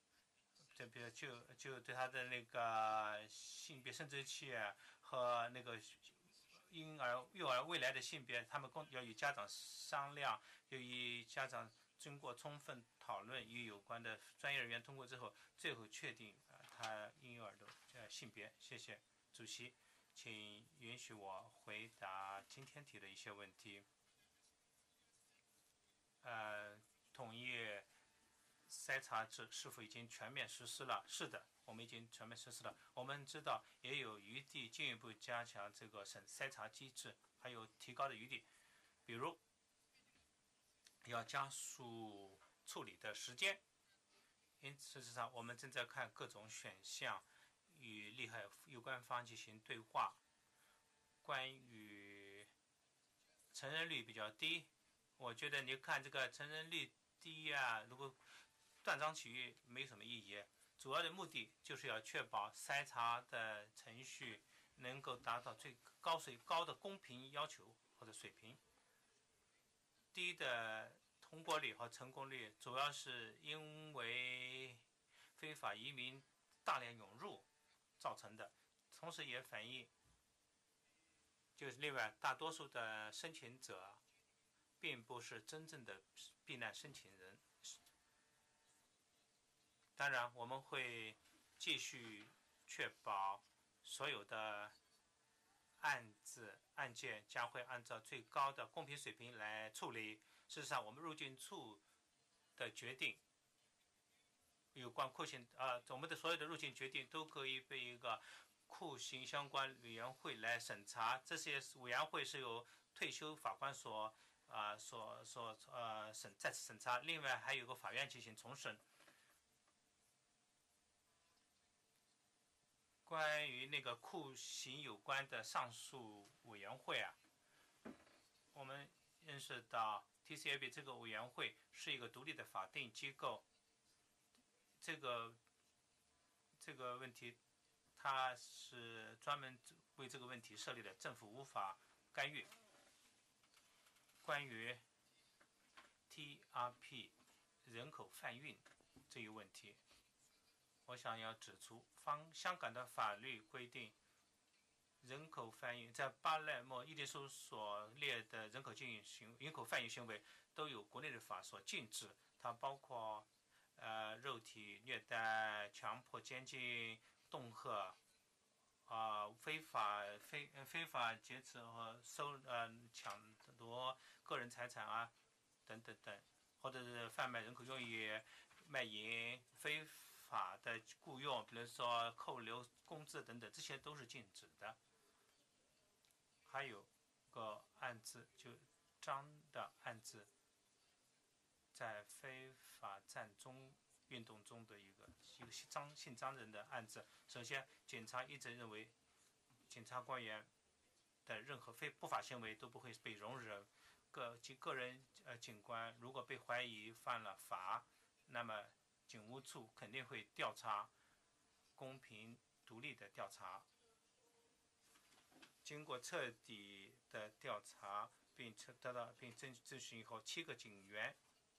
就对他的那个性别生殖器和那个幼儿未来的性别，他们要与家长商量，要与家长经过充分讨论，与有关的专业人员通过之后，最后确定他婴幼儿的性别。谢谢主席，请允许我回答今天提的一些问题。同意筛查制是否已经全面实施了？是的，我们已经全面实施了。我们知道也有余地进一步加强这个筛查机制，还有提高的余地，比如要加速处理的时间。因此，事实上我们正在看各种选项，与利害有关方进行对话。关于成人率比较低，我觉得你看这个成人率低如果断章取义没什么意义。主要的目的就是要确保筛查的程序能够达到最高的公平要求或者水平。低的通过率和成功率主要是因为非法移民大量涌入造成的，同时也反映，就是另外大多数的申请者并不是真正的避难申请人。当然，我们会继续确保所有的案件将会按照最高的公平水平来处理。事实上，我们入境处的决定，有关酷刑我们的所有的入境决定都可以被一个酷刑相关委员会来审查。这些委员会是由退休法官再次审查，另外还有个法院进行重审。关于那个酷刑有关的上诉委员会我们认识到 TCAB 这个委员会是一个独立的法定机构。这个问题，它是专门为这个问题设立的，政府无法干预。关于 TRP 人口贩运这一问题，我想要指出，香港的法律规定，人口贩运在巴勒莫议定书所列的人口贩运行为，都有国内的法所禁止。它包括肉体虐待、强迫监禁、恫吓、非法劫持和抢夺个人财产等等等，或者是贩卖人口用于卖淫、非法的雇佣，比如说扣留工资等等，这些都是禁止的。还有个案子，就张的案子，在非法占中运动中的一个姓张人的案子。首先，警察一直认为，警察官员的任何不法行为都不会被容忍。个人警官如果被怀疑犯了法，那么警务处肯定会调查，公平独立的调查。经过彻底的调查并侦讯以后，7个警员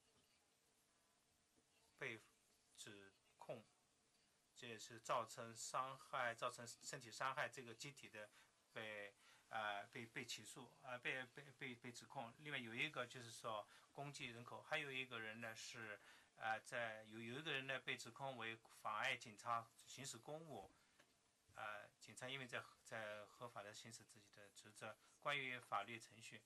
被指控，这也是造成身体伤害这个机体的被起诉被指控。另外有一个就是说攻击人口，还有一个人呢是有一个人呢被指控为妨碍警察行使公务。警察因为在合法的行使自己的职责。关于法律程序，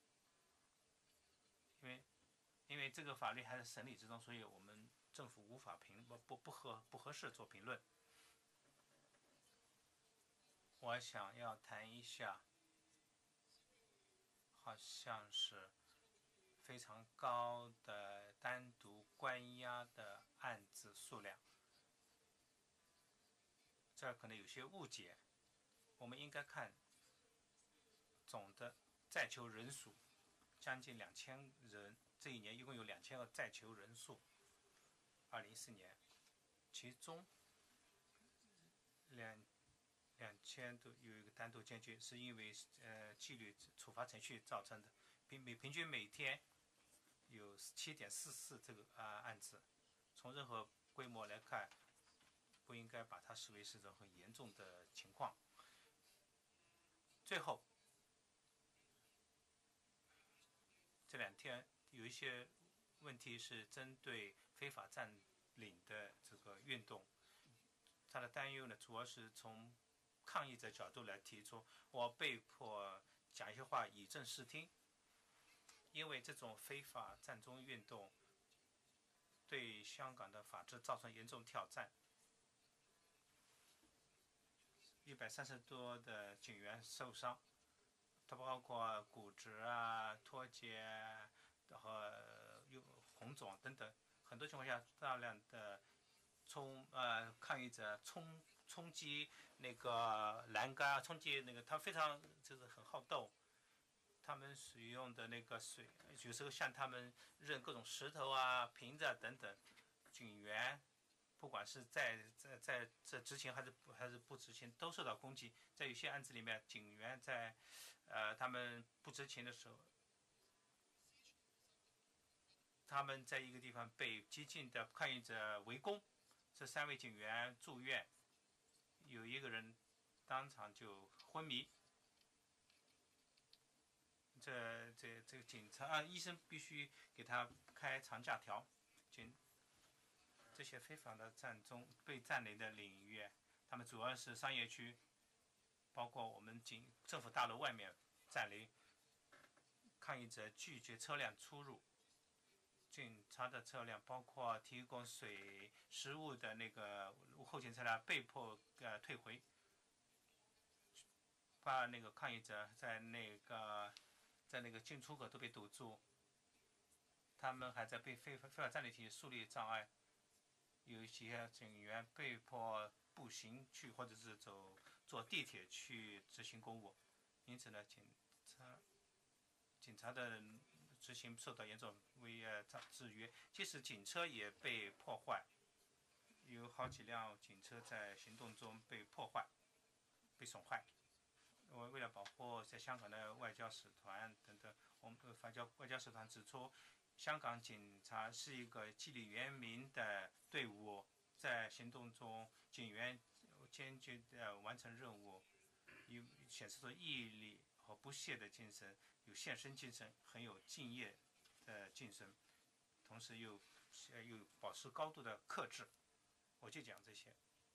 因为这个法律还在审理之中，所以我们政府无法不合适做评论。我想要谈一下，好像是非常高的单独关押的案子数量，这儿可能有些误解。我们应该看总的在囚人数，将近2000人，这一年一共有2000个在囚人数。2014年，其中2000都有一个单独监禁，是因为纪律处罚程序造成的。平均每天有7.44这个案子，从任何规模来看，不应该把它视为是种很严重的情况。最后，这2天有一些问题是针对非法占领的这个运动，他的担忧呢，主要是从抗议者角度来提出。我被迫讲一些话以正视听，因为这种非法占中运动对香港的法治造成严重挑战。130多的警员受伤，它包括骨折脱节和红肿等等。很多情况下，大量的抗议者冲击那个栏杆，冲击那个，他非常就是很好斗。他们使用的那个水，有时候向他们扔各种石头瓶子等等。警员不管是在这执勤还是不执勤，都受到攻击。在有些案子里面，警员在他们不执勤的时候，他们在一个地方被激进的抗议者围攻， 这3位警员住院，有1个人当场就昏迷。这个警察医生必须给他开长假条。这些非法的被占领的领域，他们主要是商业区，包括我们政府大楼外面占领。抗议者拒绝车辆出入，警察的车辆包括提供水、食物的那个后勤车辆被迫退回，把那个抗议者在那个进出口都被堵住，他们还在被非法占领区树立障碍，有一些警员被迫步行去，或者是坐地铁去执行公务，因此呢，警察的执行受到严重制约，即使警车也被破坏，有好几辆警车在行动中被破坏、被损坏。为了保护在香港的外交使团等等，我们外交使团指出，香港警察是一个纪律严明的队伍，在行动中，警员坚决地完成任务，显示出毅力和不懈的精神，有献身精神，很有敬业的精神，同时又保持高度的克制。我就讲这些。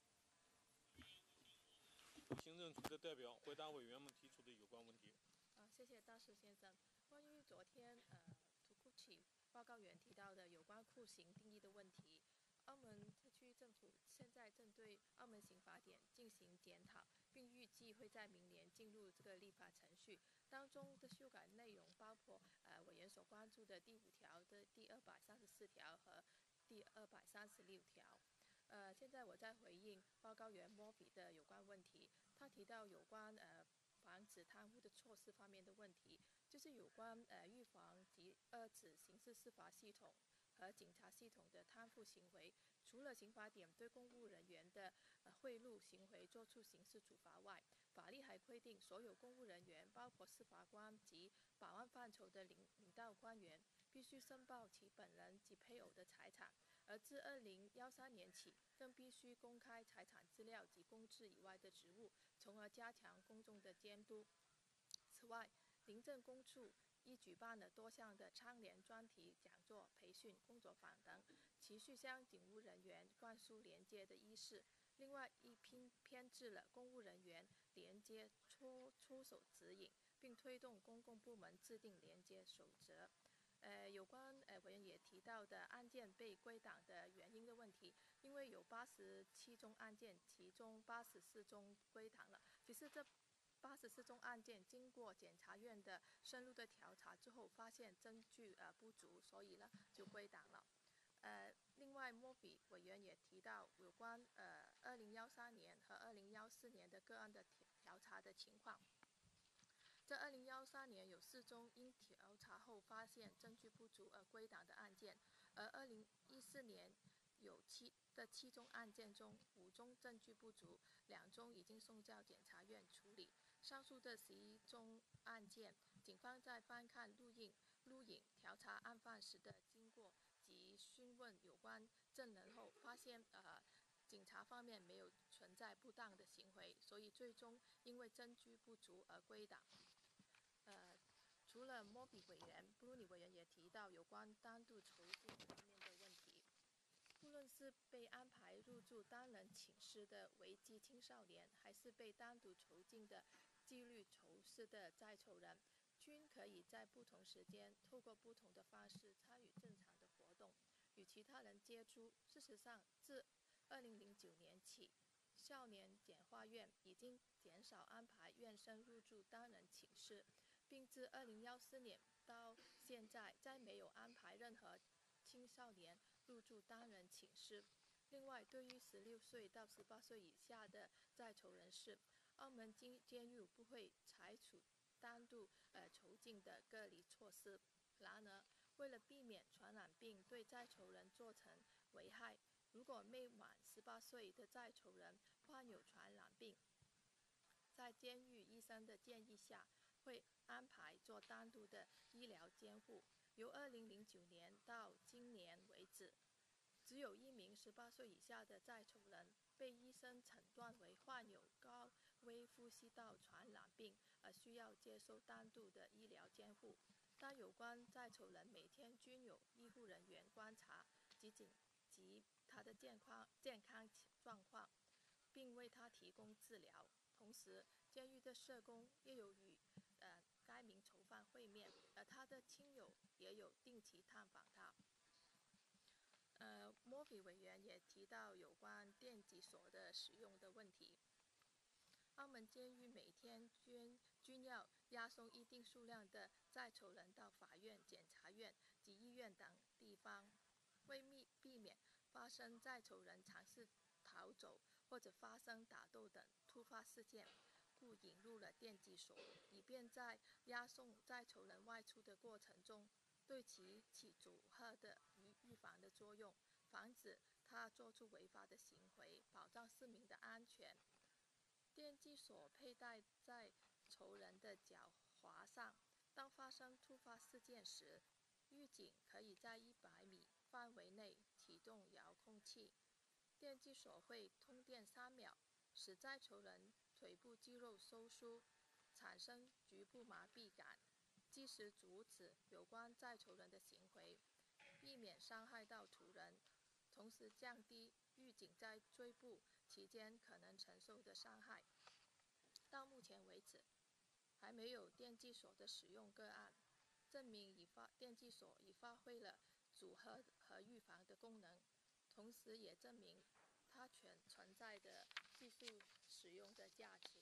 行政局的代表回答委员们提出的有关问题。 谢谢大石先生。关于昨天Tukuchi 报告员提到的有关酷刑定义的问题，澳门特区政府现在正对澳门刑法典进行检讨，并预计会在明年进入这个立法程序。当中的修改内容包括委员所关注的第5条的第234条和第236条。现在我在回应报告员莫比的有关问题，他提到有关防止贪污的措施方面的问题，就是有关预防及遏制刑事司法系统和警察系统的贪腐行为。除了刑法典对公务人员的贿赂行为作出刑事处罚外，法律还规定所有公务人员，包括司法官及保安范畴的领导官员，必须申报其本人及配偶的财产，而自2013年起，更必须公开财产资料及公职以外的职务，从而加强公众的监督。此外，廉政公署亦举办了多项的倡廉专题讲座、培训、工作坊等，持续向警务人员灌输廉洁的意识。另外，亦编制了公务人员廉洁出手指引，并推动公共部门制定廉洁守则。有关委员也提到的案件被归档的原因的问题，因为有87宗案件，其中84宗归档了。其实这84宗案件经过检察院的深入的调查之后，发现证据不足，所以呢就归档了。另外，莫比委员也提到有关2013年和2014年的个案的调查的情况。这2013年有4宗因调查后发现证据不足而归档的案件，而2014年有7宗案件中，5宗证据不足，2宗已经送交检察院处理。上述的11宗案件，警方在翻看录影、调查案发时的经过及讯问有关证人后，发现警察方面没有存在不当的行为，所以最终因为证据不足而归档。除了莫比委员，布鲁尼委员也提到有关单独囚禁方面的问题。无论是被安排入住单人寝室的违纪青少年，还是被单独囚禁的纪律囚室的在囚人，均可以在不同时间透过不同的方式参与正常的活动，与其他人接触。事实上，自2009年起，少年简化院已经减少安排院生入住单人寝室，并自2014年到现在再没有安排任何青少年入住单人寝室。另外，对于16岁到18岁以下的在囚人士，澳门监狱不会采取单独囚禁的隔离措施。然而，为了避免传染病对在囚人造成危害，如果未满18岁的在囚人患有传染病，在监狱医生的建议下，会安排做单独的医疗监护。由2009年到今年为止， 只有1名18岁以下的在囚人被医生诊断为患有高危呼吸道传染病，需要接受单独的医疗监护。但有关在囚人每天均有医护人员观察及他的健康状况，并为他提供治疗。同时，监狱的社工也有与该名囚犯会面，他的亲友也有定期探访他。莫比委员也提到有关电击锁的使用的问题。澳门监狱每天均要押送一定数量的在囚人到法院、检察院及医院等地方，为避免发生在囚人尝试逃走或者发生打斗等突发事件，故引入了电击锁，以便在押送在囚人外出的过程中，对其起阻吓的预防的作用，防止他做出违法的行为，保障市民的安全。电击锁佩戴在囚人的脚踝上，当发生突发事件时，狱警可以在100米范围内启动遥控器。电击锁会通电3秒，使在囚人腿部肌肉收缩，产生局部麻痹感，即时阻止有关在囚人的行为，避免伤害到囚人，同时降低狱警在追捕期间可能承受的伤害。到目前为止，还没有电击锁的使用个案，证明电击锁已发挥了阻吓和预防的功能，同时也证明它存在的技术使用的价值。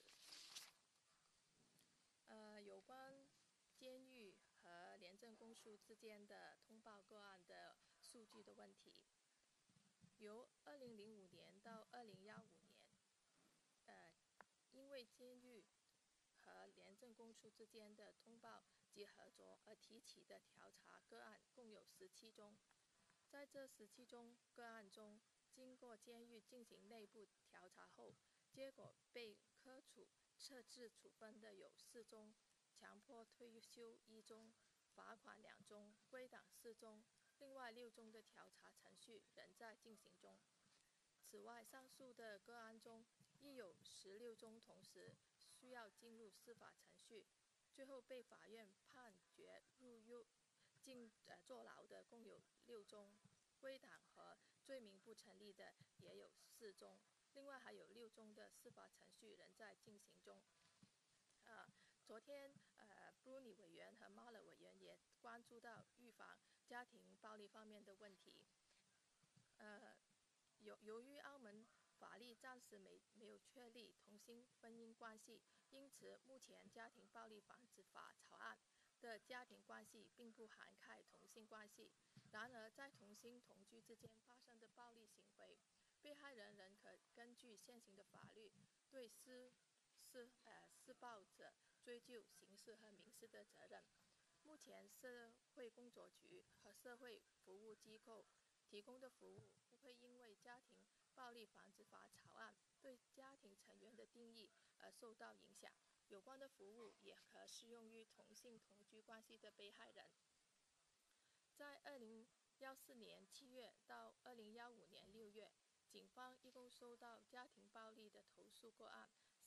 有关监狱和廉政公署之间的通报个案的数据的问题，由2005年到2015年，因为监狱和廉政公署之间的通报及合作而提起的调查个案共有17宗。在这17宗个案中，经过监狱进行内部调查后，结果被科处撤治处分的有4宗，强迫退休1宗，罚款2宗，归档4宗，另外6宗的调查程序仍在进行中。此外，上述的个案中，亦有16宗同时需要进入司法程序，最后被法院判决入狱坐牢的共有6宗，归档和罪名不成立的也有4宗，另外还有6宗的司法程序仍在进行中。昨天Bruni 委员和 Mahler 委员也关注到预防家庭暴力方面的问题。由于澳门法律暂时没有确立同性婚姻关系，因此目前家庭暴力防治法草案的家庭关系并不涵盖同性关系。然而，在同性同居之间发生的暴力行为，被害人仍可根据现行的法律对施暴者追究刑事和民事的责任。目前，社会工作局和社会服务机构提供的服务不会因为家庭暴力防治法草案对家庭成员的定义而受到影响，有关的服务也可适用于同性同居关系的被害人。在2014年7月到2015年6月，警方一共收到家庭暴力的投诉个案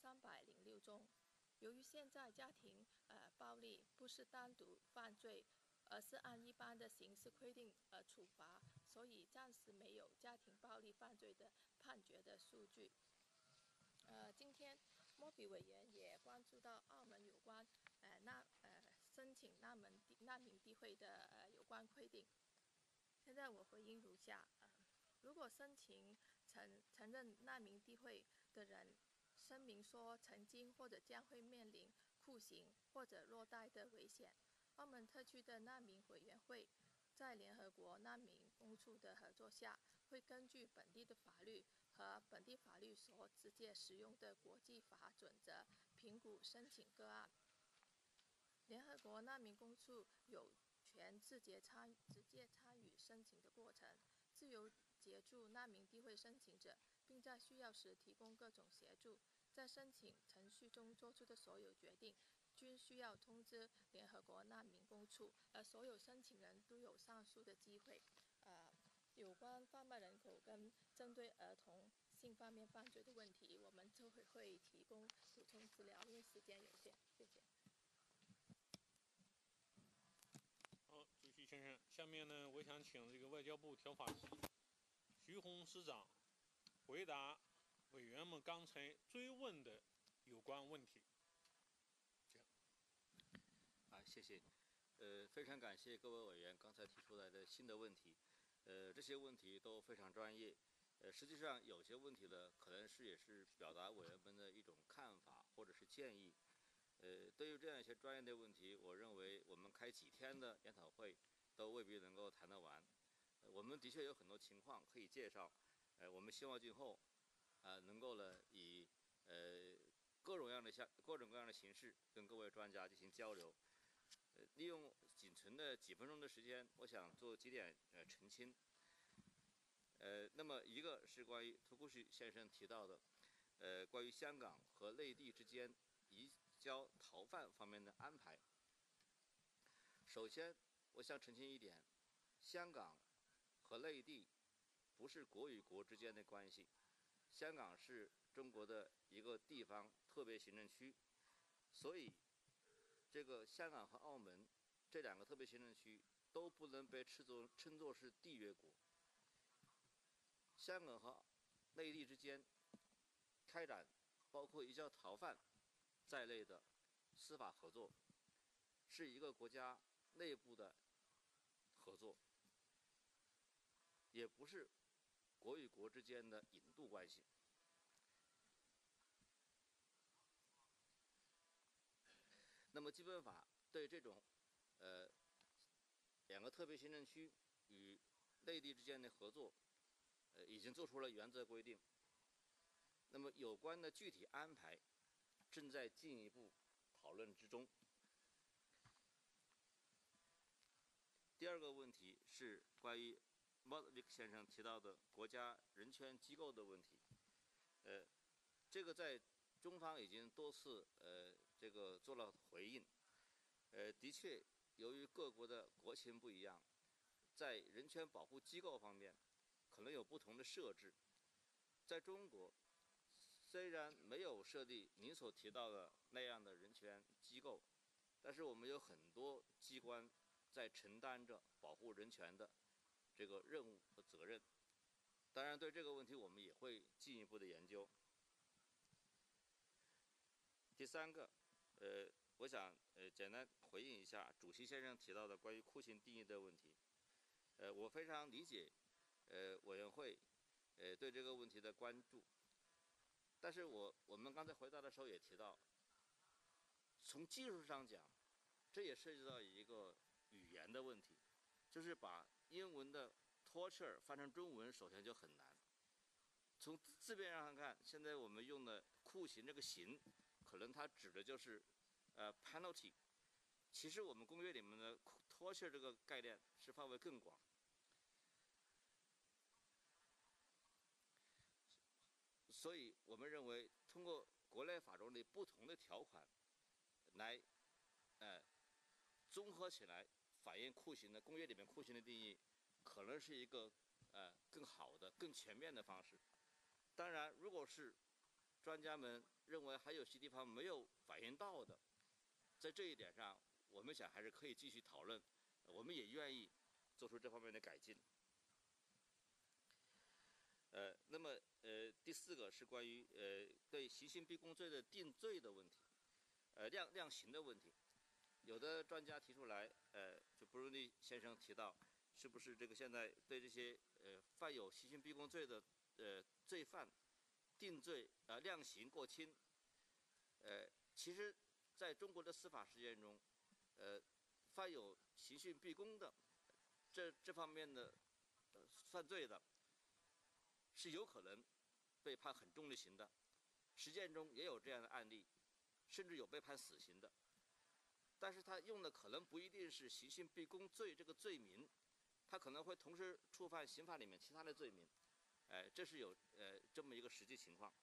306宗。由于现在家庭暴力不是单独犯罪，而是按一般的刑事规定处罚，所以暂时没有家庭暴力犯罪的判决的数据。今天莫比委员也关注到澳门有关申请难民地会的有关规定。现在我回应如下：如果申请承认难民地会的人声明说曾经或者将会面临酷刑或者虐待的危险，澳门特区的难民委员会在联合国难民公署的合作下，会根据本地的法律和本地法律所直接使用的国际法准则评估申请个案。联合国难民公署有权直接参与申请的过程，自由协助难民地会申请者，并在需要时提供各种协助。在申请程序中做出的所有决定，均需要通知联合国难民公署，而所有申请人都有上诉的机会。 有关贩卖人口跟针对儿童性方面犯罪的问题，我们就会提供补充资料，因为时间有限。谢谢。 好，主席先生，下面呢，我想请这个外交部条法司徐宏司长回答委员们刚才追问的有关问题。 谢谢。非常感谢各位委员刚才提出来的新的问题。这些问题都非常专业。实际上有些问题呢，可能也是表达委员们的一种看法或者是建议。对于这样一些专业的问题，我认为我们开几天的研讨会都未必能够谈得完。我们的确有很多情况可以介绍。我们希望今后能够呢以各种各样的形式跟各位专家进行交流。利用仅存的几分钟的时间，我想做几点澄清。那么一个是关于图库什先生提到的，关于香港和内地之间移交逃犯方面的安排。首先，我想澄清一点，香港和内地不是国与国之间的关系，香港是中国的一个地方特别行政区，所以这个香港和澳门这两个特别行政区都不能被称作是缔约国。香港和内地之间开展包括移交逃犯在内的司法合作，是一个国家内部的合作，也不是国与国之间的引渡关系。那么基本法对这种两个特别行政区与内地之间的合作已经做出了原则规定。那么有关的具体安排正在进一步讨论之中。第二个问题是关于 Modlik 先生提到的国家人权机构的问题。这个在中方已经多次这个做了回应。的确，由于各国的国情不一样，在人权保护机构方面可能有不同的设置。在中国，虽然没有设立您所提到的那样的人权机构，但是我们有很多机关在承担着保护人权的这个任务和责任。当然，对这个问题我们也会进一步的研究。第三个，我想简单回应一下主席先生提到的关于酷刑定义的问题。我非常理解委员会对这个问题的关注，但是我们刚才回答的时候也提到，从技术上讲，这也涉及到一个语言的问题，就是把英文的 torture 翻成中文，首先就很难。从字面上看，现在我们用的酷刑这个刑，可能它指的就是penalty。其实我们公约里面的 torture 这个概念是范围更广。所以我们认为，通过国内法中的不同的条款来综合起来反映酷刑的公约里面酷刑的定义，可能是一个更好的、更全面的方式。当然，如果是专家们认为还有些地方没有反映到的，在这一点上，我们想还是可以继续讨论，我们也愿意做出这方面的改进。那么第四个是关于对刑讯逼供罪的定罪的问题，量刑的问题。有的专家提出来，就布鲁尼先生提到，是不是这个现在对这些犯有刑讯逼供罪的罪犯定罪量刑过轻？其实在中国的司法实践中，犯有刑讯逼供的这方面的犯罪的，是有可能被判很重的刑的。实践中也有这样的案例，甚至有被判死刑的。但是他用的可能不一定是刑讯逼供罪这个罪名，他可能会同时触犯刑法里面其他的罪名。这是有这么一个实际情况。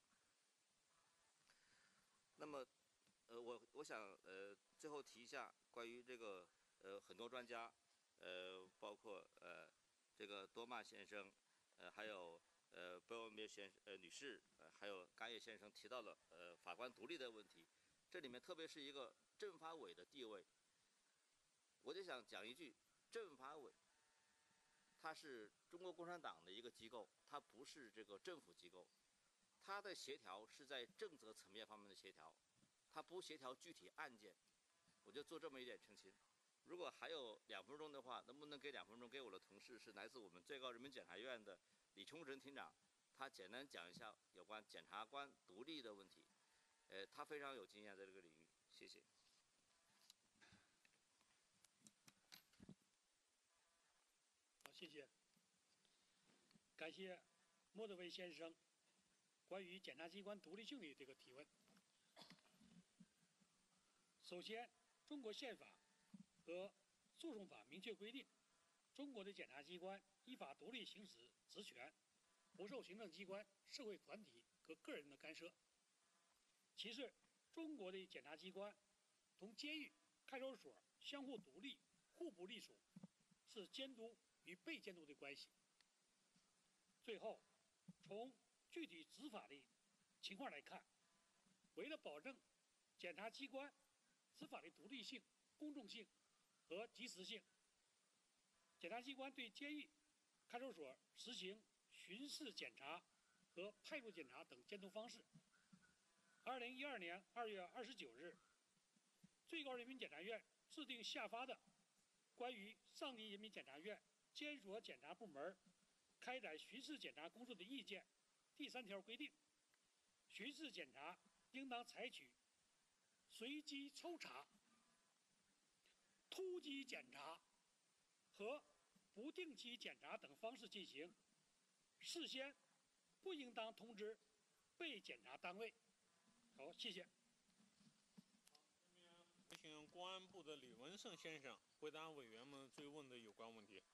那么我想最后提一下关于这个很多专家包括这个多玛先生，还有贝尔梅女士，还有甘叶先生提到了法官独立的问题。这里面特别是一个政法委的地位，我就想讲一句，政法委它是中国共产党的一个机构，它不是这个政府机构，它的协调是在政策层面方面的协调，它不协调具体案件。我就做这么一点澄清。如果还有2分钟的话，能不能给2分钟给我的同事，是来自我们最高人民检察院的李崇仁厅长，他简单讲一下有关检察官独立的问题。他非常有经验在这个领域，谢谢。 好，谢谢。感谢莫德维先生关于检察机关独立性的这个提问。首先，中国宪法和诉讼法明确规定，中国的检察机关依法独立行使职权，不受行政机关、社会团体和个人的干涉。其次，中国的检察机关同监狱、看守所相互独立、互不隶属，是监督与被监督的关系。最后，从具体执法的情况来看，为了保证检察机关执法的独立性、公正性和及时性，检察机关对监狱、看守所实行巡视检查和派驻检查等监督方式。2012年2月29日，最高人民检察院制定下发的关于上级人民检察院监所检察部门开展巡视检查工作的意见第3条规定，巡视检查应当采取随机抽查、突击检查和不定期检查等方式进行，事先不应当通知被检查单位。好，谢谢。 有请公安部的李文胜先生回答委员们追问的有关问题。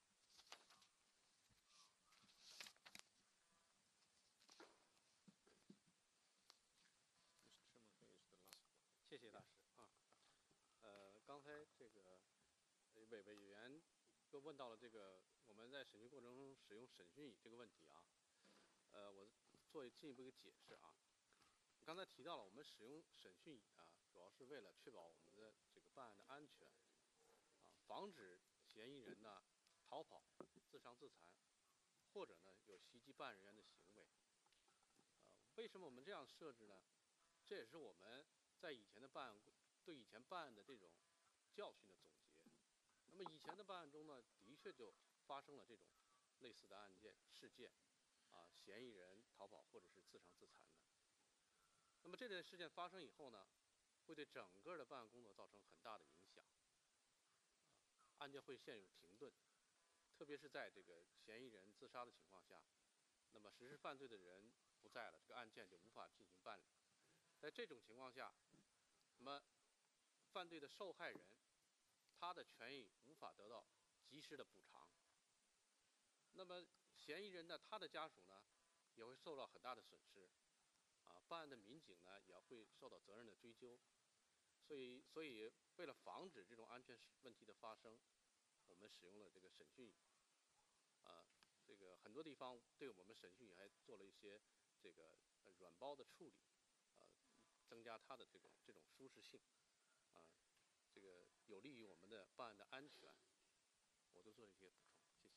谢谢大师啊。刚才这个委员又问到了这个我们在审讯过程中使用审讯椅这个问题啊。我做进一步一个解释啊。刚才提到了我们使用审讯椅啊，主要是为了确保我们的这个办案的安全啊，防止嫌疑人呢逃跑、自伤自残，或者呢有袭击办案人员的行为。为什么我们这样设置呢？这也是我们在以前的对以前办案的这种教训的总结。那么以前的办案中呢，的确就发生了这种类似的事件啊，嫌疑人逃跑或者是自伤自残的。那么这件事件发生以后呢，会对整个的办案工作造成很大的影响，案件会陷入停顿，特别是在这个嫌疑人自杀的情况下，那么实施犯罪的人不在了，这个案件就无法进行办理。在这种情况下，那么犯罪的受害人他的权益无法得到及时的补偿，那么嫌疑人呢，他的家属呢也会受到很大的损失啊，办案的民警呢也会受到责任的追究。所以为了防止这种安全问题的发生，我们使用了这个审讯椅这个很多地方对我们审讯椅还做了一些这个软包的处理增加它的这种舒适性这个有利于我们的办案的安全。我都做了一些补充，谢谢。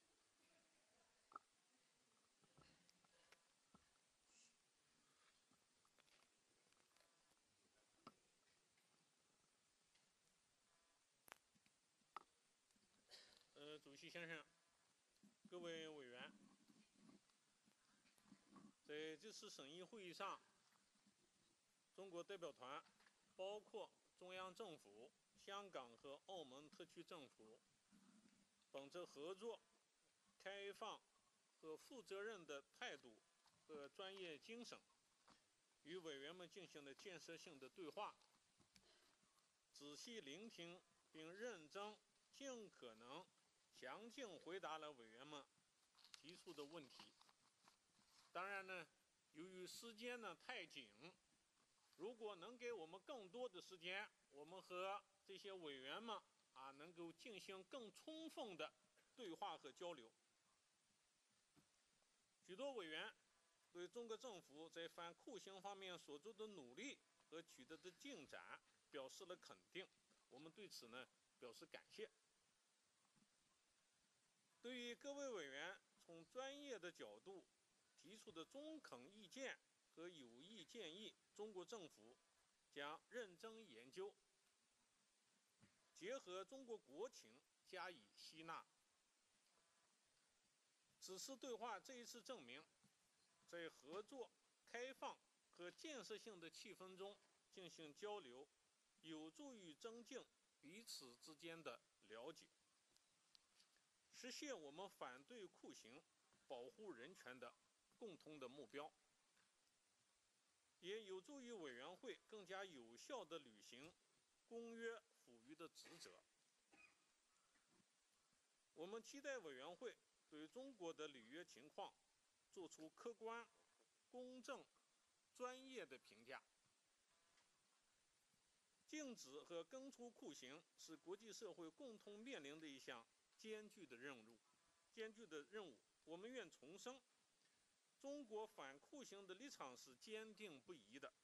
主席先生，各位委员，在这次审议会议上，中国代表团包括中央政府、香港和澳门特区政府，本着合作、开放和负责任的态度和专业精神，与委员们进行了建设性的对话，仔细聆听并认真、尽可能详尽回答了委员们提出的问题。当然呢，由于时间呢太紧，如果能给我们更多的时间，我们和这些委员们能够进行更充分的对话和交流。 许多委员对中国政府在反酷刑方面所做的努力和取得的进展表示了肯定，我们对此呢表示感谢。对于各位委员从专业的角度提出的中肯意见和有益建议，中国政府将认真研究，结合中国国情加以吸纳。此次对话这一次证明，在合作、开放和建设性的气氛中进行交流，有助于增进彼此之间的了解，实现我们反对酷刑、保护人权的共同的目标，也有助于委员会更加有效地履行公约赋予的职责。我们期待委员会对中国的履约情况做出客观、公正、专业的评价。禁止和根除酷刑是国际社会共同面临的一项艰巨的任务。我们愿重申，中国反酷刑的立场是坚定不移的。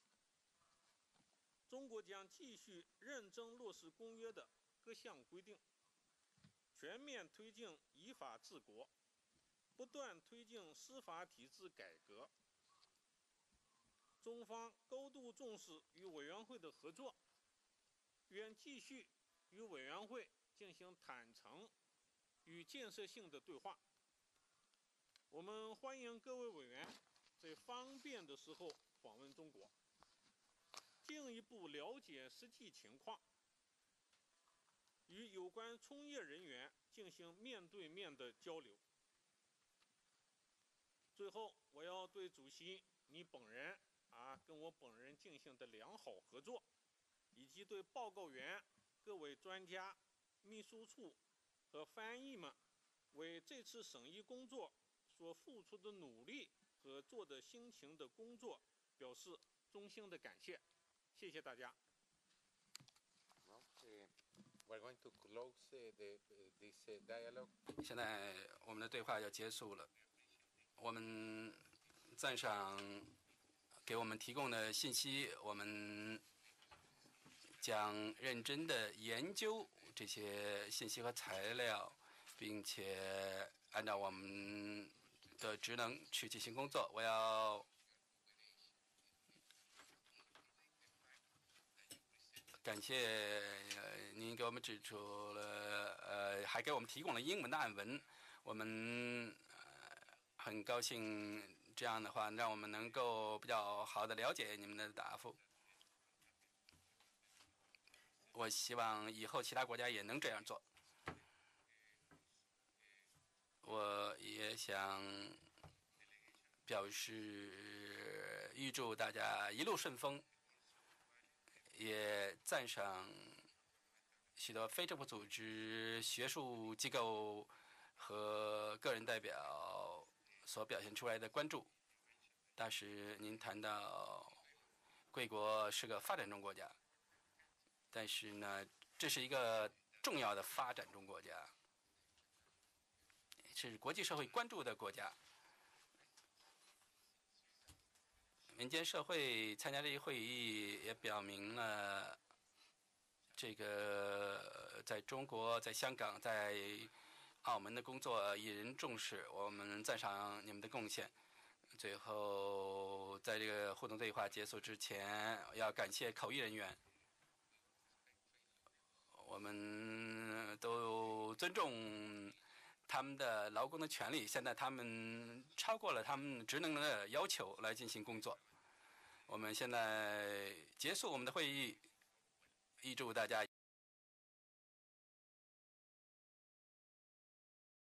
中国将继续认真落实公约的各项规定，全面推进依法治国，不断推进司法体制改革。中方高度重视与委员会的合作，愿继续与委员会进行坦诚与建设性的对话。我们欢迎各位委员在方便的时候访问中国，进一步了解实际情况，与有关从业人员进行面对面的交流。最后，我要对主席你本人跟我本人进行的良好合作，以及对报告员、各位专家、秘书处和翻译们为这次审议工作所付出的努力和做的辛勤的工作表示衷心的感谢。谢谢大家。 We're going to close this dialogue. 现在我们的对话要结束了。我们赞赏给我们提供的信息，我们将认真的研究这些信息和材料，并且按照我们的职能去进行工作。我要感谢您给我们指出了还给我们提供了英文的案文。我们很高兴这样的话让我们能够比较好的了解你们的答复。我希望以后其他国家也能这样做。我也想表示预祝大家一路顺风，也赞赏许多非政府组织、学术机构和个人代表所表现出来的关注。但是您谈到贵国是个发展中国家，但是呢，这是一个重要的发展中国家，是国际社会关注的国家。民间社会参加这一会议，也表明了这个在中国、在香港、在澳门的工作引人重视。我们赞赏你们的贡献。最后，在这个互动对话结束之前，要感谢口译人员。我们都尊重他们的劳工的权利，现在他们超过了他们职能的要求来进行工作。我们现在结束我们的会议，预祝大家